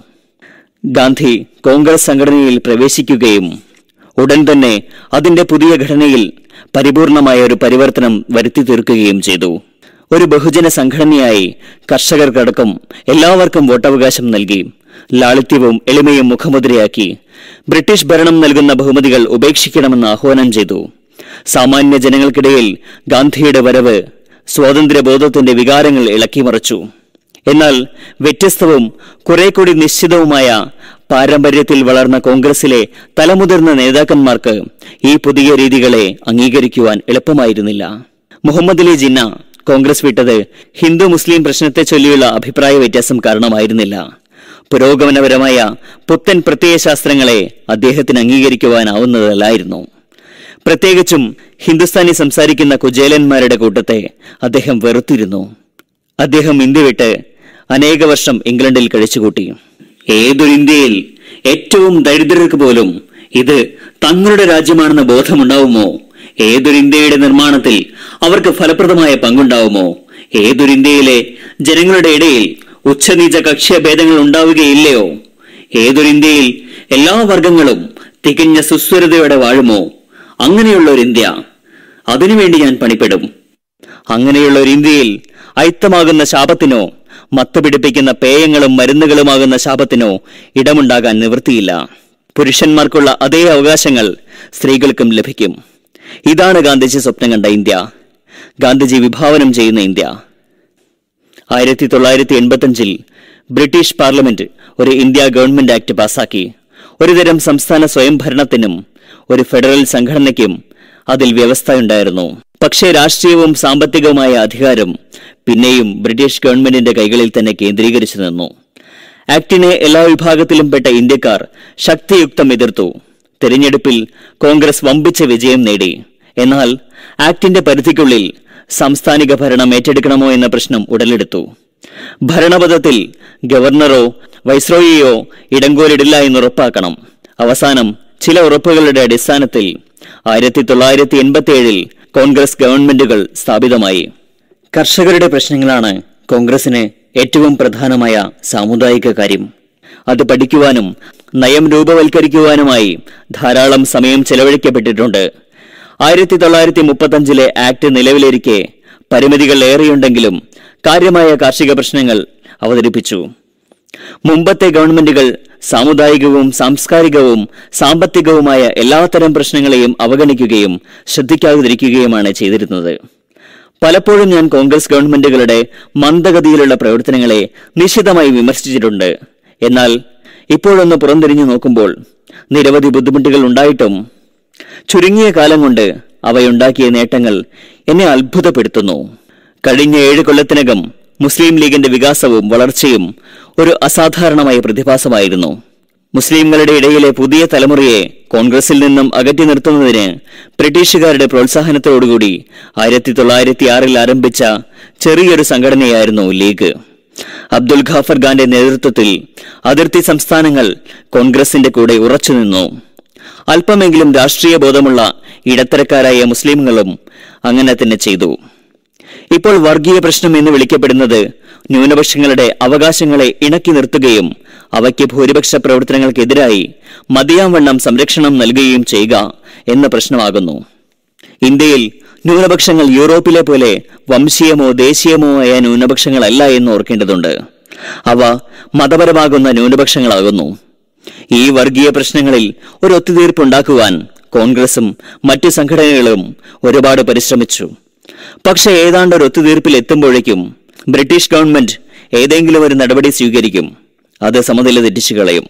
ഗാന്ധി കോൺഗ്രസ് സംഘടനയിൽ പ്രവേശിക്കുകയും ഉടൻ തന്നെ അതിന്റെ പുതിയ ഘടനയിൽ പരിപൂർണമായ ഒരു പരിവർത്തനം വരുത്തി തീർക്കുകയും ചെയ്തു. ഒരു ബഹുജന സംഘടനയായി കർഷകർക്കടക്കം എല്ലാവർക്കും വോട്ടവകാശം നൽകി. ലാളിത്യവും എളിമയും മുഖമുദ്രയാക്കി ബ്രിട്ടീഷ് ഭരണം നൽകുന്ന ബഹുമതികൾ ഉപേക്ഷിക്കണമെന്ന് ആഹ്വാനം ചെയ്തു. സാമാന്യ ജനങ്ങൾക്കിടയിൽ ഗാന്ധിയുടെ വരവ് സ്വാതന്ത്ര്യബോധത്തിന്റെ വികാരങ്ങൾ ഇളക്കിമറിച്ചു. എന്നാൽ വ്യത്യസ്തവും കുറെ കൂടി നിശ്ചിതവുമായ പാരമ്പര്യത്തിൽ വളർന്ന കോൺഗ്രസിലെ തലമുതിർന്ന നേതാക്കന്മാർക്ക് ഈ പുതിയ രീതികളെ അംഗീകരിക്കുവാൻ എളുപ്പമായിരുന്നില്ല. മുഹമ്മദ് അലി ജിന്ന കോൺഗ്രസ് വിട്ടത് ഹിന്ദു മുസ്ലിം പ്രശ്നത്തെ ചൊല്ലിയുള്ള അഭിപ്രായ വ്യത്യാസം കാരണമായിരുന്നില്ല. പുരോഗമനപരമായ പുത്തൻ പ്രത്യയശാസ്ത്രങ്ങളെ അദ്ദേഹത്തിന് അംഗീകരിക്കുവാനാവുന്നതല്ലായിരുന്നു. പ്രത്യേകിച്ചും ഹിന്ദുസ്ഥാനി സംസാരിക്കുന്ന കുചേലന്മാരുടെ കൂട്ടത്തെ അദ്ദേഹം വെറുത്തിരുന്നു. അദ്ദേഹം ഇന്ത്യ വിട്ട് അനേക വർഷം ഇംഗ്ലണ്ടിൽ കഴിച്ചുകൂട്ടി. ഏതൊരു ഇന്ത്യയിൽ ഏറ്റവും ദരിദ്രർക്ക് പോലും ഇത് തങ്ങളുടെ രാജ്യമാണെന്ന ബോധമുണ്ടാവുമോ? ഏതൊരു ഇന്ത്യയുടെ നിർമ്മാണത്തിൽ അവർക്ക് ഫലപ്രദമായ പങ്കുണ്ടാവുമോ? ഏതൊരു ഇന്ത്യയിലെ ജനങ്ങളുടെ ഇടയിൽ ഉച്ചനീച കക്ഷ്യഭേദങ്ങൾ ഉണ്ടാവുകയില്ലയോ? ഏതൊരു ഇന്ത്യയിൽ എല്ലാ വർഗങ്ങളും തികഞ്ഞ സുസ്ഥിരതയോടെ വാഴുമോ? അങ്ങനെയുള്ള ഒരു ഇന്ത്യ, അതിനുവേണ്ടി ഞാൻ പണിപ്പെടും. അങ്ങനെയുള്ള ഒരു ഇന്ത്യയിൽ അയിത്തമാകുന്ന ശാപത്തിനോ മത്ത് പിടിപ്പിക്കുന്ന പേയങ്ങളും മരുന്നുകളുമാകുന്ന ശാപത്തിനോ ഇടമുണ്ടാകാൻ നിവൃത്തിയില്ല. പുരുഷന്മാർക്കുള്ള അതേ അവകാശങ്ങൾ സ്ത്രീകൾക്കും ലഭിക്കും. ഇതാണ് ഗാന്ധിജി സ്വപ്നം കണ്ട ഇന്ത്യ, ഗാന്ധിജി വിഭാവനം ചെയ്യുന്ന ഇന്ത്യ. ആയിരത്തി തൊള്ളായിരത്തി എൺപത്തി അഞ്ചിൽ ബ്രിട്ടീഷ് പാർലമെന്റ് ഒരു ഇന്ത്യ ഗവൺമെന്റ് ആക്ട് പാസാക്കി. ഒരുതരം സംസ്ഥാന സ്വയംഭരണത്തിനും ഒരു ഫെഡറൽ സംഘടനയ്ക്കും അതിൽ വ്യവസ്ഥയുണ്ടായിരുന്നു. പക്ഷേ രാഷ്ട്രീയവും സാമ്പത്തികവുമായ അധികാരം പിന്നെയും ബ്രിട്ടീഷ് ഗവൺമെന്റിന്റെ കൈകളിൽ തന്നെ കേന്ദ്രീകരിച്ചു നിന്നു. ആക്ടിനെ എല്ലാ വിഭാഗത്തിലും പെട്ട ഇന്ത്യക്കാർ ശക്തിയുക്തം എതിർത്തു. തെരഞ്ഞെടുപ്പിൽ കോൺഗ്രസ് വമ്പിച്ച വിജയം നേടി. എന്നാൽ ആക്ടിന്റെ പരിധിക്കുള്ളിൽ സംസ്ഥാനിക ഭരണം ഏറ്റെടുക്കണമോ എന്ന പ്രശ്നം ഉടലെടുത്തു. ഭരണപഥത്തിൽ ഗവർണറോ വൈസ്രോയിയോ ഇടങ്കോലിടില്ല എന്നുറപ്പാക്കണം. അവസാനം ചില ഉറപ്പുകളുടെ അടിസ്ഥാനത്തിൽ ആയിരത്തി തൊള്ളായിരത്തി എൺപത്തി ഏഴിൽ കോൺഗ്രസ് ഗവൺമെന്റുകൾ സ്ഥാപിതമായി. കർഷകരുടെ പ്രശ്നങ്ങളാണ് കോൺഗ്രസിന് ഏറ്റവും പ്രധാനമായ സാമുദായിക കാര്യം. അത് പഠിക്കുവാനും നയം രൂപവൽക്കരിക്കുവാനുമായി ധാരാളം സമയം ചെലവഴിക്കപ്പെട്ടിട്ടുണ്ട്. ആയിരത്തി തൊള്ളായിരത്തി മുപ്പത്തി അഞ്ചിലെ ആക്ട് നിലവിലിരിക്കെ പരിമിതികൾ ഏറെയുണ്ടെങ്കിലും കാര്യമായ കാർഷിക പ്രശ്നങ്ങൾ അവതരിപ്പിച്ചു. മുമ്പത്തെ ഗവൺമെന്റുകൾ സാമുദായികവും സാംസ്കാരികവും സാമ്പത്തികവുമായ എല്ലാത്തരം പ്രശ്നങ്ങളെയും അവഗണിക്കുകയും ശ്രദ്ധിക്കാതിരിക്കുകയുമാണ് ചെയ്തിരുന്നത്. പലപ്പോഴും ഞാൻ കോൺഗ്രസ് ഗവൺമെന്റുകളുടെ മന്ദഗതിയിലുള്ള പ്രവർത്തനങ്ങളെ നിശിതമായി വിമർശിച്ചിട്ടുണ്ട്. എന്നാൽ ഇപ്പോഴൊന്ന് പുറംതിരിഞ്ഞു നോക്കുമ്പോൾ നിരവധി ബുദ്ധിമുട്ടുകൾ ഉണ്ടായിട്ടും ചുരുങ്ങിയ കാലം കൊണ്ട് അവയുണ്ടാക്കിയ നേട്ടങ്ങൾ എന്നെ അത്ഭുതപ്പെടുത്തുന്നു. കഴിഞ്ഞ ഏഴ് കൊല്ലത്തിനകം മുസ്ലിം ലീഗിന്റെ വികാസവും വളർച്ചയും ഒരു അസാധാരണമായ പ്രതിഭാസമായിരുന്നു. മുസ്ലിങ്ങളുടെ ഇടയിലെ പുതിയ തലമുറയെ കോൺഗ്രസിൽ നിന്നും അകറ്റി നിർത്തുന്നതിന് ബ്രിട്ടീഷുകാരുടെ പ്രോത്സാഹനത്തോടുകൂടി ആയിരത്തി തൊള്ളായിരത്തി ആറിൽ ആരംഭിച്ച ചെറിയൊരു സംഘടനയായിരുന്നു ലീഗ്. അബ്ദുൽ ഖാഫർ ഖാന്റെ നേതൃത്വത്തിൽ അതിർത്തി സംസ്ഥാനങ്ങൾ കോൺഗ്രസിന്റെ കൂടെ ഉറച്ചുനിന്നു. അല്പമെങ്കിലും രാഷ്ട്രീയ ബോധമുള്ള ഇടത്തരക്കാരായ മുസ്ലിംകളും അങ്ങനെ തന്നെ ചെയ്തു. ഇപ്പോൾ വർഗീയ പ്രശ്നം എന്ന് വിളിക്കപ്പെടുന്നത് ന്യൂനപക്ഷങ്ങളുടെ അവകാശങ്ങളെ ഇണക്കി നിർത്തുകയും അവയ്ക്ക് ഭൂരിപക്ഷ പ്രവർത്തനങ്ങൾക്കെതിരായി മതിയാവണ്ണം സംരക്ഷണം നൽകുകയും ചെയ്യുക എന്ന പ്രശ്നമാകുന്നു. ഇന്ത്യയിൽ ന്യൂനപക്ഷങ്ങൾ യൂറോപ്പിലെ പോലെ വംശീയമോ ദേശീയമോ ആയ ന്യൂനപക്ഷങ്ങളല്ല എന്ന് ഓർക്കേണ്ടതുണ്ട്. അവ മതപരമാകുന്ന ന്യൂനപക്ഷങ്ങളാകുന്നു. ഈ വർഗീയ പ്രശ്നങ്ങളിൽ ഒരു ഒത്തുതീർപ്പുണ്ടാക്കുവാൻ കോൺഗ്രസും മറ്റു സംഘടനകളും ഒരുപാട് പരിശ്രമിച്ചു. പക്ഷെ ഏതാണ്ട് ഒരു ഒത്തുതീർപ്പിൽ എത്തുമ്പോഴേക്കും ബ്രിട്ടീഷ് ഗവൺമെന്റ് ഏതെങ്കിലും ഒരു നടപടി സ്വീകരിക്കും. അത് സമനില തെറ്റിച്ചു കളയും.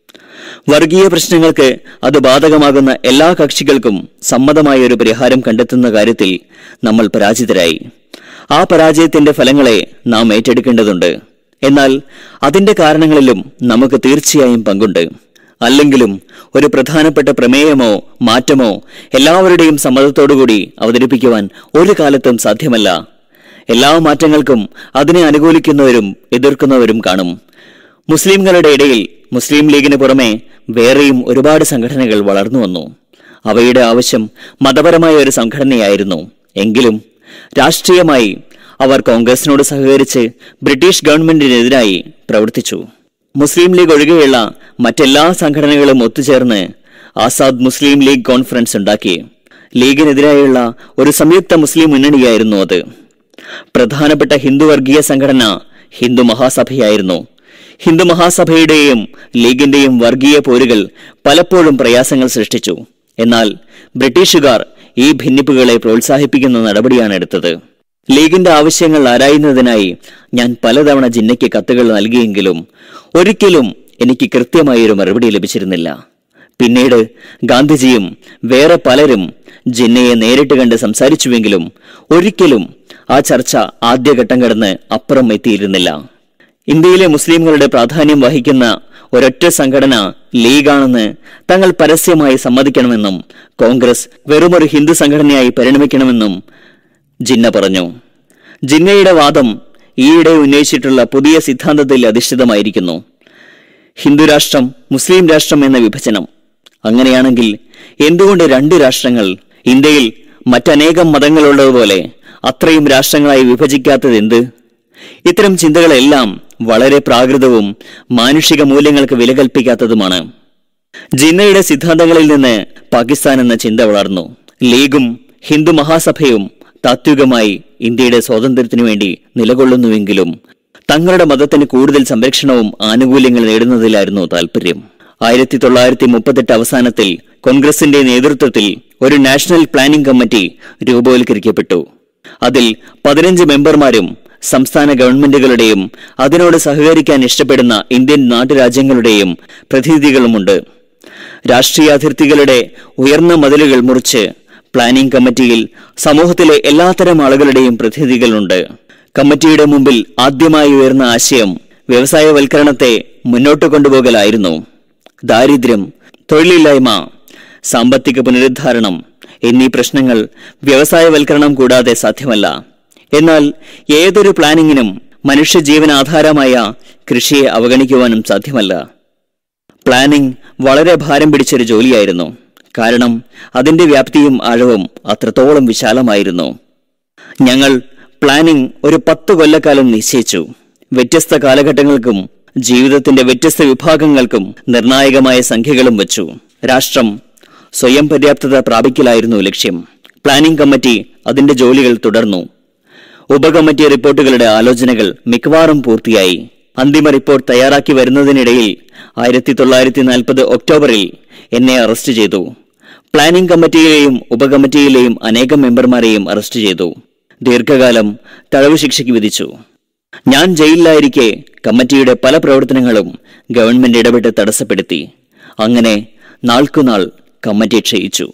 വർഗീയ പ്രശ്നങ്ങൾക്ക് അത് ബാധകമാകുന്ന എല്ലാ കക്ഷികൾക്കും സമ്മതമായ ഒരു പരിഹാരം കണ്ടെത്തുന്ന കാര്യത്തിൽ നമ്മൾ പരാജിതരായി. ആ പരാജയത്തിന്റെ ഫലങ്ങളെ നാം ഏറ്റെടുക്കേണ്ടതുണ്ട്. എന്നാൽ അതിന്റെ കാരണങ്ങളിലും നമുക്ക് തീർച്ചയായും പങ്കുണ്ട്. അല്ലെങ്കിലും ഒരു പ്രധാനപ്പെട്ട പ്രമേയമോ മാറ്റമോ എല്ലാവരുടെയും സമ്മതത്തോടുകൂടി അവതരിപ്പിക്കുവാൻ ഒരു കാലത്തും സാധ്യമല്ല. എല്ലാ മാറ്റങ്ങൾക്കും അതിനെ അനുകൂലിക്കുന്നവരും എതിർക്കുന്നവരും കാണും. മുസ്ലിംകളുടെ ഇടയിൽ മുസ്ലിം ലീഗിന് പുറമെ വേറെയും ഒരുപാട് സംഘടനകൾ വളർന്നു വന്നു. അവയുടെ ആവശ്യം മതപരമായ ഒരു സംഘടനയായിരുന്നു. എങ്കിലും രാഷ്ട്രീയമായി അവർ കോൺഗ്രസിനോട് സഹകരിച്ച് ബ്രിട്ടീഷ് ഗവൺമെന്റിനെതിരായി പ്രവർത്തിച്ചു. മുസ്ലിം ലീഗ് ഒഴികെയുള്ള മറ്റെല്ലാ സംഘടനകളും ഒത്തുചേർന്ന് ആസാദ് മുസ്ലിം ലീഗ് കോൺഫറൻസ് ഉണ്ടാക്കി. ലീഗിനെതിരായുള്ള ഒരു സംയുക്ത മുസ്ലിം മുന്നണിയായിരുന്നു അത്. പ്രധാനപ്പെട്ട ഹിന്ദു വർഗീയ സംഘടന ഹിന്ദു മഹാസഭയായിരുന്നു. ഹിന്ദു മഹാസഭയുടെയും ലീഗിന്റെയും വർഗീയ പോരുകൾ പലപ്പോഴും പ്രയാസങ്ങൾ സൃഷ്ടിച്ചു. എന്നാൽ ബ്രിട്ടീഷുകാർ ഈ ഭിന്നിപ്പുകളെ പ്രോത്സാഹിപ്പിക്കുന്ന നടപടിയാണ് എടുത്തത്. ലീഗിന്റെ ആവശ്യങ്ങൾ ആരായുന്നതിനായി ഞാൻ പലതവണ ജിന്നയ്ക്ക് കത്തുകൾ നൽകിയെങ്കിലും ഒരിക്കലും എനിക്ക് കൃത്യമായൊരു മറുപടി ലഭിച്ചിരുന്നില്ല. പിന്നീട് ഗാന്ധിജിയും വേറെ പലരും ജിന്നയെ നേരിട്ട് കണ്ട് സംസാരിച്ചുവെങ്കിലും ഒരിക്കലും ആ ചർച്ച ആദ്യഘട്ടം കടന്ന് അപ്പുറം എത്തിയിരുന്നില്ല. ഇന്ത്യയിലെ മുസ്ലിംകളുടെ പ്രാധാന്യം വഹിക്കുന്ന ഒരൊറ്റ സംഘടന ലീഗാണെന്ന് തങ്ങൾ പരസ്യമായി സമ്മതിക്കണമെന്നും കോൺഗ്രസ് വെറുമൊരു ഹിന്ദു സംഘടനയായി പരിണമിക്കണമെന്നും ജിന്ന പറഞ്ഞു. ജിന്നയുടെ വാദം ഈയിടെ ഉന്നയിച്ചിട്ടുള്ള പുതിയ സിദ്ധാന്തത്തിൽ അധിഷ്ഠിതമായിരിക്കുന്നു. ഹിന്ദുരാഷ്ട്രം മുസ്ലിം രാഷ്ട്രം എന്ന വിഭജനം. അങ്ങനെയാണെങ്കിൽ എന്തുകൊണ്ട് രണ്ട് രാഷ്ട്രങ്ങൾ? ഇന്ത്യയിൽ മറ്റനേകം മതങ്ങളുള്ളതുപോലെ അത്രയും രാഷ്ട്രങ്ങളായി വിഭജിക്കാത്തത് എന്ത്? ഇത്തരം ചിന്തകളെല്ലാം വളരെ പ്രാകൃതവും മാനുഷിക മൂല്യങ്ങൾക്ക് വില കൽപ്പിക്കാത്തതുമാണ്. ജിന്നയുടെ സിദ്ധാന്തങ്ങളിൽ നിന്ന് പാകിസ്ഥാൻ എന്ന ചിന്ത വളർന്നു. ലീഗും ഹിന്ദു മഹാസഭയും താത്വികമായി ഇന്ത്യയുടെ സ്വാതന്ത്ര്യത്തിനു വേണ്ടി നിലകൊള്ളുന്നുവെങ്കിലും തങ്ങളുടെ മതത്തിന് കൂടുതൽ സംരക്ഷണവും ആനുകൂല്യങ്ങൾ നേടുന്നതിലായിരുന്നു താൽപര്യം. ആയിരത്തി തൊള്ളായിരത്തി മുപ്പത്തെട്ട് അവസാനത്തിൽ കോൺഗ്രസിന്റെ നേതൃത്വത്തിൽ ഒരു നാഷണൽ പ്ലാനിംഗ് കമ്മിറ്റി രൂപവൽക്കരിക്കപ്പെട്ടു. അതിൽ പതിനഞ്ച് മെമ്പർമാരും സംസ്ഥാന ഗവൺമെന്റുകളുടെയും അതിനോട് സഹകരിക്കാൻ ഇഷ്ടപ്പെടുന്ന ഇന്ത്യൻ നാട്ടുരാജ്യങ്ങളുടെയും പ്രതിനിധികളുമുണ്ട്. രാഷ്ട്രീയ അതിർത്തികളുടെ ഉയർന്ന മതിലുകൾ മുറിച്ച് പ്ലാനിംഗ് കമ്മിറ്റിയിൽ സമൂഹത്തിലെ എല്ലാത്തരം ആളുകളുടെയും പ്രതിനിധികളുണ്ട്. കമ്മിറ്റിയുടെ മുമ്പിൽ ആദ്യമായി ഉയർന്ന ആശയം വ്യവസായവൽക്കരണത്തെ മുന്നോട്ട് കൊണ്ടുപോകലായിരുന്നു. ദാരിദ്ര്യം, തൊഴിലില്ലായ്മ, സാമ്പത്തിക പുനരുദ്ധാരണം എന്നീ പ്രശ്നങ്ങൾ വ്യവസായവൽക്കരണം കൂടാതെ സാധ്യമല്ല. എന്നാൽ ഏതൊരു പ്ലാനിങ്ങിനും മനുഷ്യജീവന് ആധാരമായ കൃഷിയെ അവഗണിക്കുവാനും സാധ്യമല്ല. പ്ലാനിംഗ് വളരെ ഭാരം പിടിച്ചൊരു ജോലിയായിരുന്നു. കാരണം അതിന്റെ വ്യാപ്തിയും ആഴവും അത്രത്തോളം വിശാലമായിരുന്നു. ഞങ്ങൾ പ്ലാനിംഗ് ഒരു പത്ത് കൊല്ലക്കാലം നിശ്ചയിച്ചു. വ്യത്യസ്ത കാലഘട്ടങ്ങൾക്കും ജീവിതത്തിന്റെ വ്യത്യസ്ത വിഭാഗങ്ങൾക്കും നിർണായകമായ സംഖ്യകളും വച്ചു. രാഷ്ട്രം സ്വയം പര്യാപ്തത പ്രാപിക്കലായിരുന്നു ലക്ഷ്യം. പ്ലാനിംഗ് കമ്മിറ്റി അതിന്റെ ജോലികൾ തുടർന്നു. ഉപകമ്മിറ്റി റിപ്പോർട്ടുകളുടെ ആലോചനകൾ മിക്കവാറും പൂർത്തിയായി. അന്തിമ റിപ്പോർട്ട് തയ്യാറാക്കി വരുന്നതിനിടയിൽ ആയിരത്തി തൊള്ളായിരത്തി നാൽപ്പത് ഒക്ടോബറിൽ എന്നെ അറസ്റ്റ് ചെയ്തു. പ്ലാനിംഗ് കമ്മിറ്റിയിലെയും ഉപകമ്മിറ്റിയിലെയും അനേകം മെമ്പർമാരെയും അറസ്റ്റ് ചെയ്തു. ദീർഘകാലം തടവ് ശിക്ഷയ്ക്ക് വിധിച്ചു. ഞാൻ ജയിലിലായിരിക്കെ കമ്മിറ്റിയുടെ പല പ്രവർത്തനങ്ങളും ഗവൺമെന്റ് ഇടപെട്ട് തടസ്സപ്പെടുത്തി. അങ്ങനെ നാൾക്കുനാൾ കമ്മിറ്റി ക്ഷയിച്ചു.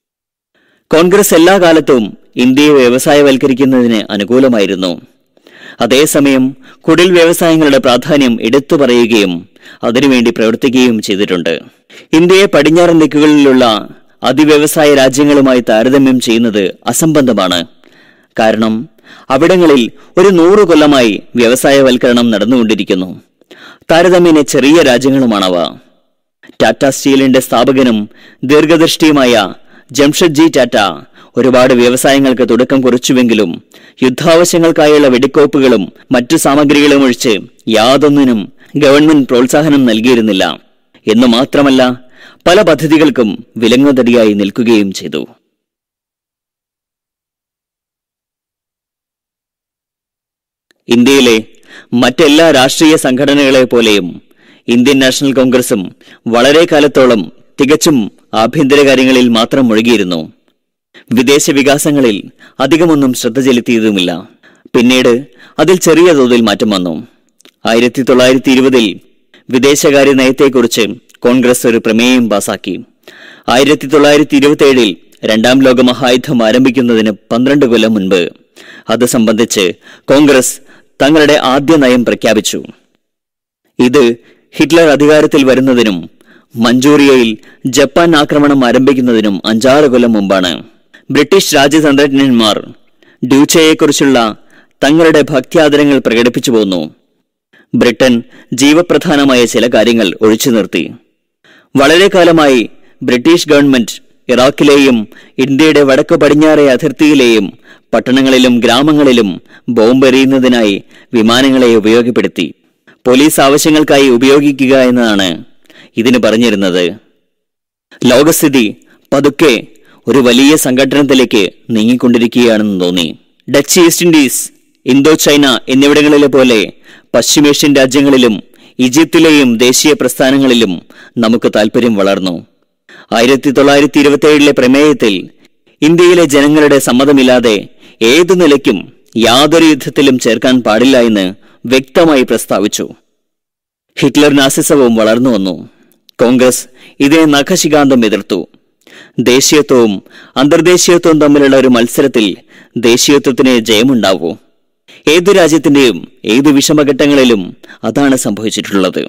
കോൺഗ്രസ് എല്ലാ കാലത്തും ഇന്ത്യയെ വ്യവസായവൽക്കരിക്കുന്നതിന് അനുകൂലമായിരുന്നു. അതേസമയം കുടിൽ വ്യവസായങ്ങളുടെ പ്രാധാന്യം എടുത്തു പറയുകയും അതിനുവേണ്ടി പ്രവർത്തിക്കുകയും ചെയ്തിട്ടുണ്ട്. ഇന്ത്യയെ പടിഞ്ഞാറൻ ദിക്കുകളിലുള്ള അതിവ്യവസായ രാജ്യങ്ങളുമായി താരതമ്യം ചെയ്യുന്നത് അസംബന്ധമാണ്. കാരണം അവിടങ്ങളിൽ ഒരു നൂറു കൊല്ലമായി വ്യവസായവൽക്കരണം നടന്നുകൊണ്ടിരിക്കുന്നു. താരതമ്യേന ചെറിയ രാജ്യങ്ങളുമാണവ. ടാറ്റ സ്റ്റീലിന്റെ സ്ഥാപകനും ദീർഘദൃഷ്ടിയുമായ ജംഷഡ്ജി ടാറ്റ ഒരുപാട് വ്യവസായങ്ങൾക്ക് തുടക്കം കുറിച്ചുവെങ്കിലും യുദ്ധാവശ്യങ്ങൾക്കായുള്ള വെടിക്കോപ്പുകളും മറ്റു സാമഗ്രികളും ഒഴിച്ച് യാതൊന്നിനും ഗവൺമെന്റ് പ്രോത്സാഹനം നൽകിയിരുന്നില്ല. എന്നു മാത്രമല്ല പല പദ്ധതികൾക്കും വിലങ്ങുതടിയായി നിൽക്കുകയും ചെയ്തു. ഇന്ത്യയിലെ മറ്റെല്ലാ രാഷ്ട്രീയ സംഘടനകളെ പോലെയും ഇന്ത്യൻ നാഷണൽ കോൺഗ്രസും വളരെ കാലത്തോളം തികച്ചും ആഭ്യന്തര കാര്യങ്ങളിൽ മാത്രം മുഴുകിയിരുന്നു. വിദേശ വികാസങ്ങളിൽ അധികമൊന്നും ശ്രദ്ധ ചെലുത്തിയതുമില്ല. പിന്നീട് അതിൽ ചെറിയ തോതിൽ മാറ്റം വന്നു. ആയിരത്തി തൊള്ളായിരത്തി ഇരുപതിൽ വിദേശകാര്യ നയത്തെക്കുറിച്ച് കോൺഗ്രസ് ഒരു പ്രമേയം പാസാക്കി. ആയിരത്തി തൊള്ളായിരത്തി ഇരുപത്തി ഏഴിൽ രണ്ടാം ലോക മഹായുദ്ധം ആരംഭിക്കുന്നതിന് പന്ത്രണ്ട് കൊല്ലം മുൻപ് അത് സംബന്ധിച്ച് കോൺഗ്രസ് തങ്ങളുടെ ആദ്യ നയം പ്രഖ്യാപിച്ചു. ഇത് ഹിറ്റ്ലർ അധികാരത്തിൽ വരുന്നതിനും മഞ്ചൂറിയയിൽ ജപ്പാൻ ആക്രമണം ആരംഭിക്കുന്നതിനും അഞ്ചാറ് കൊല്ലം മുമ്പാണ്. ബ്രിട്ടീഷ് രാജ്യതന്ത്രജ്ഞന്മാർ ഡ്യൂച്ചയെക്കുറിച്ചുള്ള തങ്ങളുടെ ഭക്ത്യാദരങ്ങൾ പ്രകടിപ്പിച്ചു പോന്നു. ബ്രിട്ടൻ ജീവപ്രധാനമായ ചില കാര്യങ്ങൾ ഒഴിച്ചു നിർത്തി. വളരെ കാലമായി ബ്രിട്ടീഷ് ഗവൺമെന്റ് ഇറാഖിലെയും ഇന്ത്യയുടെ വടക്ക് പടിഞ്ഞാറേ അതിർത്തിയിലെയും പട്ടണങ്ങളിലും ഗ്രാമങ്ങളിലും ബോംബെറിയുന്നതിനായി വിമാനങ്ങളെ ഉപയോഗപ്പെടുത്തി. പോലീസ് ആവശ്യങ്ങൾക്കായി ഉപയോഗിക്കുക എന്നതാണ് ഇതിന് പറഞ്ഞിരുന്നത്. ലോകസ്ഥിതി പതുക്കെ ഒരു വലിയ സംഘടനത്തിലേക്ക് നീങ്ങിക്കൊണ്ടിരിക്കുകയാണെന്ന് തോന്നി. Dutch East Indies, Indo China എന്നിവിടങ്ങളിലെ പോലെ പശ്ചിമേഷ്യൻ രാജ്യങ്ങളിലും ഈജിപ്തിലെയും ദേശീയ പ്രസ്ഥാനങ്ങളിലും നമുക്ക് താൽപര്യം വളർന്നു. ആയിരത്തി തൊള്ളായിരത്തി ഇരുപത്തി ഏഴിലെ പ്രമേയത്തിൽ ഇന്ത്യയിലെ ജനങ്ങളുടെ സമ്മതമില്ലാതെ ഏതു നിലയ്ക്കും യാതൊരു യുദ്ധത്തിലും ചേർക്കാൻ പാടില്ല എന്ന് വ്യക്തമായി പ്രസ്താവിച്ചു. ഹിറ്റ്ലർ നാസിസവും വളർന്നു വന്നു. കോൺഗ്രസ് ഇതിനെ നഖശികാന്തം എതിർത്തു. ദേശീയത്വവും അന്തർദേശീയത്വവും തമ്മിലുള്ള ഒരു മത്സരത്തിൽ ദേശീയത്വത്തിന് ജയമുണ്ടാവൂ. ഏതു രാജ്യത്തിന്റെയും ഏതു വിഷമഘട്ടങ്ങളിലും അതാണ് സംഭവിച്ചിട്ടുള്ളത്.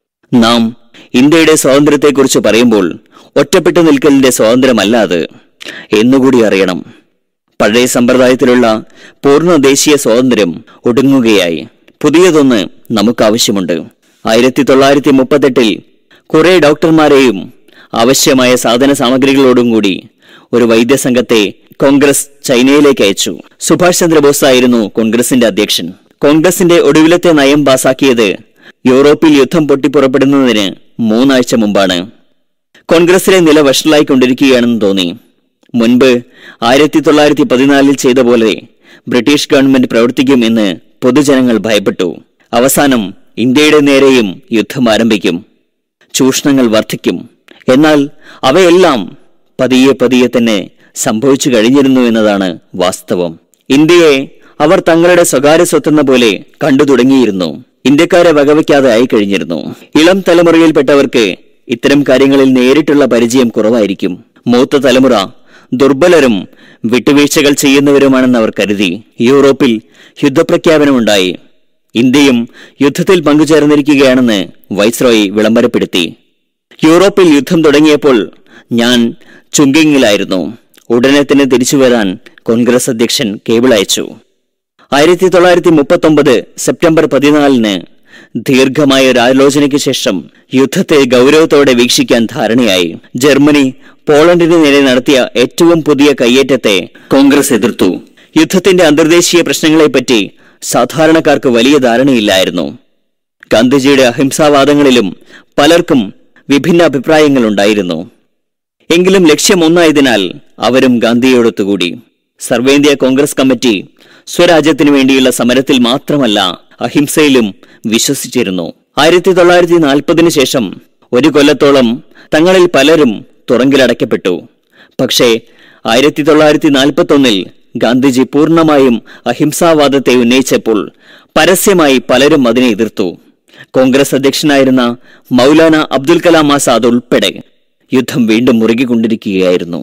നാം ഇന്ത്യയുടെ സ്വാതന്ത്ര്യത്തെക്കുറിച്ച് പറയുമ്പോൾ ഒറ്റപ്പെട്ടു നിൽക്കലിന്റെ സ്വാതന്ത്ര്യമല്ല അത് എന്നുകൂടി അറിയണം. പഴയ സമ്പ്രദായത്തിലുള്ള പൂർണ്ണ ദേശീയ സ്വാതന്ത്ര്യം ഒടുങ്ങുകയായി. പുതിയതൊന്ന് നമുക്ക് ആവശ്യമുണ്ട്. ആയിരത്തി തൊള്ളായിരത്തി മുപ്പത്തെട്ടിൽ കുറെ ഡോക്ടർമാരെയും ആവശ്യമായ സാധന സാമഗ്രികളോടും കൂടി ഒരു വൈദ്യസംഘത്തെ കോൺഗ്രസ് ചൈനയിലേക്ക് അയച്ചു. സുഭാഷ് ചന്ദ്രബോസ് ആയിരുന്നു കോൺഗ്രസിന്റെ അധ്യക്ഷൻ. കോൺഗ്രസിന്റെ ഒടുവിലത്തെ നയം പാസാക്കിയത് യൂറോപ്പിൽ യുദ്ധം പൊട്ടിപ്പുറപ്പെടുന്നതിന് മൂന്നാഴ്ച മുമ്പാണ്. കോൺഗ്രസിലെ നില വഷളായിക്കൊണ്ടിരിക്കുകയാണെന്ന് തോന്നി. മുൻപ് ആയിരത്തി തൊള്ളായിരത്തി പതിനാലിൽ ചെയ്ത പോലെ ബ്രിട്ടീഷ് ഗവൺമെന്റ് പ്രവർത്തിക്കും എന്ന് പൊതുജനങ്ങൾ ഭയപ്പെട്ടു. അവസാനം ഇന്ത്യയുടെ നേരെയും യുദ്ധം ആരംഭിക്കും. ചൂഷണങ്ങൾ വർദ്ധിക്കും. എന്നാൽ അവയെല്ലാം പതിയെ പതിയെ തന്നെ സംഭവിച്ചു കഴിഞ്ഞിരുന്നു എന്നതാണ് വാസ്തവം. ഇന്ത്യയെ അവർ തങ്ങളുടെ സ്വകാര്യ സ്വത്തെന്ന പോലെ കണ്ടു തുടങ്ങിയിരുന്നു. ഇന്ത്യക്കാരെ വകവയ്ക്കാതെ ആയി കഴിഞ്ഞിരുന്നു. ഇളം തലമുറയിൽപ്പെട്ടവർക്ക് ഇത്തരം കാര്യങ്ങളിൽ നേരിട്ടുള്ള പരിചയം കുറവായിരിക്കും. മൂത്ത തലമുറ ദുർബലരും വിട്ടുവീഴ്ചകൾ ചെയ്യുന്നവരുമാണെന്ന് അവർ കരുതി. യൂറോപ്പിൽ യുദ്ധപ്രഖ്യാപനമുണ്ടായി. ഇന്ത്യയും യുദ്ധത്തിൽ പങ്കുചേർന്നിരിക്കുകയാണെന്ന് വൈസ്രോയി വിളംബരപ്പെടുത്തി. യൂറോപ്പിൽ യുദ്ധം തുടങ്ങിയപ്പോൾ ഞാൻ ചുങ്കിങ്ങിലായിരുന്നു. ഉടനെ തന്നെ തിരിച്ചു വരാൻ കോൺഗ്രസ് അധ്യക്ഷൻ കേബിൾ അയച്ചു. ആയിരത്തി തൊള്ളായിരത്തി മുപ്പത്തി ഒമ്പത് സെപ്റ്റംബർ പതിനാലിന് ദീർഘമായ ഒരു ആലോചനയ്ക്ക് ശേഷം യുദ്ധത്തെ ഗൗരവത്തോടെ വീക്ഷിക്കാൻ ധാരണയായി. ജർമ്മനി പോളണ്ടിന് നേരെ നടത്തിയ ഏറ്റവും പുതിയ കയ്യേറ്റത്തെ കോൺഗ്രസ് എതിർത്തു. യുദ്ധത്തിന്റെ അന്തർദേശീയ പ്രശ്നങ്ങളെപ്പറ്റി സാധാരണക്കാർക്ക് വലിയ ധാരണയില്ലായിരുന്നു. ഗാന്ധിജിയുടെ അഹിംസാവാദങ്ങളിലും പലർക്കും വിഭിന്ന അഭിപ്രായങ്ങളുണ്ടായിരുന്നു. എങ്കിലും ലക്ഷ്യം ഒന്നായതിനാൽ അവരും ഗാന്ധിയോടൊത്തുകൂടി. സർവേന്ത്യ കോൺഗ്രസ് കമ്മിറ്റി സ്വരാജ്യത്തിനു വേണ്ടിയുള്ള സമരത്തിൽ മാത്രമല്ല അഹിംസയിലും വിശ്വസിച്ചിരുന്നു. ആയിരത്തി തൊള്ളായിരത്തി നാൽപ്പതിനു ശേഷം ഒരു കൊല്ലത്തോളം തങ്ങളിൽ പലരും തുറങ്കിലടയ്ക്കപ്പെട്ടു. പക്ഷേ ആയിരത്തി തൊള്ളായിരത്തി നാൽപ്പത്തി ഒന്നിൽ ഗാന്ധിജി പൂർണ്ണമായും അഹിംസാവാദത്തെ ഉന്നയിച്ചപ്പോൾ പരസ്യമായി പലരും അതിനെ എതിർത്തു. കോൺഗ്രസ് അധ്യക്ഷനായിരുന്ന മൗലാന അബ്ദുൽ കലാം ആസാദ് ഉൾപ്പെടെ യുദ്ധം വീണ്ടും മുറുകിക്കൊണ്ടിരിക്കുകയായിരുന്നു.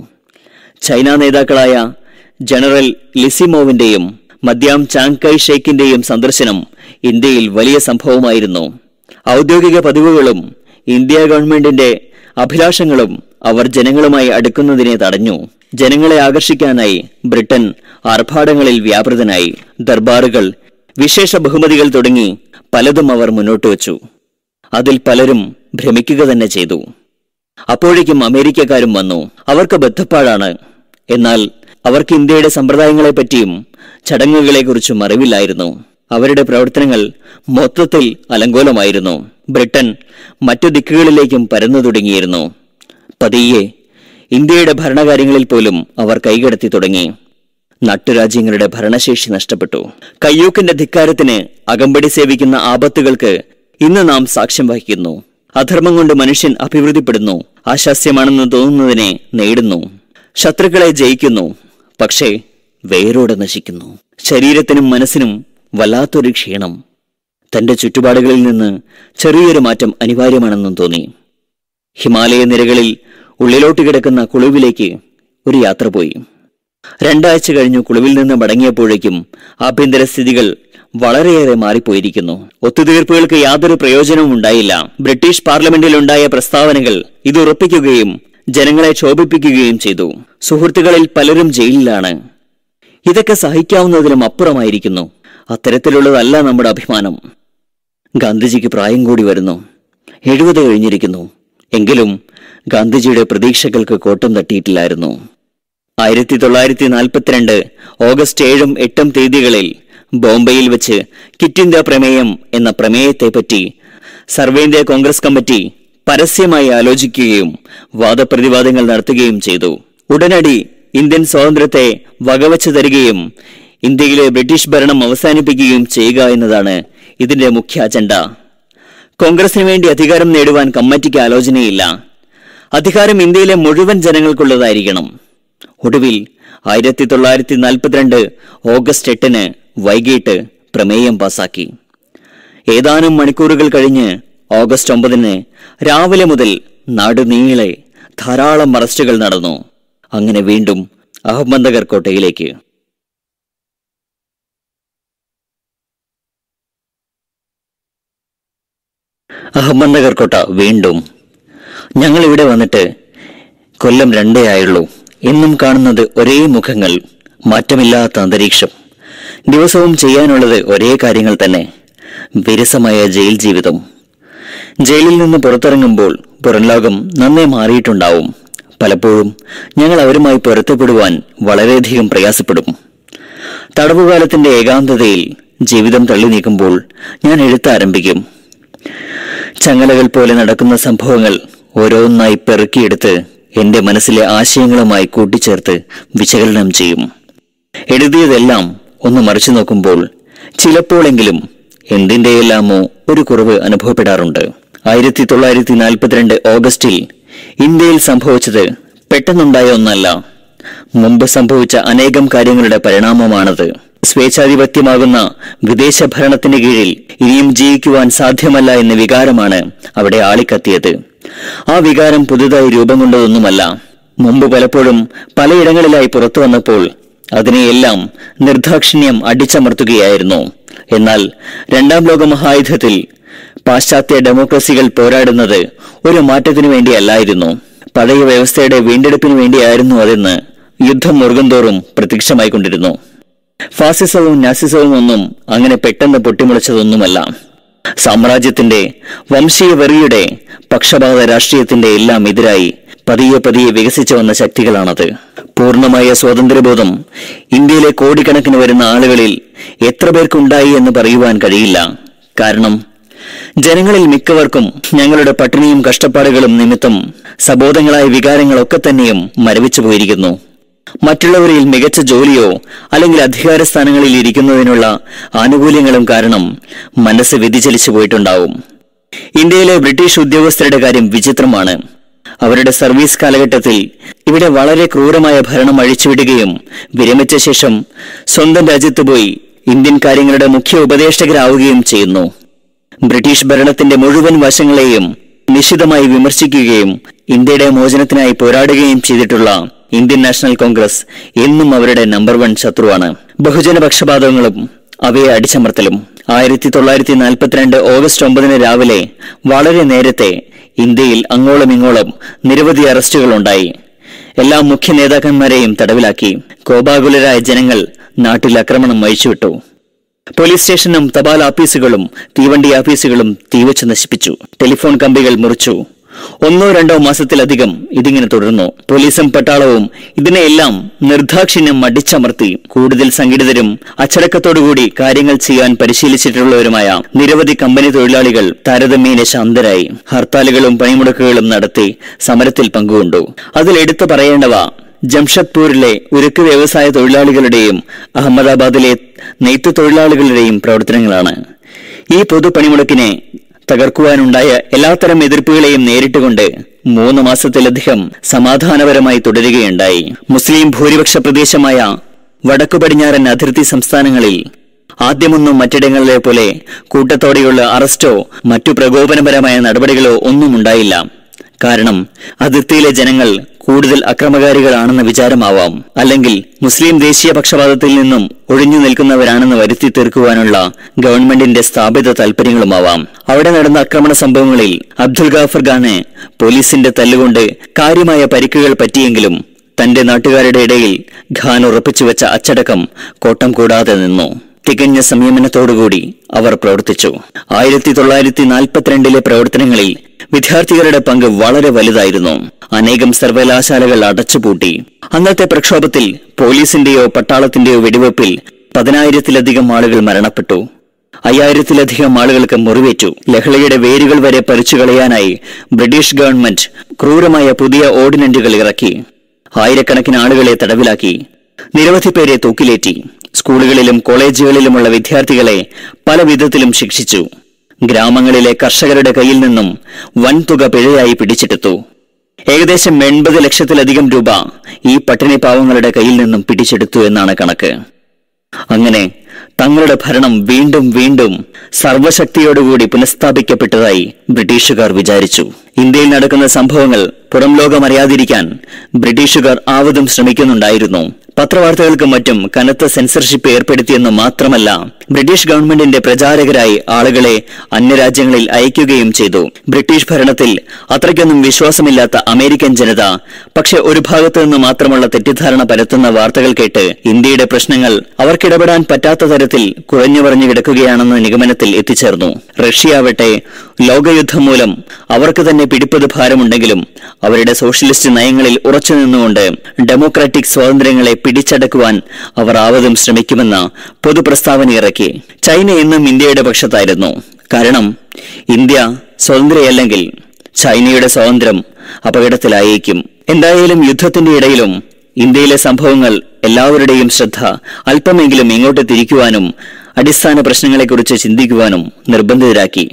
ചൈന നേതാക്കളായ ജനറൽ ലിസിമോവിന്റെയും മദ്യാം ചാങ് കൈ ഷേക്കിന്റെയും സന്ദർശനം ഇന്ത്യയിൽ വലിയ സംഭവമായിരുന്നു. ഔദ്യോഗിക പതിവുകളും ഇന്ത്യ ഗവൺമെന്റിന്റെ അഭിലാഷങ്ങളും അവർ ജനങ്ങളുമായി അടുക്കുന്നതിനെ തടഞ്ഞു. ജനങ്ങളെ ആകർഷിക്കാനായി ബ്രിട്ടൻ ആർഭാടങ്ങളിൽ വ്യാപൃതനായി. ദർബാറുകൾ, വിശേഷ ബഹുമതികൾ തുടങ്ങി പലതും അവർ മുന്നോട്ട് വച്ചു. അതിൽ പലരും ഭ്രമിക്കുക തന്നെ ചെയ്തു. അപ്പോഴേക്കും അമേരിക്കക്കാരും വന്നു. അവർക്ക് ബദ്ധപ്പാടാണ്. എന്നാൽ അവർക്ക് ഇന്ത്യയുടെ സമ്പ്രദായങ്ങളെപ്പറ്റിയും ചടങ്ങുകളെക്കുറിച്ചും അറിവില്ലായിരുന്നു. അവരുടെ പ്രവർത്തനങ്ങൾ മൊത്തത്തിൽ അലങ്കോലമായിരുന്നു. ബ്രിട്ടൻ മറ്റു ദിക്കുകളിലേക്കും പരന്നു തുടങ്ങിയിരുന്നു. പതിയെ ഇന്ത്യയുടെ ഭരണകാര്യങ്ങളിൽ പോലും അവർ കൈകടത്തി തുടങ്ങി. നാട്ടുരാജ്യങ്ങളുടെ ഭരണശേഷി നഷ്ടപ്പെട്ടു. കയ്യൂക്കിന്റെ ധിക്കാരത്തിന് അകമ്പടി സേവിക്കുന്ന ആപത്തുകൾക്ക് ഇന്ന് നാം സാക്ഷ്യം വഹിക്കുന്നു. അധർമ്മം കൊണ്ട് മനുഷ്യൻ അഭിവൃദ്ധിപ്പെടുന്നു, അശാസ്യമാണെന്ന് തോന്നുന്നതിനെ നേടുന്നു, ശത്രുക്കളെ ജയിക്കുന്നു, പക്ഷേ വേരോടെ നശിക്കുന്നു. ശരീരത്തിനും മനസ്സിനും വല്ലാത്തൊരു ക്ഷീണം. തന്റെ ചുറ്റുപാടുകളിൽ നിന്ന് ചെറിയൊരു മാറ്റം അനിവാര്യമാണെന്നും തോന്നി. ഹിമാലയ നിരകളിൽ ഉള്ളിലോട്ട് കിടക്കുന്ന കുളുവിലേക്ക് ഒരു യാത്ര പോയി. രണ്ടാഴ്ച കഴിഞ്ഞു കുളുവിൽ നിന്ന് മടങ്ങിയപ്പോഴേക്കും ആഭ്യന്തര സ്ഥിതികൾ വളരെയേറെ മാറിപ്പോയിരിക്കുന്നു. ഒത്തുതീർപ്പുകൾക്ക് യാതൊരു പ്രയോജനവും ഉണ്ടായില്ല. ബ്രിട്ടീഷ് പാർലമെന്റിൽ ഉണ്ടായ പ്രസ്താവനകൾ ഇത് ഉറപ്പിക്കുകയും ജനങ്ങളെ ക്ഷോഭിപ്പിക്കുകയും ചെയ്തു. സുഹൃത്തുക്കളിൽ പലരും ജയിലിലാണ്. ഇതൊക്കെ സഹിക്കാവുന്നതിലും അപ്പുറമായിരിക്കുന്നു. അത്തരത്തിലുള്ളതല്ല നമ്മുടെ അഭിമാനം. ഗാന്ധിജിക്ക് പ്രായം കൂടി വരുന്നു. എഴുപത് കഴിഞ്ഞിരിക്കുന്നു. എങ്കിലും ഗാന്ധിജിയുടെ പ്രതീക്ഷകൾക്ക് കോട്ടം തട്ടിയിട്ടില്ലായിരുന്നു. ആയിരത്തി തൊള്ളായിരത്തി നാൽപ്പത്തിരണ്ട് ഓഗസ്റ്റ് ഏഴും എട്ടും തീയതികളിൽ ബോംബെയിൽ വെച്ച് ക്വിറ്റ് ഇന്ത്യ പ്രമേയം എന്ന പ്രമേയത്തെപ്പറ്റി സർവേന്ത്യ കോൺഗ്രസ് കമ്മിറ്റി പരസ്യമായി ആലോചിക്കുകയും വാദപ്രതിവാദങ്ങൾ നടത്തുകയും ചെയ്തു. ഉടനടി ഇന്ത്യൻ സ്വാതന്ത്ര്യത്തെ വകവച്ചു തരികയും ഇന്ത്യയിലെ ബ്രിട്ടീഷ് ഭരണം അവസാനിപ്പിക്കുകയും ചെയ്യുക എന്നതാണ് ഇതിന്റെ മുഖ്യ അജണ്ട. കോൺഗ്രസിന് വേണ്ടി അധികാരം നേടുവാൻ കമ്മിറ്റിക്ക് ആലോചനയില്ല. അധികാരം ഇന്ത്യയിലെ മുഴുവൻ ജനങ്ങൾക്കുള്ളതായിരിക്കണം. ഒടുവിൽ ആയിരത്തി തൊള്ളായിരത്തി നാൽപ്പത്തിരണ്ട് ഓഗസ്റ്റ് എട്ടിന് വൈകിട്ട് പ്രമേയം പാസാക്കി. ഏതാനും മണിക്കൂറുകൾ കഴിഞ്ഞ് ഓഗസ്റ്റ് ഒമ്പതിന് രാവിലെ മുതൽ നാടുനീളെ ധാരാളം അറസ്റ്റുകൾ നടന്നു. അങ്ങനെ വീണ്ടും അഹമ്മദ്നഗർ കോട്ടയിലേക്ക്. അഹമ്മദ്നഗർ കോട്ട വീണ്ടും. ഞങ്ങൾ ഇവിടെ വന്നിട്ട് കൊല്ലം രണ്ടേ ആയുള്ളൂ. എന്നും കാണുന്നത് ഒരേ മുഖങ്ങൾ, മാറ്റമില്ലാത്ത അന്തരീക്ഷം. ദിവസവും ചെയ്യാനുള്ളത് ഒരേ കാര്യങ്ങൾ തന്നെ. വിരസമായ ജയിൽ ജീവിതം. ജയിലിൽ നിന്ന് പുറത്തിറങ്ങുമ്പോൾ പുറം ലോകം നന്നേ മാറിയിട്ടുണ്ടാവും. പലപ്പോഴും ഞങ്ങൾ അവരുമായി പൊരുത്തപ്പെടുവാൻ വളരെയധികം പ്രയാസപ്പെടും. തടവുകാലത്തിന്റെ ഏകാന്തതയിൽ ജീവിതം തള്ളി നീക്കുമ്പോൾ ഞാൻ എഴുത്താരംഭിക്കും. ചങ്ങലകൾ പോലെ നടക്കുന്ന സംഭവങ്ങൾ ഓരോന്നായി പെറുക്കിയെടുത്ത് എന്റെ മനസ്സിലെ ആശയങ്ങളുമായി കൂട്ടിച്ചേർത്ത് വിശകലനം ചെയ്യും. എഴുതിയതെല്ലാം ഒന്ന് മറിച്ചു നോക്കുമ്പോൾ ചിലപ്പോഴെങ്കിലും എന്തിന്റെയെല്ലാമോ ഒരു കുറവ് അനുഭവപ്പെടാറുണ്ട്. ആയിരത്തി തൊള്ളായിരത്തി നാൽപ്പത്തിരണ്ട് ഓഗസ്റ്റിൽ ഇന്ത്യയിൽ സംഭവിച്ചത് പെട്ടെന്നുണ്ടായ ഒന്നല്ല. മുമ്പ് സംഭവിച്ച അനേകം കാര്യങ്ങളുടെ പരിണാമമാണത്. സ്വേച്ഛാധിപത്യമാകുന്ന വിദേശ ഭരണത്തിന് കീഴിൽ ഇനിയും ജീവിക്കുവാൻ സാധ്യമല്ല എന്ന വികാരമാണ് അവിടെ ആളിക്കത്തിയത്. ആ വികാരം പുതുതായി രൂപം കൊണ്ടതൊന്നുമല്ല. മുമ്പ് പലപ്പോഴും പലയിടങ്ങളിലായി പുറത്തു വന്നപ്പോൾ അതിനെയെല്ലാം നിർദാക്ഷിണ്യം അടിച്ചമർത്തുകയായിരുന്നു. എന്നാൽ രണ്ടാം ലോക മഹായുദ്ധത്തിൽ പാശ്ചാത്യ ഡെമോക്രസികൾ പോരാടുന്നത് ഒരു മാറ്റത്തിനു വേണ്ടിയല്ലായിരുന്നു, പഴയ വ്യവസ്ഥയുടെ വീണ്ടെടുപ്പിനു വേണ്ടിയായിരുന്നു അതെന്ന് യുദ്ധം മുറുകുന്തോറും പ്രത്യക്ഷമായിക്കൊണ്ടിരുന്നു. ഫാസിസവും നാസിസവും ഒന്നും അങ്ങനെ പെട്ടെന്ന് പൊട്ടിമുളച്ചതൊന്നുമല്ല. സാമ്രാജ്യത്തിന്റെ വംശീയ വെറിയുടെ പക്ഷപാത രാഷ്ട്രീയത്തിന്റെ എല്ലാം എതിരായി പതിയെ പതിയെ വികസിച്ചു വന്ന ശക്തികളാണത്. പൂർണ്ണമായ സ്വാതന്ത്ര്യബോധം ഇന്ത്യയിലെ കോടിക്കണക്കിന് വരുന്ന ആളുകളിൽ എത്ര പേർക്കുണ്ടായി എന്ന് പറയുവാൻ കഴിയില്ല. കാരണം ജനങ്ങളിൽ മിക്കവർക്കും ഞങ്ങളുടെ പട്ടിണിയും കഷ്ടപ്പാടുകളും നിമിത്തം സബോധങ്ങളായ വികാരങ്ങളൊക്കെ തന്നെയും മരവിച്ചു പോയിരിക്കുന്നു. മറ്റുള്ളവരിൽ മികച്ച ജോലിയോ അല്ലെങ്കിൽ അധികാര സ്ഥാനങ്ങളിൽ ഇരിക്കുന്നതിനുള്ള ആനുകൂല്യങ്ങളും കാരണം മനസ്സ് വ്യതിചലിച്ചു പോയിട്ടുണ്ടാവും. ഇന്ത്യയിലെ ബ്രിട്ടീഷ് ഉദ്യോഗസ്ഥരുടെ കാര്യം വിചിത്രമാണ്. അവരുടെ സർവീസ് കാലഘട്ടത്തിൽ ഇവിടെ വളരെ ക്രൂരമായ ഭരണം അഴിച്ചുവിടുകയും വിരമിച്ച ശേഷം സ്വന്തം രാജ്യത്ത് പോയി ഇന്ത്യൻ കാര്യങ്ങളുടെ മുഖ്യ ഉപദേഷ്ടാവുകയും ചെയ്യുന്നു. ബ്രിട്ടീഷ് ഭരണത്തിന്റെ മുഴുവൻ വശങ്ങളെയും നിശിതമായി വിമർശിക്കുകയും ഇന്ത്യയുടെ മോചനത്തിനായി പോരാടുകയും ചെയ്തിട്ടുള്ള ഇന്ത്യൻ നാഷണൽ കോൺഗ്രസ് എന്നും അവരുടെ നമ്പർ വൺ ശത്രുവാണ്. ബഹുജന പക്ഷപാതങ്ങളും അവയെ അടിച്ചമർത്തലും. ആയിരത്തി തൊള്ളായിരത്തി നാൽപ്പത്തിരണ്ട് ഓഗസ്റ്റ് ഒമ്പതിന് രാവിലെ വളരെ നേരത്തെ ഇന്ത്യയിൽ അങ്ങോളം ഇങ്ങോളം നിരവധി അറസ്റ്റുകൾ ഉണ്ടായി. എല്ലാ മുഖ്യ നേതാക്കന്മാരെയും തടവിലാക്കി. കോപാകുലരായ ജനങ്ങൾ നാട്ടിൽ ആക്രമണം അഴിച്ചുവിട്ടു. പോലീസ് സ്റ്റേഷനും തപാൽ ഓഫീസുകളും തീവണ്ടി ഓഫീസുകളും തീവച്ച് നശിപ്പിച്ചു. ടെലിഫോൺ കമ്പികൾ മുറിച്ചു. ഒന്നോ രണ്ടോ മാസത്തിലധികം ഇതിങ്ങനെ തുടർന്നു. പോലീസും പട്ടാളവും ഇതിനെയെല്ലാം നിർദാക്ഷിണ്യം അടിച്ചമർത്തി. കൂടുതൽ സംഘടിതരും അച്ചടക്കത്തോടുകൂടി കാര്യങ്ങൾ ചെയ്യാൻ പരിശീലിച്ചിട്ടുള്ളവരുമായ നിരവധി കമ്പനി തൊഴിലാളികൾ താരതമ്യേന ശാന്തരായി. ഹർത്താലുകളും പണിമുടക്കുകളും നടത്തി സമരത്തിൽ പങ്കുകൊണ്ടു. അതിൽ എടുത്തു പറയേണ്ടവ ജംഷഡ്പൂരിലെ ഉരുക്ക് വ്യവസായ തൊഴിലാളികളുടെയും അഹമ്മദാബാദിലെ നെയ്ത്ത് തൊഴിലാളികളുടെയും പ്രവർത്തനങ്ങളാണ്. ഈ പൊതു പണിമുടക്കിനെ തകർക്കുവാനുണ്ടായ എല്ലാത്തരം എതിർപ്പുകളെയും നേരിട്ടുകൊണ്ട് മൂന്ന് മാസത്തിലധികം സമാധാനപരമായി തുടരുകയുണ്ടായി. മുസ്ലിം ഭൂരിപക്ഷ പ്രദേശമായ വടക്കു പടിഞ്ഞാറൻ അതിർത്തി സംസ്ഥാനങ്ങളിൽ ആദ്യമൊന്നും മറ്റിടങ്ങളിലെ പോലെ കൂട്ടത്തോടെയുള്ള അറസ്റ്റോ മറ്റു പ്രകോപനപരമായ നടപടികളോ ഒന്നും ഉണ്ടായില്ല. കാരണം അതിർത്തിയിലെ ജനങ്ങൾ കൂടുതൽ അക്രമകാരികളാണെന്ന വിചാരമാവാം, അല്ലെങ്കിൽ മുസ്ലിം ദേശീയ പക്ഷപാതത്തിൽ നിന്നും ഒഴിഞ്ഞു നിൽക്കുന്നവരാണെന്ന് വരുത്തി തീർക്കുവാനുള്ള ഗവൺമെന്റിന്റെ സ്ഥാപിത താൽപര്യങ്ങളുമാവാം. അവിടെ നടന്ന ആക്രമണ സംഭവങ്ങളിൽ അബ്ദുൽ ഗാഫർ ഖാന് പോലീസിന്റെ തല്ലുകൊണ്ട് കാര്യമായ പരിക്കുകൾ പറ്റിയെങ്കിലും തന്റെ നാട്ടുകാരുടെ ഇടയിൽ ഖാൻ ഉറപ്പിച്ചുവെച്ച അച്ചടക്കം കോട്ടം കൂടാതെ നിന്നു. തികഞ്ഞ സംയമനത്തോടുകൂടി അവർ പ്രവർത്തിച്ചു. ആയിരത്തി തൊള്ളായിരത്തി നാൽപ്പത്തിരണ്ടിലെ പ്രവർത്തനങ്ങളിൽ വിദ്യാർത്ഥികളുടെ പങ്ക് വളരെ വലുതായിരുന്നു. അനേകം സർവകലാശാലകൾ അടച്ചുപൂട്ടി. അന്നത്തെ പ്രക്ഷോഭത്തിൽ പോലീസിന്റെയോ പട്ടാളത്തിന്റെയോ വെടിവെപ്പിൽ പതിനായിരത്തിലധികം ആളുകൾ മരണപ്പെട്ടു. അയ്യായിരത്തിലധികം ആളുകൾക്ക് മുറിവേറ്റു. ലഹളയുടെ വേരുകൾ വരെ പറിച്ചുകളയാനായി ബ്രിട്ടീഷ് ഗവൺമെന്റ് ക്രൂരമായ പുതിയ ഓർഡിനൻസുകൾ ഇറക്കി. ആയിരക്കണക്കിന് ആളുകളെ തടവിലാക്കി. നിരവധി പേരെ തൂക്കിലേറ്റി. സ്കൂളുകളിലും കോളേജുകളിലുമുള്ള വിദ്യാർത്ഥികളെ പല വിധത്തിലും ശിക്ഷിച്ചു. ഗ്രാമങ്ങളിലെ കർഷകരുടെ കയ്യിൽ നിന്നും വൻതുക പിഴയായി പിടിച്ചെടുത്തു. ഏകദേശം എൺപത് ലക്ഷത്തിലധികം രൂപ ഈ പട്ടിണി പാവങ്ങളുടെ കയ്യിൽ നിന്നും പിടിച്ചെടുത്തു എന്നാണ് കണക്ക്. അങ്ങനെ തങ്ങളുടെ ഭരണം വീണ്ടും വീണ്ടും സർവശക്തിയോടുകൂടി പുനഃസ്ഥാപിക്കപ്പെട്ടതായി ബ്രിട്ടീഷുകാർ വിചാരിച്ചു. ഇന്ത്യയിൽ നടക്കുന്ന സംഭവങ്ങൾ പുറം ലോകമറിയാതിരിക്കാൻ ബ്രിട്ടീഷുകാർ ആവതും ശ്രമിക്കുന്നുണ്ടായിരുന്നു. പത്രവാർത്തകൾക്കും മറ്റും കനത്ത സെൻസർഷിപ്പ് ഏർപ്പെടുത്തിയെന്ന് മാത്രമല്ല, ബ്രിട്ടീഷ് ഗവൺമെന്റിന്റെ പ്രചാരകരായി ആളുകളെ അന്യരാജ്യങ്ങളിൽ അയക്കുകയും ചെയ്തു. ബ്രിട്ടീഷ് ഭരണത്തിൽ അത്രയ്ക്കൊന്നും വിശ്വാസമില്ലാത്ത അമേരിക്കൻ ജനത പക്ഷെ ഒരു ഭാഗത്തു നിന്ന് മാത്രമുള്ള തെറ്റിദ്ധാരണ പരത്തുന്ന വാർത്തകൾ കേട്ട് ഇന്ത്യയുടെ പ്രശ്നങ്ങൾ അവർക്കിടപെടാൻ പറ്റാത്ത തരത്തിൽ കുഴഞ്ഞു പറഞ്ഞു കിടക്കുകയാണെന്ന നിഗമനത്തിൽ എത്തിച്ചേർന്നു. റഷ്യാവട്ടെ ലോകയുദ്ധം മൂലം അവർക്ക് തന്നെ പിടിപ്പത് ഭാരമുണ്ടെങ്കിലും അവരുടെ സോഷ്യലിസ്റ്റ് നയങ്ങളിൽ ഉറച്ചു നിന്നുകൊണ്ട് ഡെമോക്രാറ്റിക് സ്വാതന്ത്ര്യങ്ങളെ പിടിച്ചടക്കുവാൻ അവർ ആവതും ശ്രമിക്കുമെന്ന പൊതുപ്രസ്താവന ഇറക്കി. ചൈന എന്നും ഇന്ത്യയുടെ പക്ഷത്തായിരുന്നു. കാരണം ഇന്ത്യ സ്വതന്ത്രയല്ലെങ്കിൽ ചൈനയുടെ സ്വാതന്ത്ര്യം അപകടത്തിലായേക്കും. എന്തായാലും യുദ്ധത്തിന്റെ ഇടയിലും ഇന്ത്യയിലെ സംഭവങ്ങൾ എല്ലാവരുടെയും ശ്രദ്ധ അല്പമെങ്കിലും ഇങ്ങോട്ട് തിരിക്കുവാനും അടിസ്ഥാന പ്രശ്നങ്ങളെക്കുറിച്ച് ചിന്തിക്കുവാനും നിർബന്ധിതരാക്കി.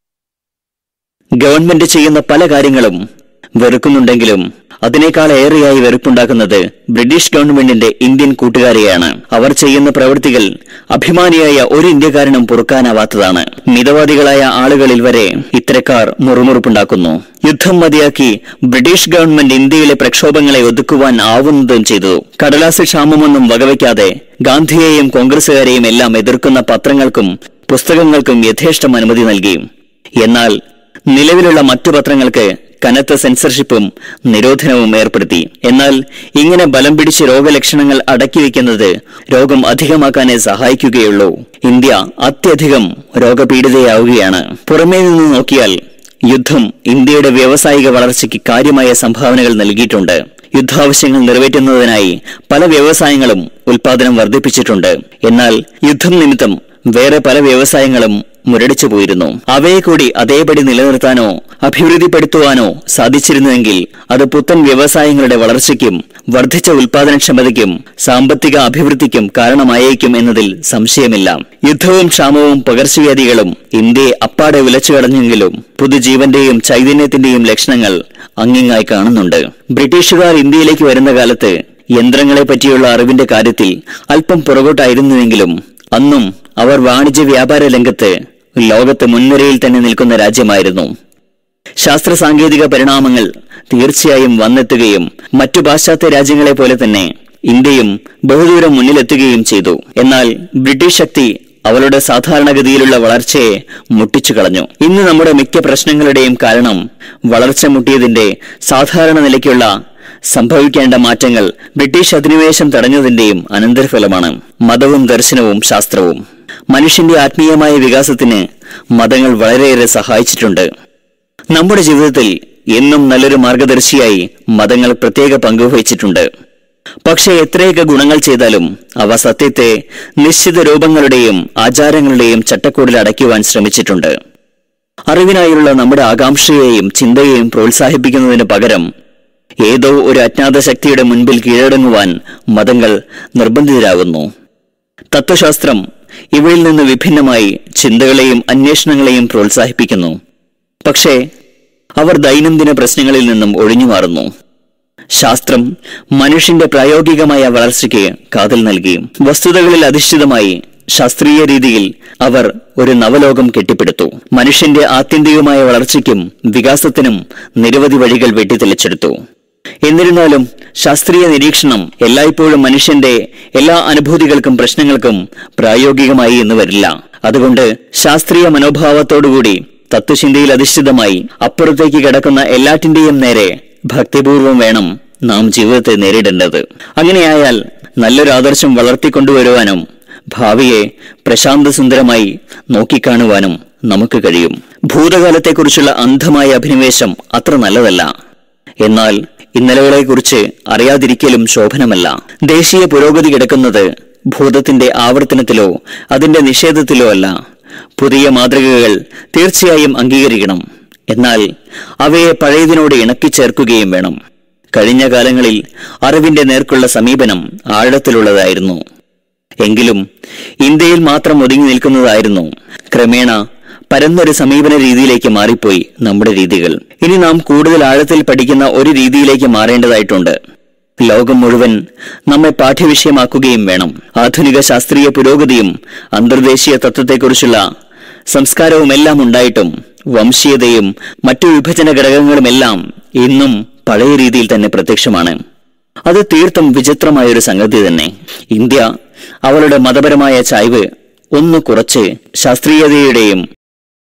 ഗവൺമെന്റ് ചെയ്യുന്ന പല കാര്യങ്ങളും വെറുക്കുന്നുണ്ടെങ്കിലും അതിനേക്കാൾ ഏറെയായി വെറുപ്പുണ്ടാക്കുന്നത് ബ്രിട്ടീഷ് ഗവൺമെന്റിന്റെ ഇന്ത്യൻ കൂട്ടുകാരെയാണ്. അവർ ചെയ്യുന്ന പ്രവൃത്തികൾ അഭിമാനിയായ ഒരു ഇന്ത്യക്കാരനും പൊറുക്കാനാവാത്തതാണ്. മിതവാദികളായ ആളുകളിൽ വരെ ഇത്തരക്കാർ മുറുമുറുപ്പുണ്ടാക്കുന്നു. യുദ്ധം മതിയാക്കി ബ്രിട്ടീഷ് ഗവൺമെന്റ് ഇന്ത്യയിലെ പ്രക്ഷോഭങ്ങളെ ഒതുക്കുവാൻ ആവുന്നതും ചെയ്തു. കടലാസ് ക്ഷാമമൊന്നും വകവയ്ക്കാതെ ഗാന്ധിയെയും കോൺഗ്രസുകാരെയും എല്ലാം എതിർക്കുന്ന പത്രങ്ങൾക്കും പുസ്തകങ്ങൾക്കും യഥേഷ്ടം അനുമതി നൽകി. എന്നാൽ നിലവിലുള്ള മറ്റു പത്രങ്ങൾക്ക് കനത്ത സെൻസർഷിപ്പും നിരോധനവും ഏർപ്പെടുത്തി. എന്നാൽ ഇങ്ങനെ ബലം പിടിച്ച് രോഗലക്ഷണങ്ങൾ അടക്കിവെക്കുന്നത് രോഗം അധികമാക്കാനേ സഹായിക്കുകയുള്ളൂ. ഇന്ത്യ അത്യധികം രോഗപീഡിതയാവുകയാണ്. പുറമേ നിന്ന് നോക്കിയാൽ യുദ്ധം ഇന്ത്യയുടെ വ്യാവസായിക വളർച്ചയ്ക്ക് കാര്യമായ സംഭാവനകൾ നൽകിയിട്ടുണ്ട്. യുദ്ധാവശ്യങ്ങൾ നിറവേറ്റുന്നതിനായി പല വ്യവസായങ്ങളും ഉൽപാദനം വർദ്ധിപ്പിച്ചിട്ടുണ്ട്. എന്നാൽ യുദ്ധം നിമിത്തം വേറെ പല വ്യവസായങ്ങളും മുരടിച്ചു പോയിരുന്നു. അവയെ കൂടി അതേപടി നിലനിർത്താനോ അഭിവൃദ്ധിപ്പെടുത്തുവാനോ സാധിച്ചിരുന്നുവെങ്കിൽ അത് പുത്തൻ വ്യവസായങ്ങളുടെ വളർച്ചയ്ക്കും വർദ്ധിച്ച ഉൽപാദനക്ഷമതയ്ക്കും സാമ്പത്തിക അഭിവൃദ്ധിക്കും കാരണമായേക്കും എന്നതിൽ സംശയമില്ല. യുദ്ധവും ക്ഷാമവും പകർച്ചവ്യാധികളും ഇന്ത്യയെ അപ്പാടെ ഉലച്ചു കടഞ്ഞെങ്കിലും പുതുജീവന്റെയും ചൈതന്യത്തിന്റെയും ലക്ഷണങ്ങൾ അങ്ങിങ്ങായി കാണുന്നുണ്ട്. ബ്രിട്ടീഷുകാർ ഇന്ത്യയിലേക്ക് വരുന്ന കാലത്ത് യന്ത്രങ്ങളെ പറ്റിയുള്ള അറിവിന്റെ കാര്യത്തിൽ അല്പം പുറകോട്ടായിരുന്നുവെങ്കിലും അന്നും അവർ വാണിജ്യ വ്യാപാര രംഗത്ത് ലോകത്ത് മുൻനിരയിൽ തന്നെ നിൽക്കുന്ന രാജ്യമായിരുന്നു. ശാസ്ത്ര സാങ്കേതിക പരിണാമങ്ങൾ തീർച്ചയായും വന്നെത്തുകയും മറ്റു പാശ്ചാത്യ രാജ്യങ്ങളെ പോലെ തന്നെ ഇന്ത്യയും ബഹുദൂരം മുന്നിലെത്തുകയും ചെയ്തു. എന്നാൽ ബ്രിട്ടീഷ് ശക്തി അവളുടെ സാധാരണഗതിയിലുള്ള വളർച്ചയെ മുട്ടിച്ചു കളഞ്ഞു. ഇന്ന് നമ്മുടെ മിക്ക പ്രശ്നങ്ങളുടെയും കാരണം വളർച്ച മുട്ടിയതിന്റെ സാധാരണ നിലയ്ക്കുള്ള സംഭവിക്കേണ്ട മാറ്റങ്ങൾ ബ്രിട്ടീഷ് അധിനിവേശം തടഞ്ഞതിന്റെയും അനന്തരഫലമാണ്. മതവും ദർശനവും ശാസ്ത്രവും മനുഷ്യന്റെ ആത്മീയമായ വികാസത്തിന് മതങ്ങൾ വളരെയേറെ സഹായിച്ചിട്ടുണ്ട്. നമ്മുടെ ജീവിതത്തിൽ എന്നും നല്ലൊരു മാർഗദർശിയായി മതങ്ങൾ പ്രത്യേക പങ്കുവഹിച്ചിട്ടുണ്ട്. പക്ഷെ എത്രയൊക്കെ ഗുണങ്ങൾ ചെയ്താലും അവ സത്യത്തെ നിശ്ചിത രൂപങ്ങളുടെയും ആചാരങ്ങളുടെയും ചട്ടക്കൂടിൽ അടയ്ക്കുവാൻ ശ്രമിച്ചിട്ടുണ്ട്. അറിവിനായുള്ള നമ്മുടെ ആകാംക്ഷയെയും ചിന്തയെയും പ്രോത്സാഹിപ്പിക്കുന്നതിന് പകരം ഏതോ ഒരു അജ്ഞാത ശക്തിയുടെ മുൻപിൽ കീഴടങ്ങുവാൻ മതങ്ങൾ നിർബന്ധിതരാകുന്നു. തത്വശാസ്ത്രം ഇവയിൽ നിന്ന് വിഭിന്നമായി ചിന്തകളെയും അന്വേഷണങ്ങളെയും പ്രോത്സാഹിപ്പിക്കുന്നു. പക്ഷേ അവർ ദൈനംദിന പ്രശ്നങ്ങളിൽ നിന്നും ഒഴിഞ്ഞുമാറുന്നു. ശാസ്ത്രം മനുഷ്യന്റെ പ്രായോഗികമായ വളർച്ചയ്ക്ക് കാതൽ നൽകി. വസ്തുതകളിൽ അധിഷ്ഠിതമായി ശാസ്ത്രീയ രീതിയിൽ അവർ ഒരു നവലോകം കെട്ടിപ്പടുത്തു. മനുഷ്യന്റെ ആത്യന്തികമായ വളർച്ചയ്ക്കും വികാസത്തിനും നിരവധി വഴികൾ വെട്ടിത്തെളിച്ചെടുത്തു. എന്നിരുന്നാലും ശാസ്ത്രീയ നിരീക്ഷണം എല്ലായ്പ്പോഴും മനുഷ്യന്റെ എല്ലാ അനുഭൂതികൾക്കും പ്രശ്നങ്ങൾക്കും പ്രായോഗികമായി എന്ന് വരില്ല. അതുകൊണ്ട് ശാസ്ത്രീയ മനോഭാവത്തോടുകൂടി തത്വചിന്തയിൽ അധിഷ്ഠിതമായി അപ്പുറത്തേക്ക് കിടക്കുന്ന എല്ലാറ്റിന്റെയും നേരെ ഭക്തിപൂർവം വേണം നാം ജീവിതത്തെ നേരിടേണ്ടത്. അങ്ങനെയായാൽ നല്ലൊരു ആദർശം വളർത്തിക്കൊണ്ടുവരുവാനും ഭാവിയെ പ്രശാന്തസുന്ദരമായി നോക്കിക്കാണുവാനും നമുക്ക് കഴിയും. ഭൂതകാലത്തെക്കുറിച്ചുള്ള അന്ധമായ അഭിനിവേശം അത്ര നല്ലതല്ല. എന്നാൽ ഇന്നലകളെക്കുറിച്ച് അറിയാതിരിക്കലും ശോഭനമല്ല. ദേശീയ പുരോഗതി കിടക്കുന്നത് ഭൂതത്തിന്റെ ആവർത്തനത്തിലോ അതിന്റെ നിഷേധത്തിലോ അല്ല. പുതിയ മാതൃകകൾ തീർച്ചയായും അംഗീകരിക്കണം. എന്നാൽ അവയെ പഴയതിനോട് ഇണക്കിച്ചേർക്കുകയും വേണം. കഴിഞ്ഞ കാലങ്ങളിൽ അറിവിന്റെ നേർക്കുള്ള സമീപനം ആഴത്തിലുള്ളതായിരുന്നു. എങ്കിലും ഇന്ത്യയിൽ മാത്രം ഒതുങ്ങി നിൽക്കുന്നതായിരുന്നു. ക്രമേണ പരന്നൊരു സമീപന രീതിയിലേക്ക് മാറിപ്പോയി നമ്മുടെ രീതികൾ. ഇനി നാം കൂടുതൽ ആഴത്തിൽ പഠിക്കുന്ന ഒരു രീതിയിലേക്ക് മാറേണ്ടതായിട്ടുണ്ട്. ലോകം മുഴുവൻ നമ്മെ പാഠ്യവിഷയമാക്കുകയും വേണം. ആധുനിക ശാസ്ത്രീയ പുരോഗതിയും അന്തർദേശീയ തത്വത്തെക്കുറിച്ചുള്ള സംസ്കാരവുമെല്ലാം ഉണ്ടായിട്ടും വംശീയതയും മറ്റു വിഭജന ഘടകങ്ങളുമെല്ലാം ഇന്നും പഴയ രീതിയിൽ തന്നെ പ്രത്യക്ഷമാണ്. അത് തീർത്തും വിചിത്രമായൊരു സംഗതി തന്നെ. ഇന്ത്യ അവളുടെ മതപരമായ ചായ്വ് ഒന്ന് കുറച്ച് ശാസ്ത്രീയതയുടെയും